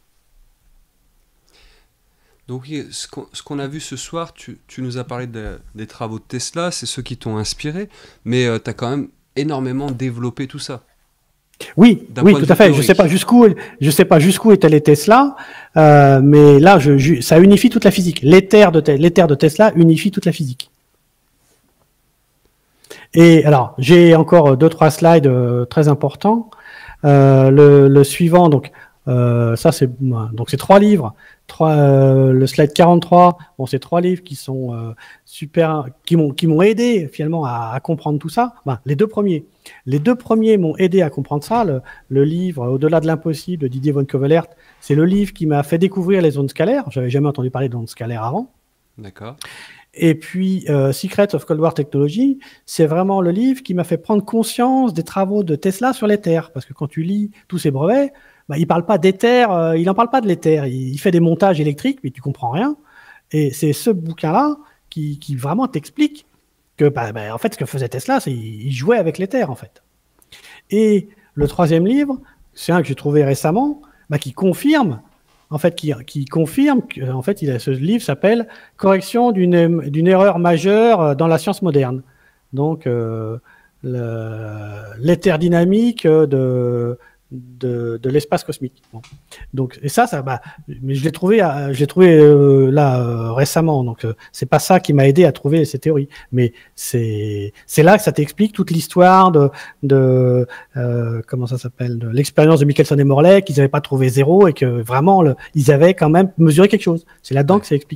Donc ce qu'on, ce qu'on a vu ce soir, tu, tu nous as parlé de, des travaux de Tesla, c'est ceux qui t'ont inspiré, mais euh, tu as quand même énormément développé tout ça. Oui, oui, tout à fait. Théorique. Je sais pas jusqu'où, je sais pas jusqu'où est allé Tesla, euh, mais là, je, je, ça unifie toute la physique. L'éther de, l'éther de Tesla unifie toute la physique. Et alors, j'ai encore deux, trois slides euh, très importants. Euh, le, le suivant, donc, euh, ça c'est, donc c'est trois livres. Trois, euh, le slide quarante-trois, bon, c'est trois livres qui sont euh, super, qui m'ont, qui m'ont aidé finalement à, à comprendre tout ça. Ben, les deux premiers, les deux premiers m'ont aidé à comprendre ça. Le, le livre Au-delà de l'impossible de Didier von Cauwellert, c'est le livre qui m'a fait découvrir les ondes scalaires. J'avais jamais entendu parler d'ondes scalaires avant. D'accord. Et puis euh, Secrets of Cold War Technology, c'est vraiment le livre qui m'a fait prendre conscience des travaux de Tesla sur l'éther, parce que quand tu lis tous ces brevets, bah, il parle pas d'éther, euh, il en parle pas de l'éther, il, il fait des montages électriques, mais tu comprends rien. Et c'est ce bouquin-là qui, qui vraiment t'explique que, bah, bah, en fait, ce que faisait Tesla, c'est il jouait avec l'éther, en fait. Et le troisième livre, c'est un que j'ai trouvé récemment, bah, qui confirme, en fait, qui, qui confirme que, en fait, il a, ce livre s'appelle Correction d'une, d'une erreur majeure dans la science moderne. Donc, euh, le, l'éther dynamique de De, de l'espace cosmique. Bon. Donc, et ça, ça, bah, mais je l'ai trouvé, à, je l'ai trouvé euh, là euh, récemment. Donc, euh, c'est pas ça qui m'a aidé à trouver ces théories, mais c'est c'est là que ça t'explique toute l'histoire de de euh, comment ça s'appelle, de l'expérience de Michelson et Morley, qu'ils n'avaient pas trouvé zéro et que vraiment le, ils avaient quand même mesuré quelque chose. C'est là-dedans ouais. que c'est expliqué.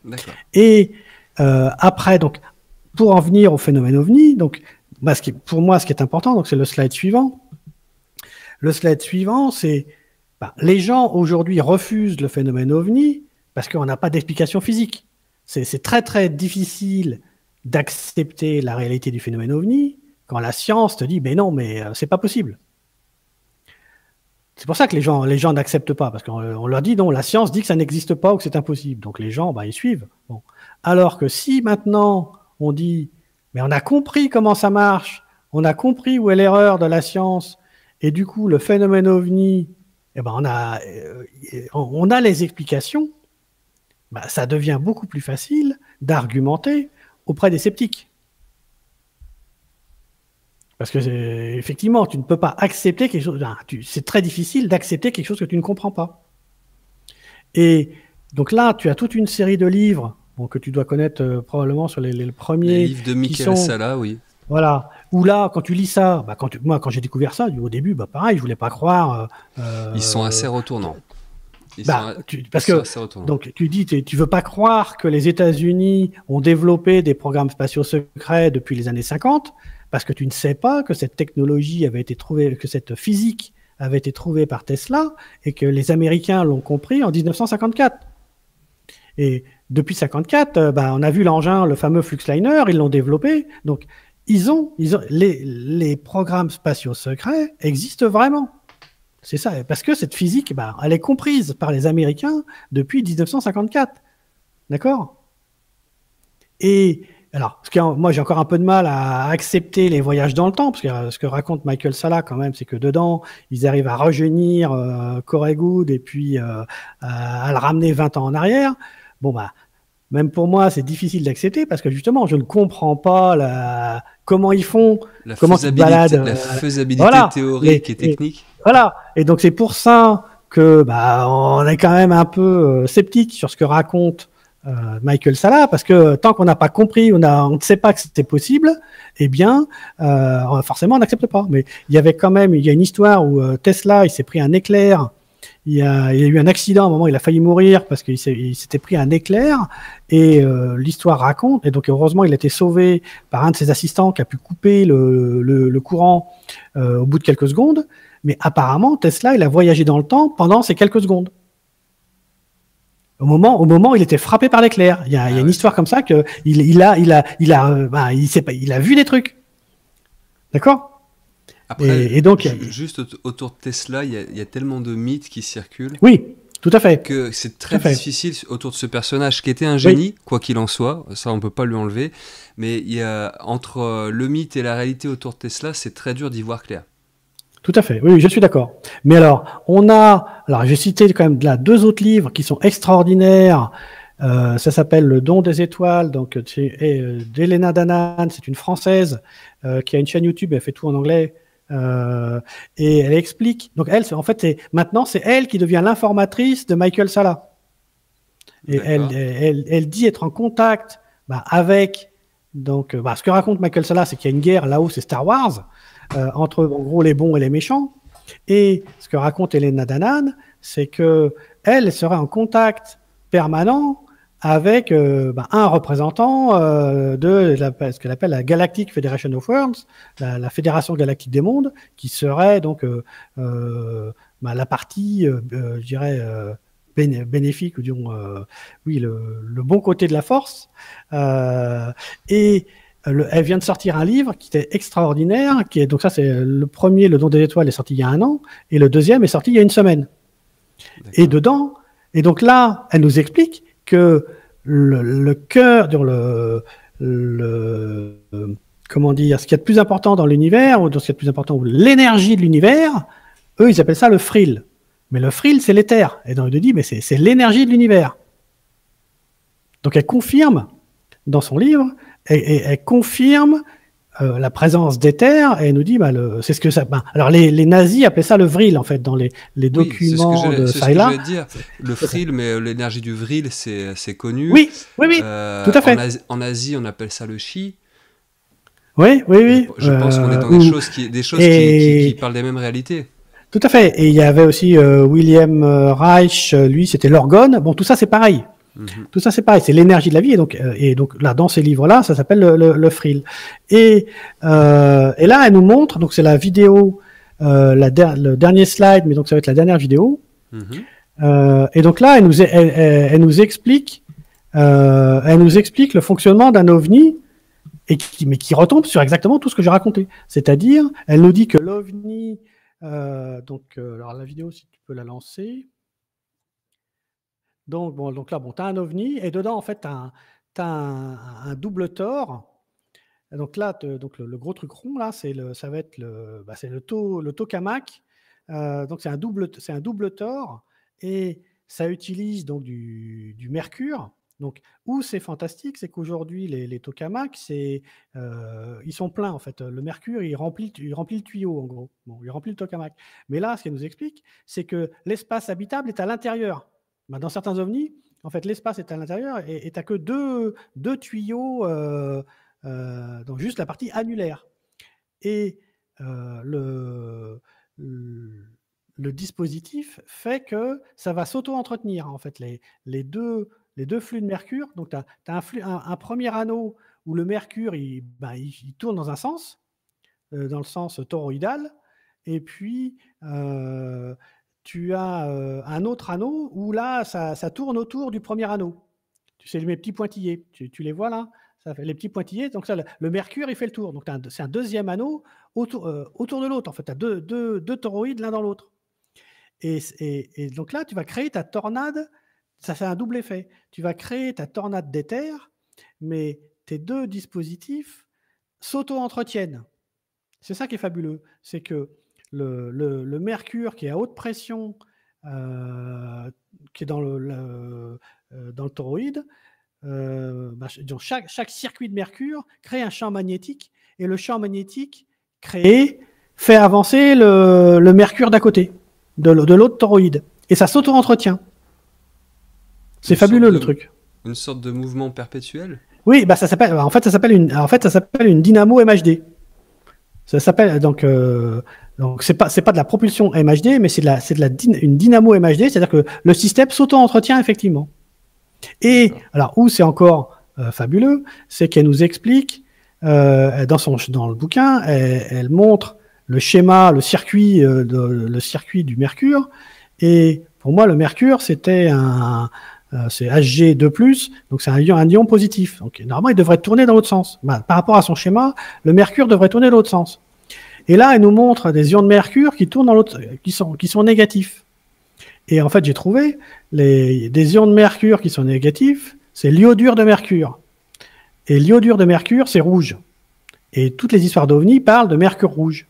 D'accord. Et euh, après, donc, pour en venir au phénomène ovni, donc, bah, ce qui, pour moi, ce qui est important, donc, c'est le slide suivant. Le slide suivant, c'est bah, les gens aujourd'hui refusent le phénomène ovni parce qu'on n'a pas d'explication physique. C'est très très difficile d'accepter la réalité du phénomène ovni quand la science te dit mais non, mais euh, c'est pas possible. C'est pour ça que les gens les gens n'acceptent pas, parce qu'on on leur dit non, la science dit que ça n'existe pas ou que c'est impossible. Donc les gens, bah, ils suivent. Bon. Alors que si maintenant on dit mais on a compris comment ça marche, on a compris où est l'erreur de la science, et du coup le phénomène ovni, eh ben on a euh, on a les explications. Bah, ça devient beaucoup plus facile d'argumenter auprès des sceptiques. Parce que effectivement, tu ne peux pas accepter quelque chose. C'est très difficile d'accepter quelque chose que tu ne comprends pas. Et donc là, tu as toute une série de livres bon, que tu dois connaître euh, probablement sur les, les premiers. Les livres de Michael Salla, oui. Voilà. Où là, quand tu lis ça, bah, quand tu, moi, quand j'ai découvert ça, au début, bah, pareil, je voulais pas croire. Euh, Ils sont assez retournants. Bah, tu, parce que donc tu dis tu veux pas croire que les États-Unis ont développé des programmes spatiaux secrets depuis les années cinquante parce que tu ne sais pas que cette technologie avait été trouvée, que cette physique avait été trouvée par Tesla et que les Américains l'ont compris en mille neuf cent cinquante-quatre. Et depuis cinquante-quatre, euh, bah, on a vu l'engin, le fameux Fluxliner, ils l'ont développé. Donc ils ont, ils ont les, les programmes spatiaux secrets existent vraiment. C'est ça, parce que cette physique, bah, elle est comprise par les Américains depuis mille neuf cent cinquante-quatre. D'accord? Et alors, ce qui est, moi j'ai encore un peu de mal à accepter les voyages dans le temps, parce que euh, ce que raconte Michael Salla quand même, c'est que dedans, ils arrivent à rajeunir euh, Corey Goode et puis euh, à, à le ramener vingt ans en arrière. Bon, bah, même pour moi, c'est difficile d'accepter, parce que justement, je ne comprends pas la... comment ils font, la comment ils baladent. La faisabilité voilà, théorique et, et technique. Et, voilà, et donc c'est pour ça que bah, on est quand même un peu euh, sceptique sur ce que raconte euh, Michael Salla, parce que tant qu'on n'a pas compris, on a, on ne sait pas que c'était possible, eh bien, euh, forcément, on n'accepte pas. Mais il y avait quand même, il y a une histoire où euh, Tesla, il s'est pris un éclair. Il y, a, il y a eu un accident à un moment, il a failli mourir parce qu'il s'était pris un éclair, et euh, l'histoire raconte, et donc heureusement il a été sauvé par un de ses assistants qui a pu couper le, le, le courant euh, au bout de quelques secondes, mais apparemment Tesla il a voyagé dans le temps pendant ces quelques secondes. Au moment, au moment où il était frappé par l'éclair, il y a, ah il y a une ouais. histoire comme ça que il, il a, il a, il a, euh, bah, il, sait pas, il a vu des trucs, d'accord. Après, et, et donc, juste autour de Tesla, il y, a, il y a tellement de mythes qui circulent. Oui, tout à fait. Que c'est très difficile autour de ce personnage qui était un génie, oui. quoi qu'il en soit. Ça, on peut pas lui enlever. Mais il y a, entre le mythe et la réalité autour de Tesla, c'est très dur d'y voir clair. Tout à fait. Oui, je suis d'accord. Mais alors, on a, alors j'ai cité quand même là deux autres livres qui sont extraordinaires. Euh, ça s'appelle Le Don des étoiles, donc c'est euh, d'Elena Danaan, c'est une Française euh, qui a une chaîne YouTube, elle fait tout en anglais. Euh, et elle explique. Donc elle, en fait, c'est, maintenant, c'est elle qui devient l'informatrice de Michael Salla. Et elle, elle, elle dit être en contact bah, avec. Donc, bah, ce que raconte Michael Salla, c'est qu'il y a une guerre là-haut, c'est Star Wars, euh, entre en gros les bons et les méchants. Et ce que raconte Elena Danaan, c'est que elle serait en contact permanent avec euh, bah, un représentant euh, de la, ce qu'elle appelle la Galactic Federation of Worlds, la, la Fédération Galactique des Mondes, qui serait donc euh, euh, bah, la partie, euh, euh, je dirais, euh, béné bénéfique, ou disons, euh, oui, le, le bon côté de la force. Euh, et le, elle vient de sortir un livre qui était extraordinaire, qui est, donc ça c'est le premier, Le Don des étoiles, est sorti il y a un an, et le deuxième est sorti il y a une semaine. Et dedans, et donc là, elle nous explique que le, le cœur, le, le, comment dire, ce qui est de plus important dans l'univers, ou ce qui est de plus important, l'énergie de l'univers, eux, ils appellent ça le frill. Mais le frill, c'est l'éther. Et donc, il dit, mais c'est l'énergie de l'univers. Donc, elle confirme, dans son livre, et, et, elle confirme euh, la présence d'éther, et elle nous dit, bah, c'est ce que ça. Ben, alors, les, les nazis appelaient ça le vril, en fait, dans les, les documents oui, de ça et là. C'est ce que dire. Le frill, mais l'énergie du vril, c'est connu. Oui, oui, oui, euh, tout à fait. En Asie, en Asie, on appelle ça le chi. Oui, oui, oui. Je, je euh, pense qu'on est dans des choses, qui, des choses et... qui, qui, qui parlent des mêmes réalités. Tout à fait. Et il y avait aussi euh, William Reich, lui, c'était l'orgone. Bon, tout ça, c'est pareil. Mmh. Tout ça, c'est pareil, c'est l'énergie de la vie. Et donc, euh, et donc là, dans ces livres-là, ça s'appelle le, le, le frill. Et, euh, et là, elle nous montre, donc c'est la vidéo, euh, la der le dernier slide, mais donc ça va être la dernière vidéo. Mmh. Euh, et donc là, elle nous, elle, elle, elle nous explique, euh, elle nous explique le fonctionnement d'un ovni, et qui, mais qui retombe sur exactement tout ce que j'ai raconté. C'est-à-dire, elle nous dit que l'ovni, euh, donc, euh, alors la vidéo, si tu peux la lancer. Donc, bon, donc là, bon, tu as un ovni, et dedans, en fait, tu as, un, t'as un, un double Thor. Et donc là, te, donc le, le gros truc rond, là, c'est le, ça va être le, bah, c'est le, to, le tokamak. Euh, donc c'est un double, c'est un double Thor, et ça utilise donc du, du mercure. Donc, où c'est fantastique, c'est qu'aujourd'hui, les, les tokamaks, c'est, euh, ils sont pleins, en fait. Le mercure, il remplit, il remplit le tuyau, en gros. Bon, il remplit le tokamak. Mais là, ce qu'elle nous explique, c'est que l'espace habitable est à l'intérieur. Ben, dans certains ovnis, en fait, l'espace est à l'intérieur, et tu n'as que deux, deux tuyaux, euh, euh, donc juste la partie annulaire. Et euh, le, le, le dispositif fait que ça va s'auto-entretenir, en fait, les, les deux... les deux flux de mercure. Donc, tu as, as un, flux, un, un premier anneau où le mercure, il, ben, il, il tourne dans un sens, euh, dans le sens toroïdal. Et puis, euh, tu as euh, un autre anneau où là, ça, ça tourne autour du premier anneau. Tu sais, mes petits pointillés, tu, tu les vois là, ça fait les petits pointillés. Donc, ça, le, le mercure, il fait le tour. Donc, c'est un deuxième anneau autour, euh, autour de l'autre. En fait, tu as deux, deux, deux toroïdes l'un dans l'autre. Et, et, et donc là, tu vas créer ta tornade. Ça fait un double effet. Tu vas créer ta tornade d'éther, mais tes deux dispositifs s'auto-entretiennent. C'est ça qui est fabuleux. C'est que le, le, le mercure qui est à haute pression, euh, qui est dans le, le, euh, dans le toroïde, euh, bah, chaque, chaque circuit de mercure crée un champ magnétique, et le champ magnétique créé fait avancer le, le mercure d'à côté, de, de l'autre toroïde. Et ça s'auto-entretient. C'est fabuleux de, le truc. Une sorte de mouvement perpétuel. Oui, bah ça s'appelle. En fait, ça s'appelle une. En fait, ça s'appelle une dynamo M H D. Ça s'appelle donc. Euh, donc c'est pas c'est pas de la propulsion M H D, mais c'est de la c'est de la une dynamo M H D, c'est-à-dire que le système s'auto-entretient effectivement. Et alors où c'est encore euh, fabuleux, c'est qu'elle nous explique euh, dans son dans le bouquin, elle, elle montre le schéma, le circuit, euh, de, le circuit du mercure. Et pour moi, le mercure, c'était un Euh, c'est H G deux plus, donc c'est un ion, un ion positif. Donc normalement, il devrait tourner dans l'autre sens. Bah, par rapport à son schéma, le mercure devrait tourner dans l'autre sens. Et là, elle nous montre des ions de mercure qui tournent dans l'autre, qui sont, qui sont négatifs. Et en fait, j'ai trouvé les, des ions de mercure qui sont négatifs, c'est l'iodure de mercure. Et l'iodure de mercure, c'est rouge. Et toutes les histoires d'ovnis parlent de mercure rouge.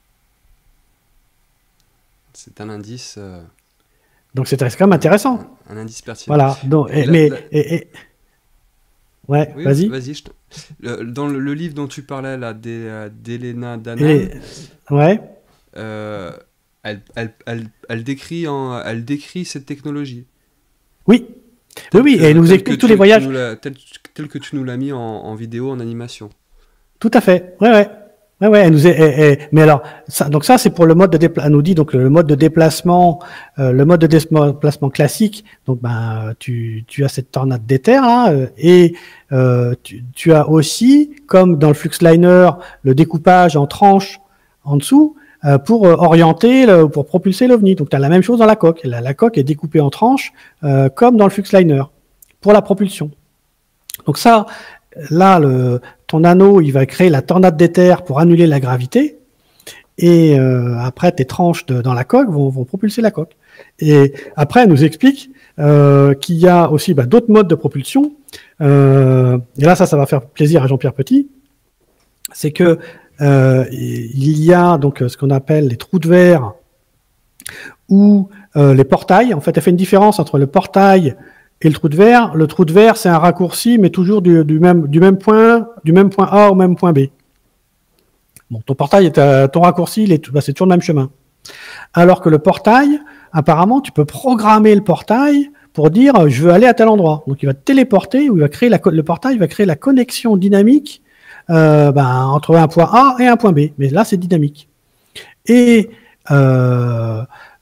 C'est un indice. Euh... Donc c'est quand même intéressant. Un, un indice pertinent. Voilà. Donc, et, la, mais, la... Et, et... ouais, oui, vas-y. Vas-y. Je te... le, dans le, le livre dont tu parlais là, d'Elena Danam, et... ouais. Euh, elle, elle, elle, elle décrit en, elle décrit cette technologie. Oui. Oui, oui. Et elle nous explique tous les voyages. Tel, tel que tu nous l'as mis en, en vidéo, en animation. Tout à fait. Ouais, ouais. Ouais, ouais, elle nous est, elle, elle, mais alors, ça, donc ça, c'est pour le mode de déplacement. Elle nous dit donc le mode de déplacement, euh, le mode de déplacement classique. Donc, ben, tu, tu as cette tornade d'éther là, euh, et euh, tu, tu as aussi, comme dans le Fluxliner, le découpage en tranches en dessous euh, pour orienter, le, pour propulser l'ovni. Donc, tu as la même chose dans la coque. La, la coque est découpée en tranches, euh, comme dans le Fluxliner, pour la propulsion. Donc ça. Là, le, ton anneau, il va créer la tornade d'éther pour annuler la gravité. Et euh, après, tes tranches de, dans la coque vont, vont propulser la coque. Et après, elle nous explique euh, qu'il y a aussi bah, d'autres modes de propulsion. Euh, et là, ça, ça va faire plaisir à Jean-Pierre Petit. C'est que euh, il y a donc ce qu'on appelle les trous de verre ou euh, les portails. En fait, elle fait une différence entre le portail et le trou de verre. Le trou de verre, c'est un raccourci, mais toujours du, du, même, du même point, du même point A au même point B. Bon, ton portail est à, ton raccourci, il est, bah, c'est toujours le même chemin. Alors que le portail, apparemment, tu peux programmer le portail pour dire je veux aller à tel endroit. Donc il va te téléporter ou il va créer la, le portail va créer la connexion dynamique euh, bah, entre un point A et un point B. Mais là, c'est dynamique. Et euh,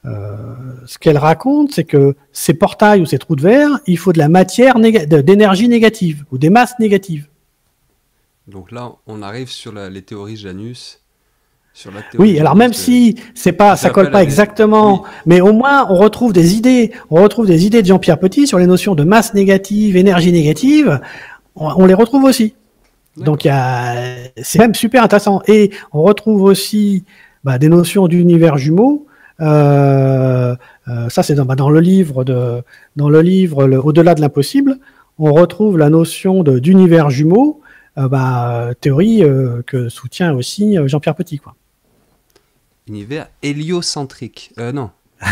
euh, ce qu'elle raconte, c'est que ces portails ou ces trous de verre, il faut de la matière néga- de- d'énergie négative ou des masses négatives. Donc là, on arrive sur la- les théories Janus, sur la théorie Oui, alors Janus même de, si c'est pas, qui ça fait colle appel à pas des... Oui, exactement, mais au moins on retrouve des idées, on retrouve des idées de Jean-Pierre Petit sur les notions de masse négative, énergie négative, on, on les retrouve aussi. Donc il y d'accord. a, c'est même super intéressant. Et on retrouve aussi bah, des notions d'univers jumeaux. Euh, euh, ça c'est dans, bah, dans le livre de, dans le livre le- Au-delà de l'impossible, on retrouve la notion de d'univers jumeaux, euh, bah, théorie euh, que soutient aussi euh, Jean-Pierre Petit, quoi. Univers héliocentrique. Euh, non.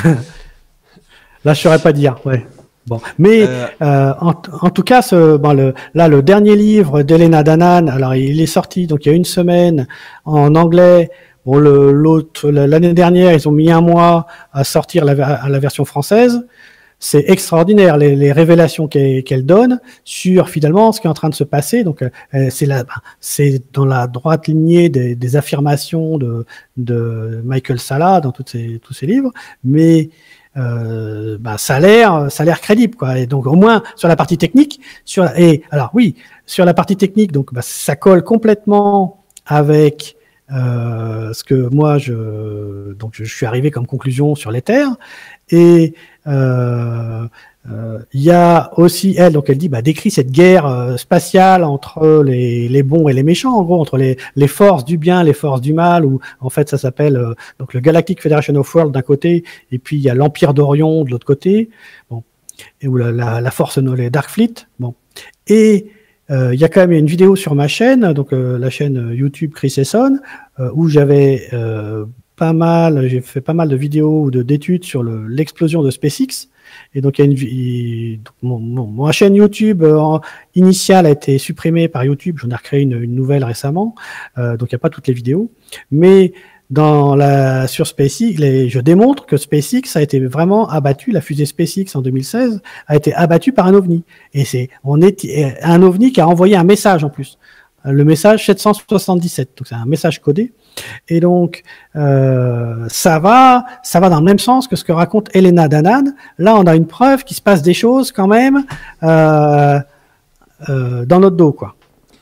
Là, je saurais pas dire. Ouais. Bon, mais Euh, euh, en, en tout cas, ce, bon, le, là, le dernier livre d'Elena Danaan, alors il est sorti donc il y a une semaine en anglais. Bon, le, l'autre, l'année dernière, ils ont mis un mois à sortir la, à la version française. C'est extraordinaire les, les révélations qu'elle, qu'elle donne sur finalement ce qui est en train de se passer. Donc, euh, c'est la, c'est dans la droite lignée des, des affirmations de, de Michael Salla dans toutes ces, tous ses livres, mais euh, bah, ça a l'air, ça a l'air crédible, quoi. Et donc au moins sur la partie technique, sur la, et alors oui, sur la partie technique, donc bah, ça colle complètement avec euh, ce que moi je, donc je suis arrivé comme conclusion sur l'éther. Et euh, euh, il y a aussi elle, donc elle dit, bah, décrit cette guerre euh, spatiale entre les, les bons et les méchants, en gros, entre les, les forces du bien, les forces du mal, ou en fait ça s'appelle euh, donc le Galactic Federation of Worlds d'un côté, et puis il y a l'Empire d'Orion de l'autre côté, bon, et où la, la, la force, les Dark Fleet, bon, et euh, il y a quand même une vidéo sur ma chaîne, donc euh, la chaîne YouTube Chris Esson, euh, où j'avais euh, pas mal, j'ai fait pas mal de vidéos ou de, d'études sur le, l'explosion de SpaceX. Et donc, il y a une, il, donc mon, mon, ma chaîne YouTube euh, initiale a été supprimée par YouTube. J'en ai recréé une, une nouvelle récemment. Euh, donc, il n'y a pas toutes les vidéos. Mais dans la, sur SpaceX, les, je démontre que SpaceX a été vraiment abattu. La fusée SpaceX en deux mille seize a été abattue par un ovni. Et c'est, on est un ovni qui a envoyé un message en plus. Le message sept cent soixante-dix-sept. Donc, c'est un message codé. Et donc, euh, ça va, ça va dans le même sens que ce que raconte Elena Danaan. Là, on a une preuve qu'il se passe des choses quand même euh, euh, dans notre dos, quoi.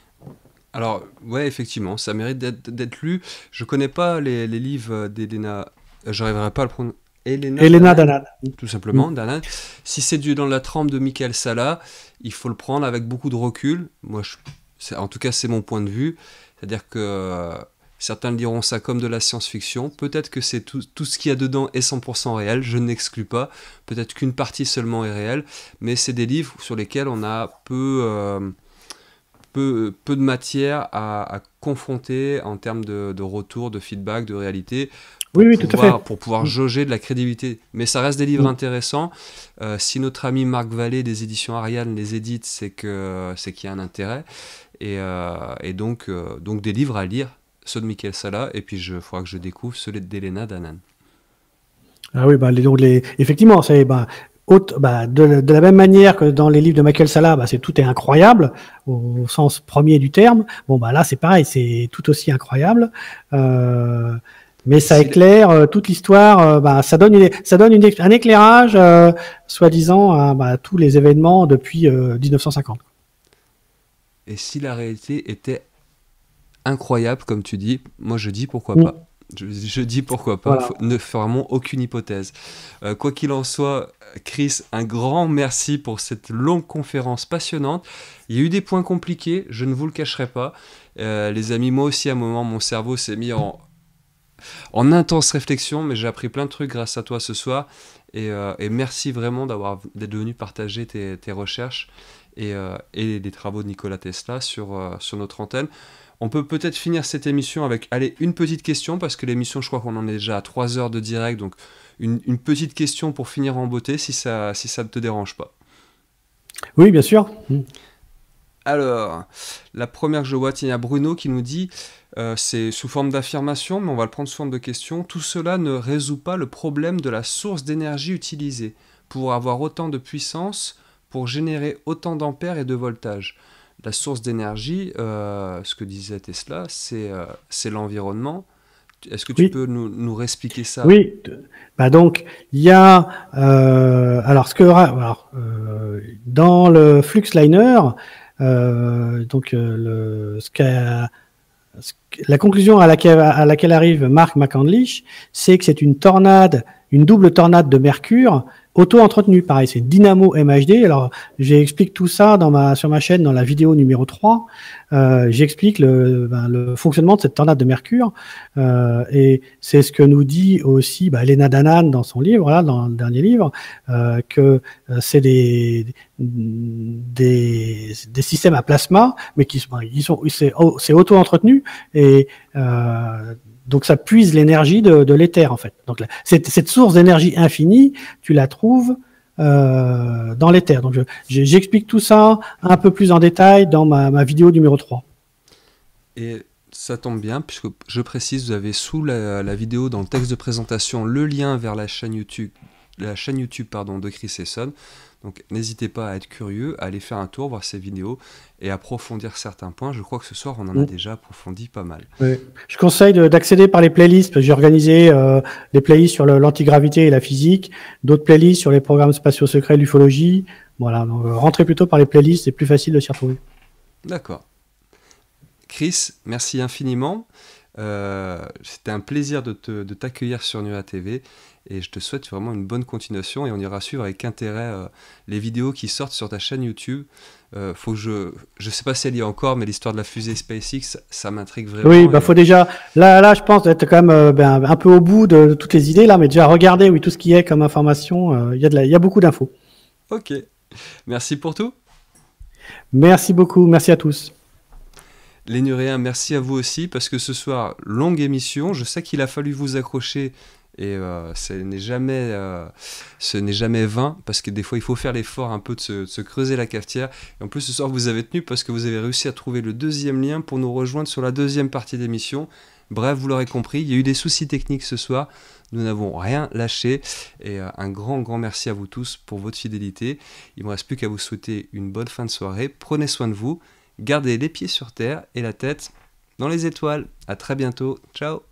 alors, ouais, effectivement, ça mérite d'être, d'être lu. Je connais pas les, les livres d'Elena. euh, J'arriverai pas à le prendre. Elena Elena Danaan, Danaan. tout Mm. simplement. Danaan. Si c'est du dans la trempe de Michael Salla, il faut le prendre avec beaucoup de recul. Moi, je, c'est, en tout cas, c'est mon point de vue. C'est-à-dire que euh, certains diront ça comme de la science-fiction. Peut-être que c'est tout, tout ce qu'il y a dedans est cent pour cent réel. Je n'exclus pas. Peut-être qu'une partie seulement est réelle. Mais c'est des livres sur lesquels on a peu. Euh, peu, peu de matière à, à confronter en termes de, de retour, de feedback, de réalité, Oui, pour oui, tout à fait. pouvoir, pour pouvoir Mm. jauger de la crédibilité. Mais ça reste des livres Mm. intéressants. Euh, si notre ami Marc Vallée des éditions Ariane les édite, c'est, que, c'est qu'il y a un intérêt. Et, euh, et donc, euh, donc des livres à lire, ceux de Michael Salla, et puis il faudra que je découvre ceux d'Elena Danaan. Ah oui, bah, les, donc les, effectivement, c'est bah, haute, bah, de, de la même manière que dans les livres de Michael Salla, bah, c'est tout est incroyable au, au sens premier du terme. Bon, bah là, c'est pareil, c'est tout aussi incroyable. Euh, mais ça Si, éclaire euh, toute l'histoire. Euh, bah, ça donne, une, ça donne une, un éclairage, euh, soi-disant, à bah, tous les événements depuis euh, dix-neuf cent cinquante. et si la réalité était incroyable, comme tu dis, moi je dis pourquoi Mm. pas. Je, je dis pourquoi pas, Voilà. faut, ne fermons aucune hypothèse. Euh, quoi qu'il en soit, Chris, un grand merci pour cette longue conférence passionnante. Il y a eu des points compliqués, je ne vous le cacherai pas. Euh, les amis, moi aussi à un moment, mon cerveau s'est mis en, en intense réflexion, mais j'ai appris plein de trucs grâce à toi ce soir. Et, euh, et merci vraiment d'avoir, d'être venu partager tes, tes recherches et, euh, et les travaux de Nikola Tesla sur, euh, sur notre antenne. On peut peut-être finir cette émission avec allez, une petite question, parce que l'émission, je crois qu'on en est déjà à trois heures de direct, donc une, une petite question pour finir en beauté, si ça, si ça ne te dérange pas. Oui, bien sûr. Mm. Alors, la première que je vois, tiens, il y a Bruno qui nous dit, euh, c'est sous forme d'affirmation, mais on va le prendre sous forme de question, tout cela ne résout pas le problème de la source d'énergie utilisée pour avoir autant de puissance, pour générer autant d'ampères et de voltage. La source d'énergie, euh, ce que disait Tesla, c'est, euh, c'est l'environnement. Est-ce que tu Oui. peux nous, nous réexpliquer ça? Oui, bah donc il y a euh, alors ce que alors, euh, dans le Fluxliner, euh, donc euh, le ce qu'a, ce, la conclusion à laquelle à laquelle arrive Mark McCandlish, c'est que c'est une tornade, une double tornade de mercure auto-entretenue. Pareil, c'est Dynamo M H D. Alors j'explique tout ça dans ma sur ma chaîne dans la vidéo numéro trois. Euh, j'explique le, ben, le fonctionnement de cette tornade de mercure euh, et c'est ce que nous dit aussi bah, Lena Danan dans son livre, là, dans le dernier livre, euh, que euh, c'est des, des des systèmes à plasma, mais qui sont, ils sont c'est, c'est auto-entretenu et euh, donc ça puise l'énergie de, de l'éther en fait. Donc là, cette, cette source d'énergie infinie, tu la trouves euh, dans l'éther. Donc je, j'explique tout ça un peu plus en détail dans ma, ma vidéo numéro trois. Et ça tombe bien, puisque je précise, vous avez sous la, la vidéo, dans le texte de présentation, le lien vers la chaîne YouTube, la chaîne YouTube pardon, de Chris Esson. Donc n'hésitez pas à être curieux, à aller faire un tour, voir ces vidéos et approfondir certains points. Je crois que ce soir, on en a mmh. déjà approfondi pas mal. Oui. Je conseille de, d'accéder par les playlists. J'ai organisé euh, des playlists sur le, l'antigravité et la physique, d'autres playlists sur les programmes spatiaux secrets, l'ufologie. Voilà, donc rentrez plutôt par les playlists, c'est plus facile de s'y retrouver. D'accord. Chris, merci infiniment. Euh, c'était un plaisir de, te, de t'accueillir sur Nurea T V et je te souhaite vraiment une bonne continuation et on ira suivre avec intérêt euh, les vidéos qui sortent sur ta chaîne YouTube. Euh, faut que je je sais pas si elle y est encore, mais l'histoire de la fusée SpaceX, ça m'intrigue vraiment. Oui, bah et... faut déjà là là je pense être quand même euh, ben, un peu au bout de, de toutes les idées là, mais déjà regarder oui tout ce qui est comme information, il euh, y a de la, il y a beaucoup d'infos. Ok, merci pour tout. Merci beaucoup, merci à tous. Les Nuréens, merci à vous aussi, parce que ce soir, longue émission, je sais qu'il a fallu vous accrocher, et euh, ce n'est jamais, euh, ce n'est jamais vain, parce que des fois, il faut faire l'effort un peu de se, de se creuser la cafetière, et en plus, ce soir, vous avez tenu, parce que vous avez réussi à trouver le deuxième lien pour nous rejoindre sur la deuxième partie de l'émission. Bref, vous l'aurez compris, il y a eu des soucis techniques ce soir, nous n'avons rien lâché, et euh, un grand, grand merci à vous tous pour votre fidélité. Il ne me reste plus qu'à vous souhaiter une bonne fin de soirée, prenez soin de vous, gardez les pieds sur terre et la tête dans les étoiles. À très bientôt. Ciao.